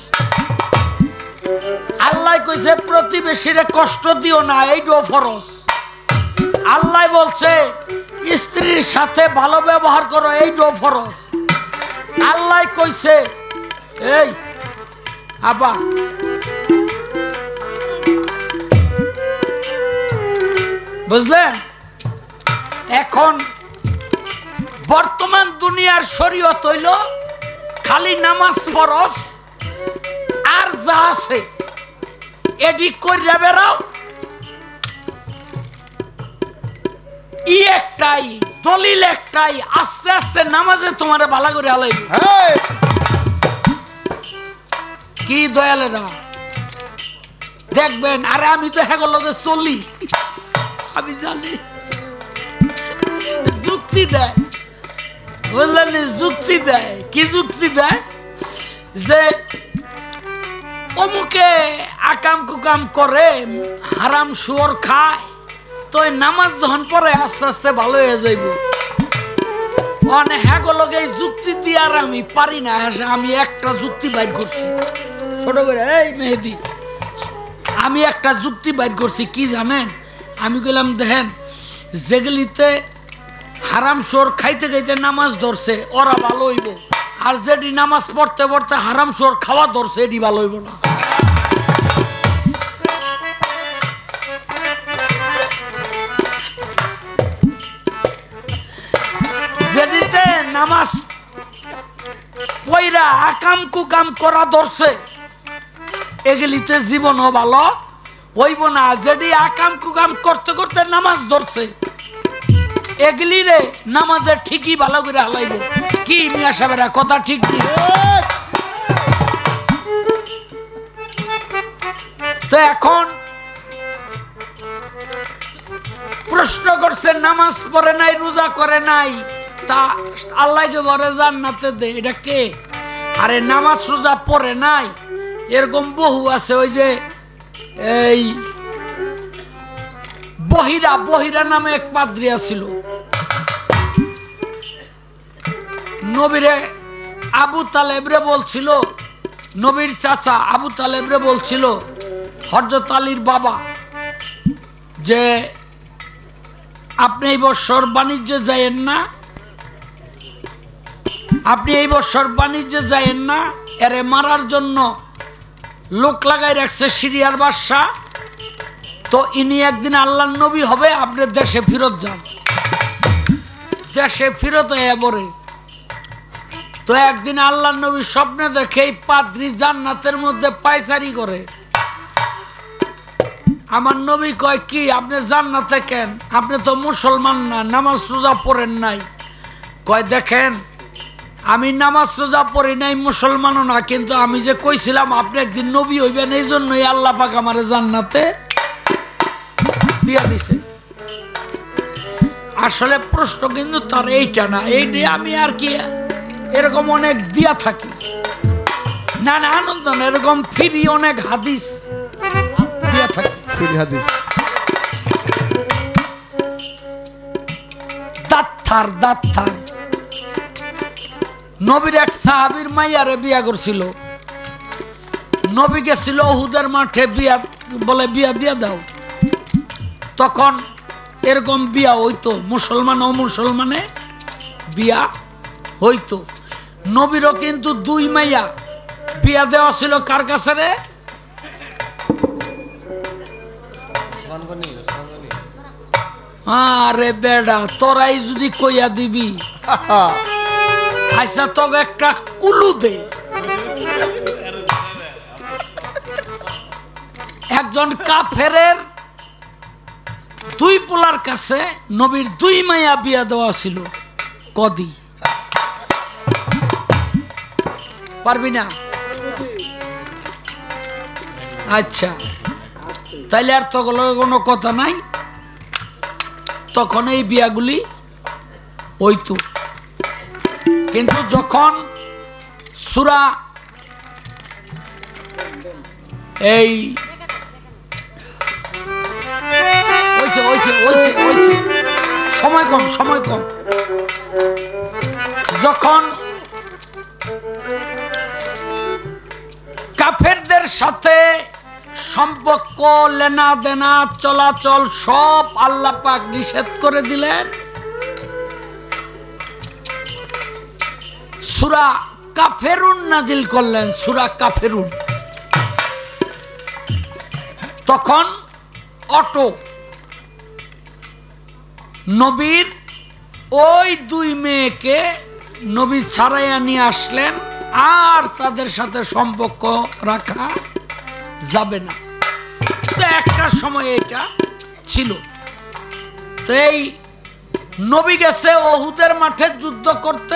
আল্লাহ কইছে প্রতিবেশীরে কষ্ট দিও না, এইটাও ফরজ। আল্লাহ বলছে স্ত্রীর সাথে ভালো ব্যবহার করো, এইটাও ফরজ। আল্লাহ কইছে এই আবা বুঝলেন? এখন বর্তমান দুনিয়ার শরীয়ত হইল খালি নামাজ ফরজ, আর যা আছে এডি কইরা বেরাও। ই একটাই দলিল একটাই, আস্তে আস্তে নামাজে তোমারে ভালো করে আলাই কি দয়ালেরা দেখবেন। আরে আমি তো হ্যাঁ লগে চলি, আমি জানি যুক্তি দেয়, বুঝলেন? যুক্তি দেয়। কি যুক্তি দেয়? যে অমুকে আকাম কুকাম করে, হারাম শুয়োর খায়, তো নামাজ যখন পরে আস্তে আস্তে ভালো হয়ে যাইব। মানে হ্যাঁ লগে যুক্তি দিয়ে আর আমি পারি না। আমি একটা যুক্তি বাইর করছি ছোট করে, এই মেহেদি আমি একটা যুক্তি বাইর করছি। কি জানেন? আমি কইলাম দেখেন, যেগুলিতে হারাম শোর খাইতে খাইতে নামাজ ধরছে ওরা ভালো হইব, আর যেটি নামাজ পড়তে পড়তে হারাম শোর খাওয়া ধরছে এটি ভালো হইব না। যেটিতে নামাজ পয়রা আকাম কুকাম করা ধরছে এগুলিতে জীবনও ভালো হইব না। যেটি আকাম কুকাম করতে করতে নামাজ ধরছে এগুলি রে নামাজের ঠিকই ভালো করে হালাইব। কি মিয়া সাহেবেরা কথা ঠিক নেই? তো এখন প্রশ্ন করছে নামাজ পড়ে নাই, রোজা করে নাই, তা আল্লাহকে বলে জান্নাতে দে, এটা কে? আরে নামাজ রোজা পড়ে নাই এরকম বহু আছে। ওই যে এই বহিরা বহিরা নামে এক পাদ্রিয়া ছিল, নবীরে আবু তালেবরে বলছিল, নবীর চাচা আবু তালেবরে বলছিল হযরত আলীর বাবা, যে আপনি এই বছর বাণিজ্যে যাইয়েন না, আপনি এই বছর বাণিজ্যে যাইয়েন না, এরে মারার জন্য লোক লাগাই রাখছে সিরিয়ার বাদশা। তো ইনি একদিন আল্লাহর নবী হবে, আপনি দেশে ফিরত যান। দেশে ফিরত হয়ে পড়ে। তো একদিন আল্লাহর নবী স্বপ্নে দেখে এই পাদ্রী জান্নাতের মধ্যে পায়চারি করে। আমার নবী কয় কি আপনি জান্নাতে কেন? আপনি তো মুসলমান না, নামাজ রোজা পড়েন নাই। কয় দেখেন আমি নামাজ রোজা পড়ি নাই, মুসলমানও না, কিন্তু আমি যে কইছিলাম আপনি একদিন নবী হইবেন, এই জন্যই আল্লাহ পাক আমারে জান্নাতে দিয়া দিছে। আসলে প্রশ্ন কিন্তু তার এইটা না, এইটা আমি আর কি এরকম অনেক দিয়া থাকি না না আনন্দ না, এরকম ফিরি অনেক হাদিস দিয়া থাকি। ফিরি হাদিস দাত্থার দাত্থার নবীর এক সাহাবীর মাইয়ারে বিয়া করছিল। নবী গেছিল উহুদের মাঠে, বিয়া বলে বিয়া দিয়া দাও। তখন এরকম বিয়া হইতো, মুসলমান ও মুসলমানে বিয়া হইতো। নবীরও কিন্তু দুই মাইয়া বিয়া দেওয়া ছিল কার কাছে রে? আরে বেডা তোরাই যদি কইয়া দিবি, আচ্ছা তোকে একটা কুলু দে। একজন কাফেরের দুই পোলার কাছে নবীর দুই মাইয়া বিয়া দেওয়া ছিল। কদি পারবি না? আচ্ছা তাইলে আর তখন কোনো কথা নাই। তখন এই বিয়াগুলি হইতো, কিন্তু যখন সূরা এই হইছে হইছে হইছে হইছে সময় কম সময় কম যখন কাফেরদের সাথে সম্পর্ক লেনা দেনা চলাচল সব আল্লাহ পাক নিষেধ করে দিলেন। সূরা কাফেরুন নাজিল করলেন, সূরা কাফেরুন। তখন অটো নবীর ওই দুই মেয়েকে নবী ছাড়াইয়া নিয়ে আসলেন আর তাদের সাথে সম্পর্ক রাখা যাবে না। তো একটা সময় এটা ছিল। তো এই নবী গেছে ওহুদের মাঠে যুদ্ধ করতে,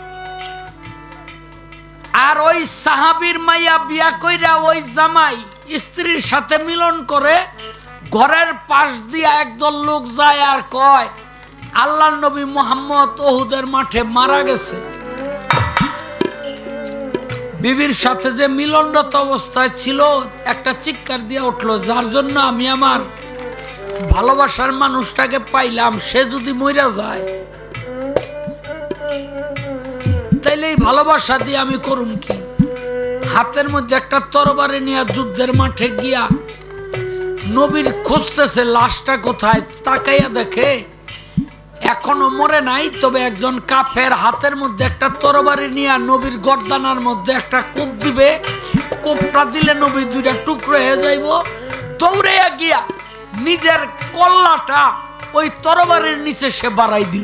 আর ওই সাহাবীর মাইয়া বিয়া কইরা ওই জামাই স্ত্রীর সাথে মিলন করে ঘরের পাশ দিয়া একদল লোক যায় আর কয় আল্লাহর নবী মুহাম্মদ ওহুদের মাঠে মারা গেছে। বিবির সাথে যে মিলনরত অবস্থায় ছিল একটা চিৎকার দিয়ে উঠলো, যার জন্য আমি আমার ভালোবাসার মানুষটাকে পাইলাম সে যদি মইরা যায় তাইলে এই ভালোবাসা দিয়ে আমি করুম কি? হাতের মধ্যে একটা তরবারি নিয়ে যুদ্ধের মাঠে গিয়া নবীর খুঁজতেছে লাশটা কোথায়। তাকাইয়া দেখে এখনো মরে নাই, তবে একজন কাফের হাতের মধ্যে একটা তরবারি নিয়ে নবীর গর্দানার মধ্যে একটা কোপ দিবে। কোপটা দিলে নবী দুইটা টুকরো হয়ে যাইব। দৌড়ে গিয়া নিজের কল্লাটা ওই তরবারির নিচে সে বাড়াই দিল,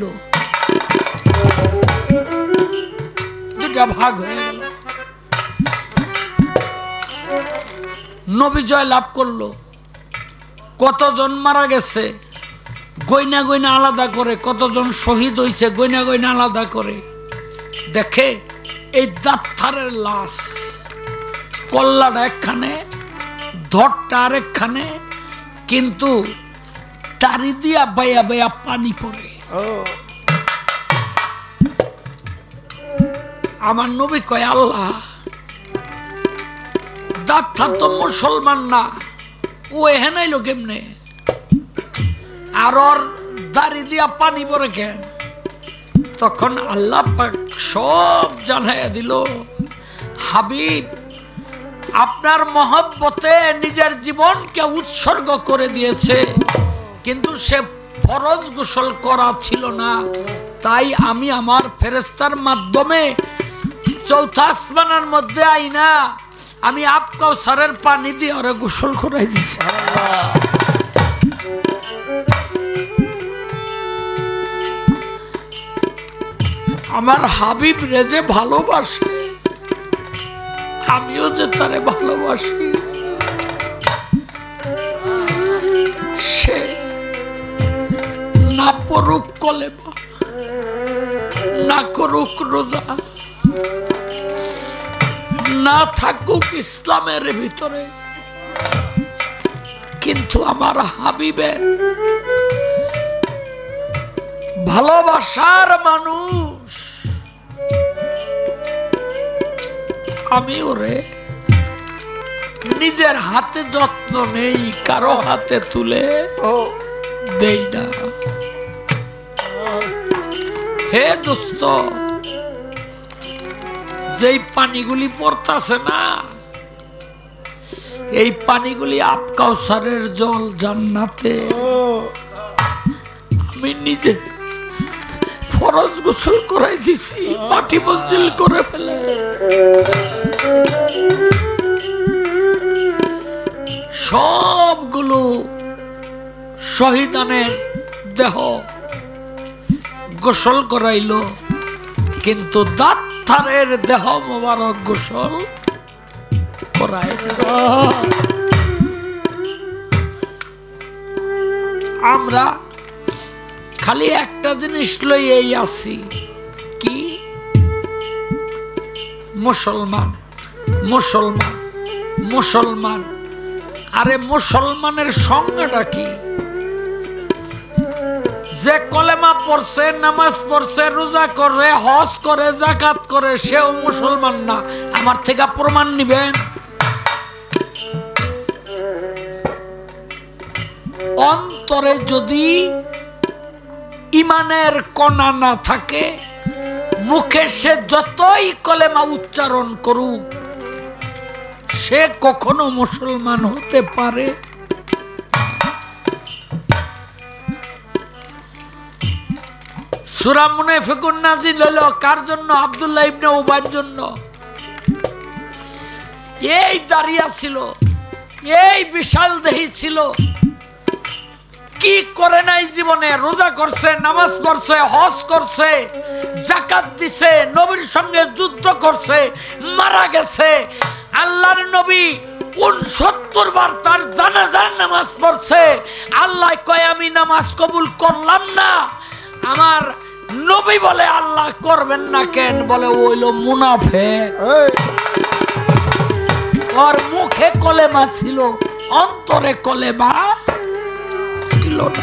দুটা ভাগ হয়ে গেল। নবী জয় লাভ করলো। কতজন মারা গেছে গয়না গয়না আলাদা করে, কতজন শহীদ হয়েছে গয়না গয়না আলাদা করে। দেখে এই দাত্তারের লাশ, কল্লাটা একখানে, ধরটা আরেকখানে, কিন্তু তারি দিয়া বাইয়া বাইয়া পানি পড়ে। আমার নবী কয় আল্লাহ, দাত্তার তো মুসলমান না, ও এখানে এলো কেমনে? আর ওর দাড়ি দিয়া পানি পরে কেন? তখন আল্লাহ পাক সব জানাইয়া দিল, হাবিব আপনার মহব্বতে নিজের জীবনকে উৎসর্গ করে দিয়েছে, কিন্তু সে ফরজ গোসল করা ছিল না। তাই আমি আমার ফেরেশতার মাধ্যমে চৌথা আসমানের মধ্যে আইনা আমি আপ কাউসারের পানি দিয়ে ওরা গোসল করাই দিছি। আমার হাবিব রে যে ভালোবাসে, আমিও যে তারে ভালোবাসি। সে না পড়ুক কলেমা, না করুক রোজা, না থাকুক ইসলামের ভিতরে, কিন্তু আমার হাবিবের ভালোবাসার মানুষ। আমি ওরে নিজের হাতে যত্ন নেই, কারো হাতে তুলে দেই না। হে দোস্ত, যেই পানিগুলি পড়তাছে না, এই পানিগুলি আপ কাউসারের জল জান্নাতে। আমি নিজে ফরজ গোসল করাই দিছি, মাটি মঞ্জিল করে ফেলে। সবগুলো শহীদানের দেহ গোসল করাইল, কিন্তু দাত্তারের দেহ মোবারক গোসল করাই না। আমরা খালি একটা জিনিস লইয়াই আছি, কি? মুসলমান মুসলমান মুসলমান। আরে মুসলমানের সংজ্ঞাটা কি? যে কলেমা পড়ছে, নামাজ পড়ছে, রোজা করে, হজ করে, যাকাত করে, সেও মুসলমান না। আমার থেকে প্রমাণ নিবেন? অন্তরে যদি ইমানের কণা না থাকে, মুখে সে যতই কলেমা উচ্চারণ করুক, সে কখনো মুসলমান হতে পারে? সূরা মুনাফিকুন নাযিল হলো কার জন্য? আব্দুল্লাহ ইবনে উবাইর জন্য। এই দাঁড়িয়ে ছিল, এই বিশাল দেহী ছিল, কি করে নাই জীবনে? রোজা করছে, নামাজ পড়ছে, হজ করছে, যাকাত দিছে, নবীর সঙ্গে যুদ্ধ করছে, মারা গেছে। আল্লাহর নবী উনসত্তর বার তার জানাজার নামাজ পড়ছে। আল্লাহ কয় আমি নামাজ কবুল করলাম না। আমার নবী বলে আল্লাহ করবেন না কেন? বলে ওইলো মুনাফিক। ওর মুখে কলেমা ছিল, অন্তরে কলেমা ছিল না।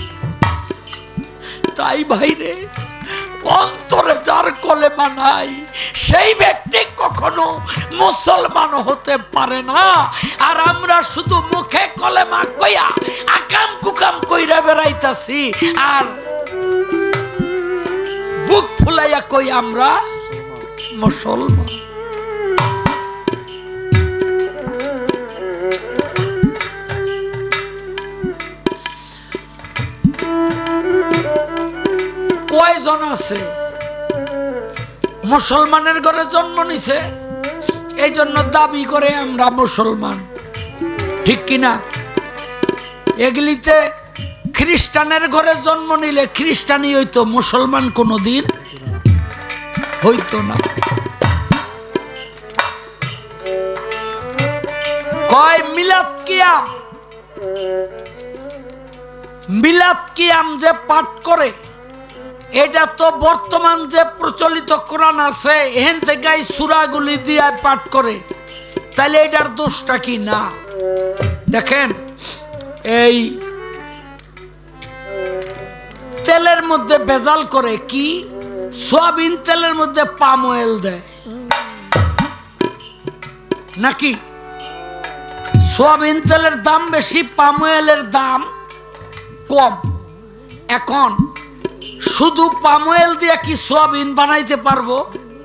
তাই ভাইরে, অন্তরে যার কলেমা নাই সেই ব্যক্তি কখনো মুসলমান হতে পারে না। আর আমরা শুধু মুখে কলেমা কইয়া আকাম কুকাম কইরা বেড়াইতাছি, আর বুক ফুলাইয়া কই আমরা মুসলমান। কয়জন আছে মুসলমানের ঘরে জন্ম নিছে, এই জন্য দাবি করে আমরা মুসলমান, ঠিক কিনা? এগুলিতে খ্রিস্টানের ঘরে জন্ম নিলে খ্রিস্টানি হইতো, মুসলমান কোনদিন হইতো না। কয় মিলাদ কিয়াম, মিলাদ কিয়াম যে পাঠ করে, এটা তো বর্তমান যে প্রচলিত কোরআন আছে এখান থেকে সূরাগুলি দিয়ে পাঠ করে, তাহলে এটার দোষটা কি? না, দেখেন এই তেলের মধ্যে ভেজাল করে, কি সয়াবিন তেলের মধ্যে পাম অয়েল দেয় নাকি? সয়াবিন তেলের দাম বেশি, পাম অয়েলের দাম কম। এখন শুধু পাম অয়েল দিয়ে কি সয়াবিন বানাইতে পারবো?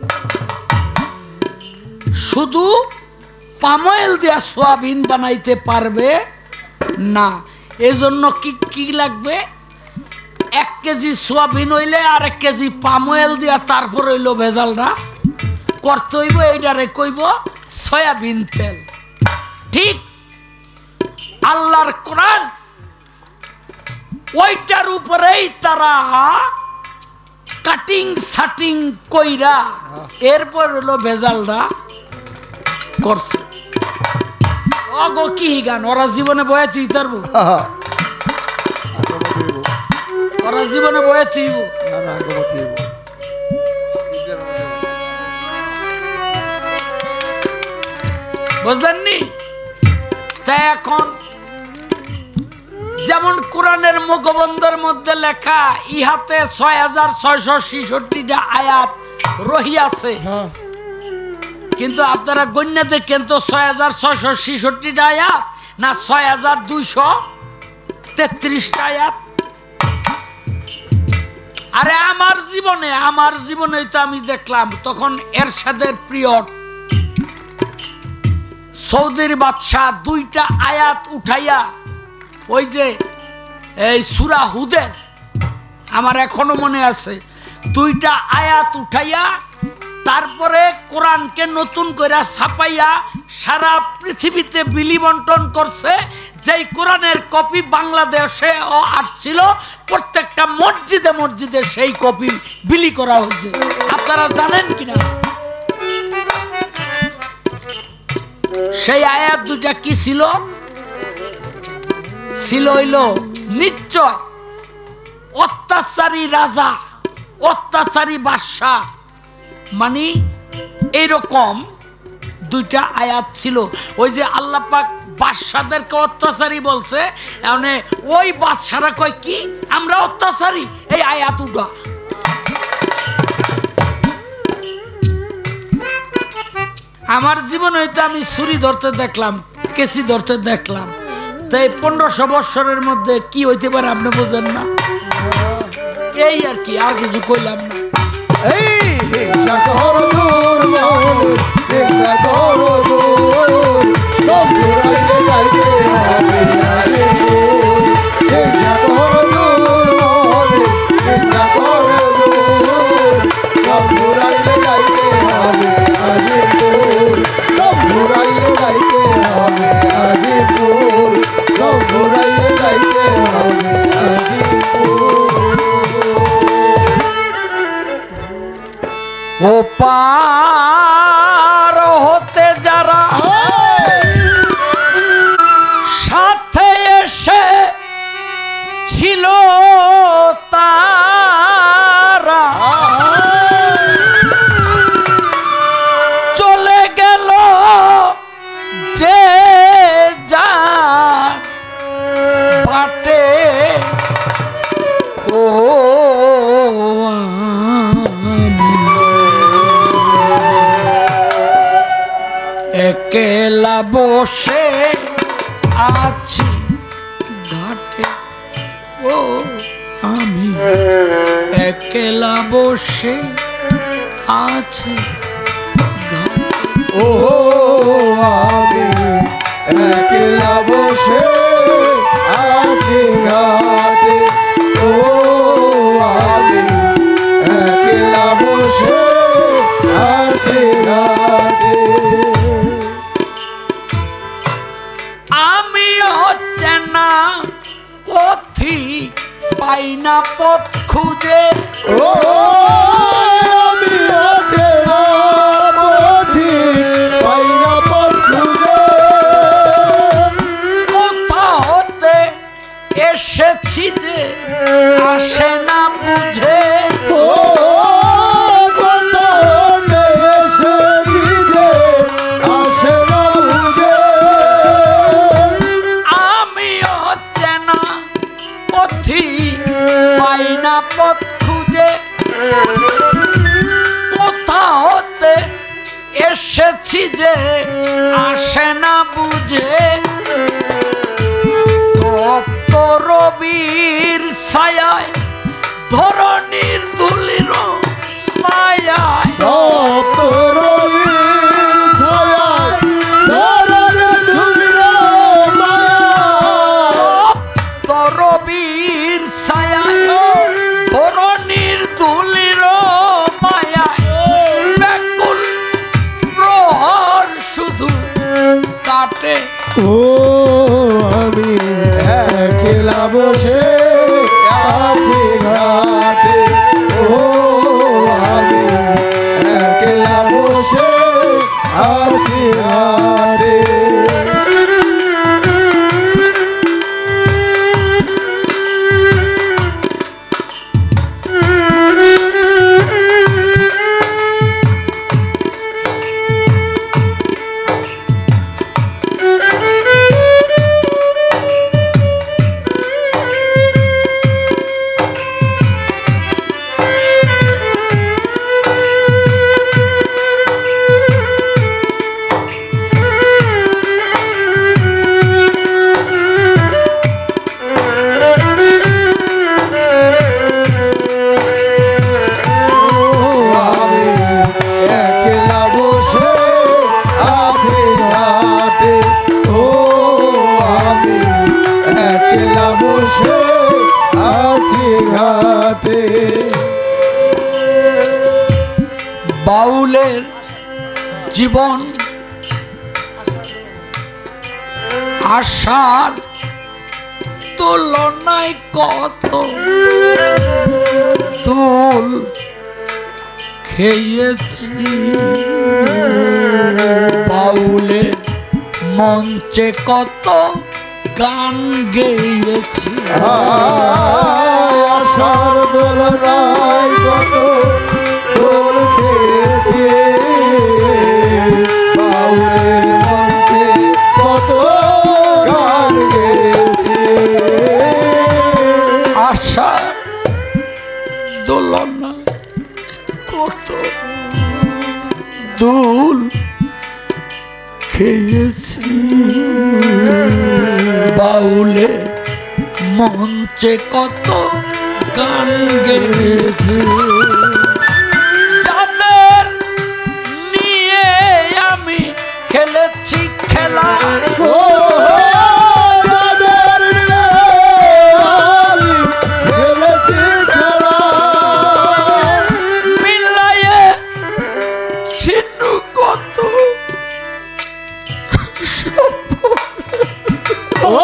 শুধু পাম অয়েল দিয়ে সয়াবিন বানাইতে পারবে না। এজন্য কি কি লাগবে? এক কেজি সয়াবিন হইলে আর এক কেজি পাম অয়েল দিয়া তারপর হইলো ভেজালটা করতে হইব, এইটারে কইব সয়াবিন তেল। ঠিক আল্লাহর কোরআন ওইটার উপরেই তারা কাটিং সাটিং কইরা এরপর হলো ভেজালটা করছে। অগো কি গান, ওরা জীবনে বয়ে তুই তারবো, ওরা জীবনে বয়ে তুইব, বুঝলেননি? তাই এখন যেমন কোরআনের মুখবন্ধের মধ্যে লেখা ইহাতে ছয় হাজার ছয়শ ছিষট্টিটা আয়াত রহিয়াছে, কিন্তু আপনারা গণ্য দেখেন তো ছয় হাজার ছয়শ ছিষট্টিটা আয়াত না ছয় হাজার দুইশো তেত্রিশটা আয়াত? আরে আমার জীবনে আমার জীবনে তো আমি দেখলাম তখন এরশাদের পিরিয়ড, সৌদির বাদশাহ দুইটা আয়াত উঠাইয়া ওই যে এই সূরা হুদের, আমার এখনো মনে আছে, দুইটা আয়াত উঠাইয়া তারপরে কোরআনকে নতুন করে ছাপাইয়া সারা পৃথিবীতে বিলি বন্টন করছে। যেই কোরআনের কপি বাংলাদেশে ও আসছিল, প্রত্যেকটা মসজিদে মসজিদে সেই কপি বিলি করা হচ্ছে। আপনারা জানেন কিনা? সেই আয়াত দুইটা কি ছিল? ছিল হইল নিশ্চয় অত্যাচারী রাজা, অত্যাচারী বাদশাহ, মানে এইরকম দুইটা আয়াত ছিল। ওই যে আল্লাহ পাক বাদশাদেরকে অত্যাচারী বলছে, মানে ওই বাদশারা কয় কি আমরা অত্যাচারী, এই আয়াত উঠা। আমার জীবন হইতে আমি ছুরি ধরতে দেখলাম, কেসি ধরতে দেখলাম, তাই পনেরোশো বৎসরের মধ্যে কি হইতে পারে আপনি বোঝেন না? এই আর কি, আর কিছু কইলাম না। ঘুরাইলে যাইতে হবে। বসে আছি ঘাটে, ও আমি একলা বসে আছি ঘাটে। ও আমি একলা বসে আছি ঘাটে, ও আমি একলা বসে আছি ঘাটে। আমি হচ্ছে না পথিক, পাই না পথ খুঁজে, ও আমি আছে পথিক, পাই না পথ খুঁজে। কোথা হতে এসেছি যে আসে না বুঝে, ও কোথা হতে এসেছি যে আসে না বুঝে। আমি হচ্ছে না পথিক, পাই না পথ খুঁজে। কোথা হতে এসেছি যে আসে না বুঝে। তপ্ত রবির ছায়ায়, ধরণীর ধুলির মায়ায়, তপ্ত রবির ছায়ায়, ধরণীর ধুলির মায়ায়। তপ্ত রবির ছায়ায়, ধরণীর ধুলির মায়ায়, ব্যাকুল প্রহর শুধু কাটে। ও আমি একলা বসে আছি ঘাটে, ও আমি একলা বসে আছি ঘাটে। বাউলের জীবন আশার তুলনায় কত তুল খেয়েছি। বাউলের মঞ্চে কত গান গেয়েছি। আশার দোলনায় কত দোল খেয়েছি। বাউলের মঞ্চে কত গান গেয়েছি। আশার দোলনায় কত দুল খেয়েছি। বাউলে মঞ্চে কত গান গেয়েছি। যাদের নিয়ে আমি খেলেছি খেলা, ও যাদের নিয়ে আমি খেলেছি খেলা। মিলায়ে ছিনু কত ও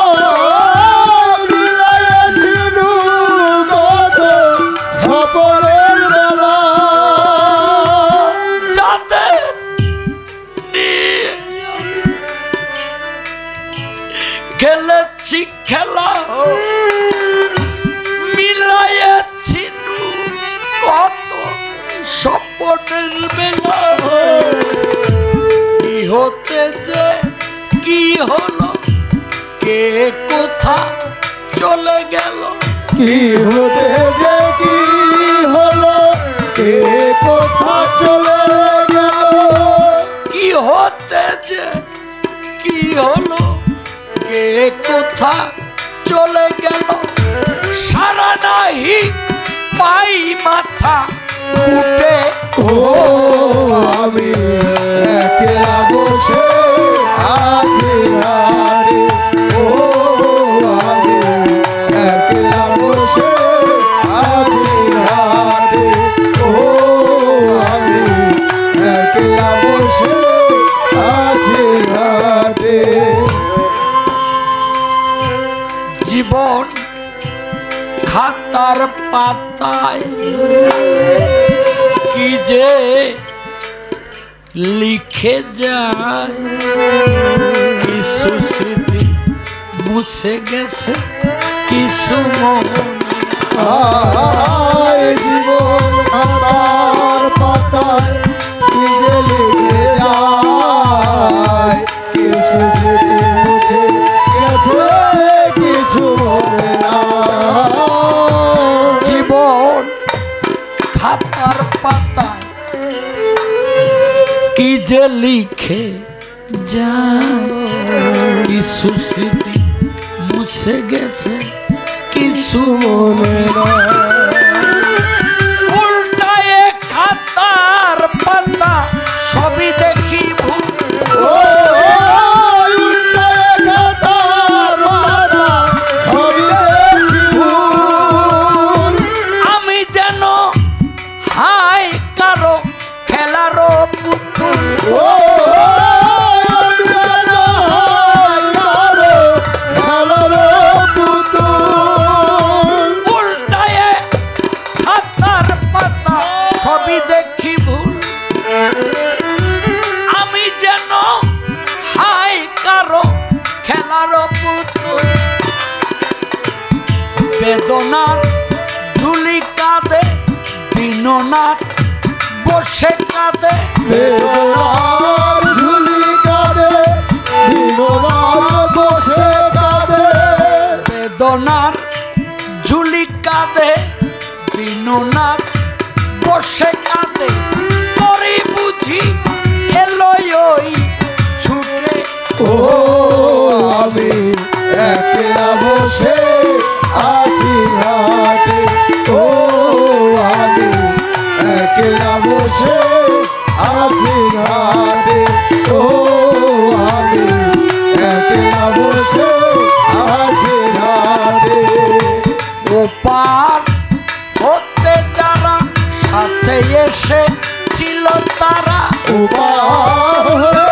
মিলাইয়াছিনু কত স্বপনের বেলা। যাদের নিয়ে খেলেছি খেলা, মিলাইয়াছিনু কত স্বপনের বেলা। কি হতে যে কি হলো, কে কোথা চলে গেল। কি হতে যে কি হলো, কে কোথা চলে গেল। কি হতে যে কি মাথা কুটে ও আমি একলা বসে আছি হারে ও আমি একলা বসে আছি হারে ও আমি একলা বসে আছি হারে জীবন খাতার পাতায় কি যে লিখে যায় কিছু স্মৃতি মুছে গেছে কিছু মনে আয় জীবন খাতার পাতায় কি যে লিখে যায় কিছু স্মৃতি মুছে গেছে কিছু মনে নাই। জীবন খাতার পাতায় কি যে লিখে যায় কিছু স্মৃতি মুছে গেছে কিছু মনে উল্টায় খাতার পাতা সবই দেখি ভুল ও উল্টায় খাতার পাতা সবই দেখি ভুল। আমি যেন হাই কারো খেলারও পুতুল ও আমি যেন হাই কারো খেলারও পুতুল। উল্টায় খাতার পাতা সবই দেখি ভুল আমি যেন হাই কারো খেলারও পুতুল বেদনার ঝুলি কাঁদে দিননাথ বসে কাঁদে বেদনার ঝুলি কাঁদে দিনরাত বসে কাঁদে বেদনার ঝুলি কাঁদে দিননাথ বসে কাঁদে করি বুঝি এলোই ওই ছুটে ও আমি একলা বসে আছি ঘাটে ও আমি একলা বসে আছি ঘাটে ও আমি একলা বসে আছি ঘাটে ওপার হতে যারা সাথে এসে ছিল তারা উপার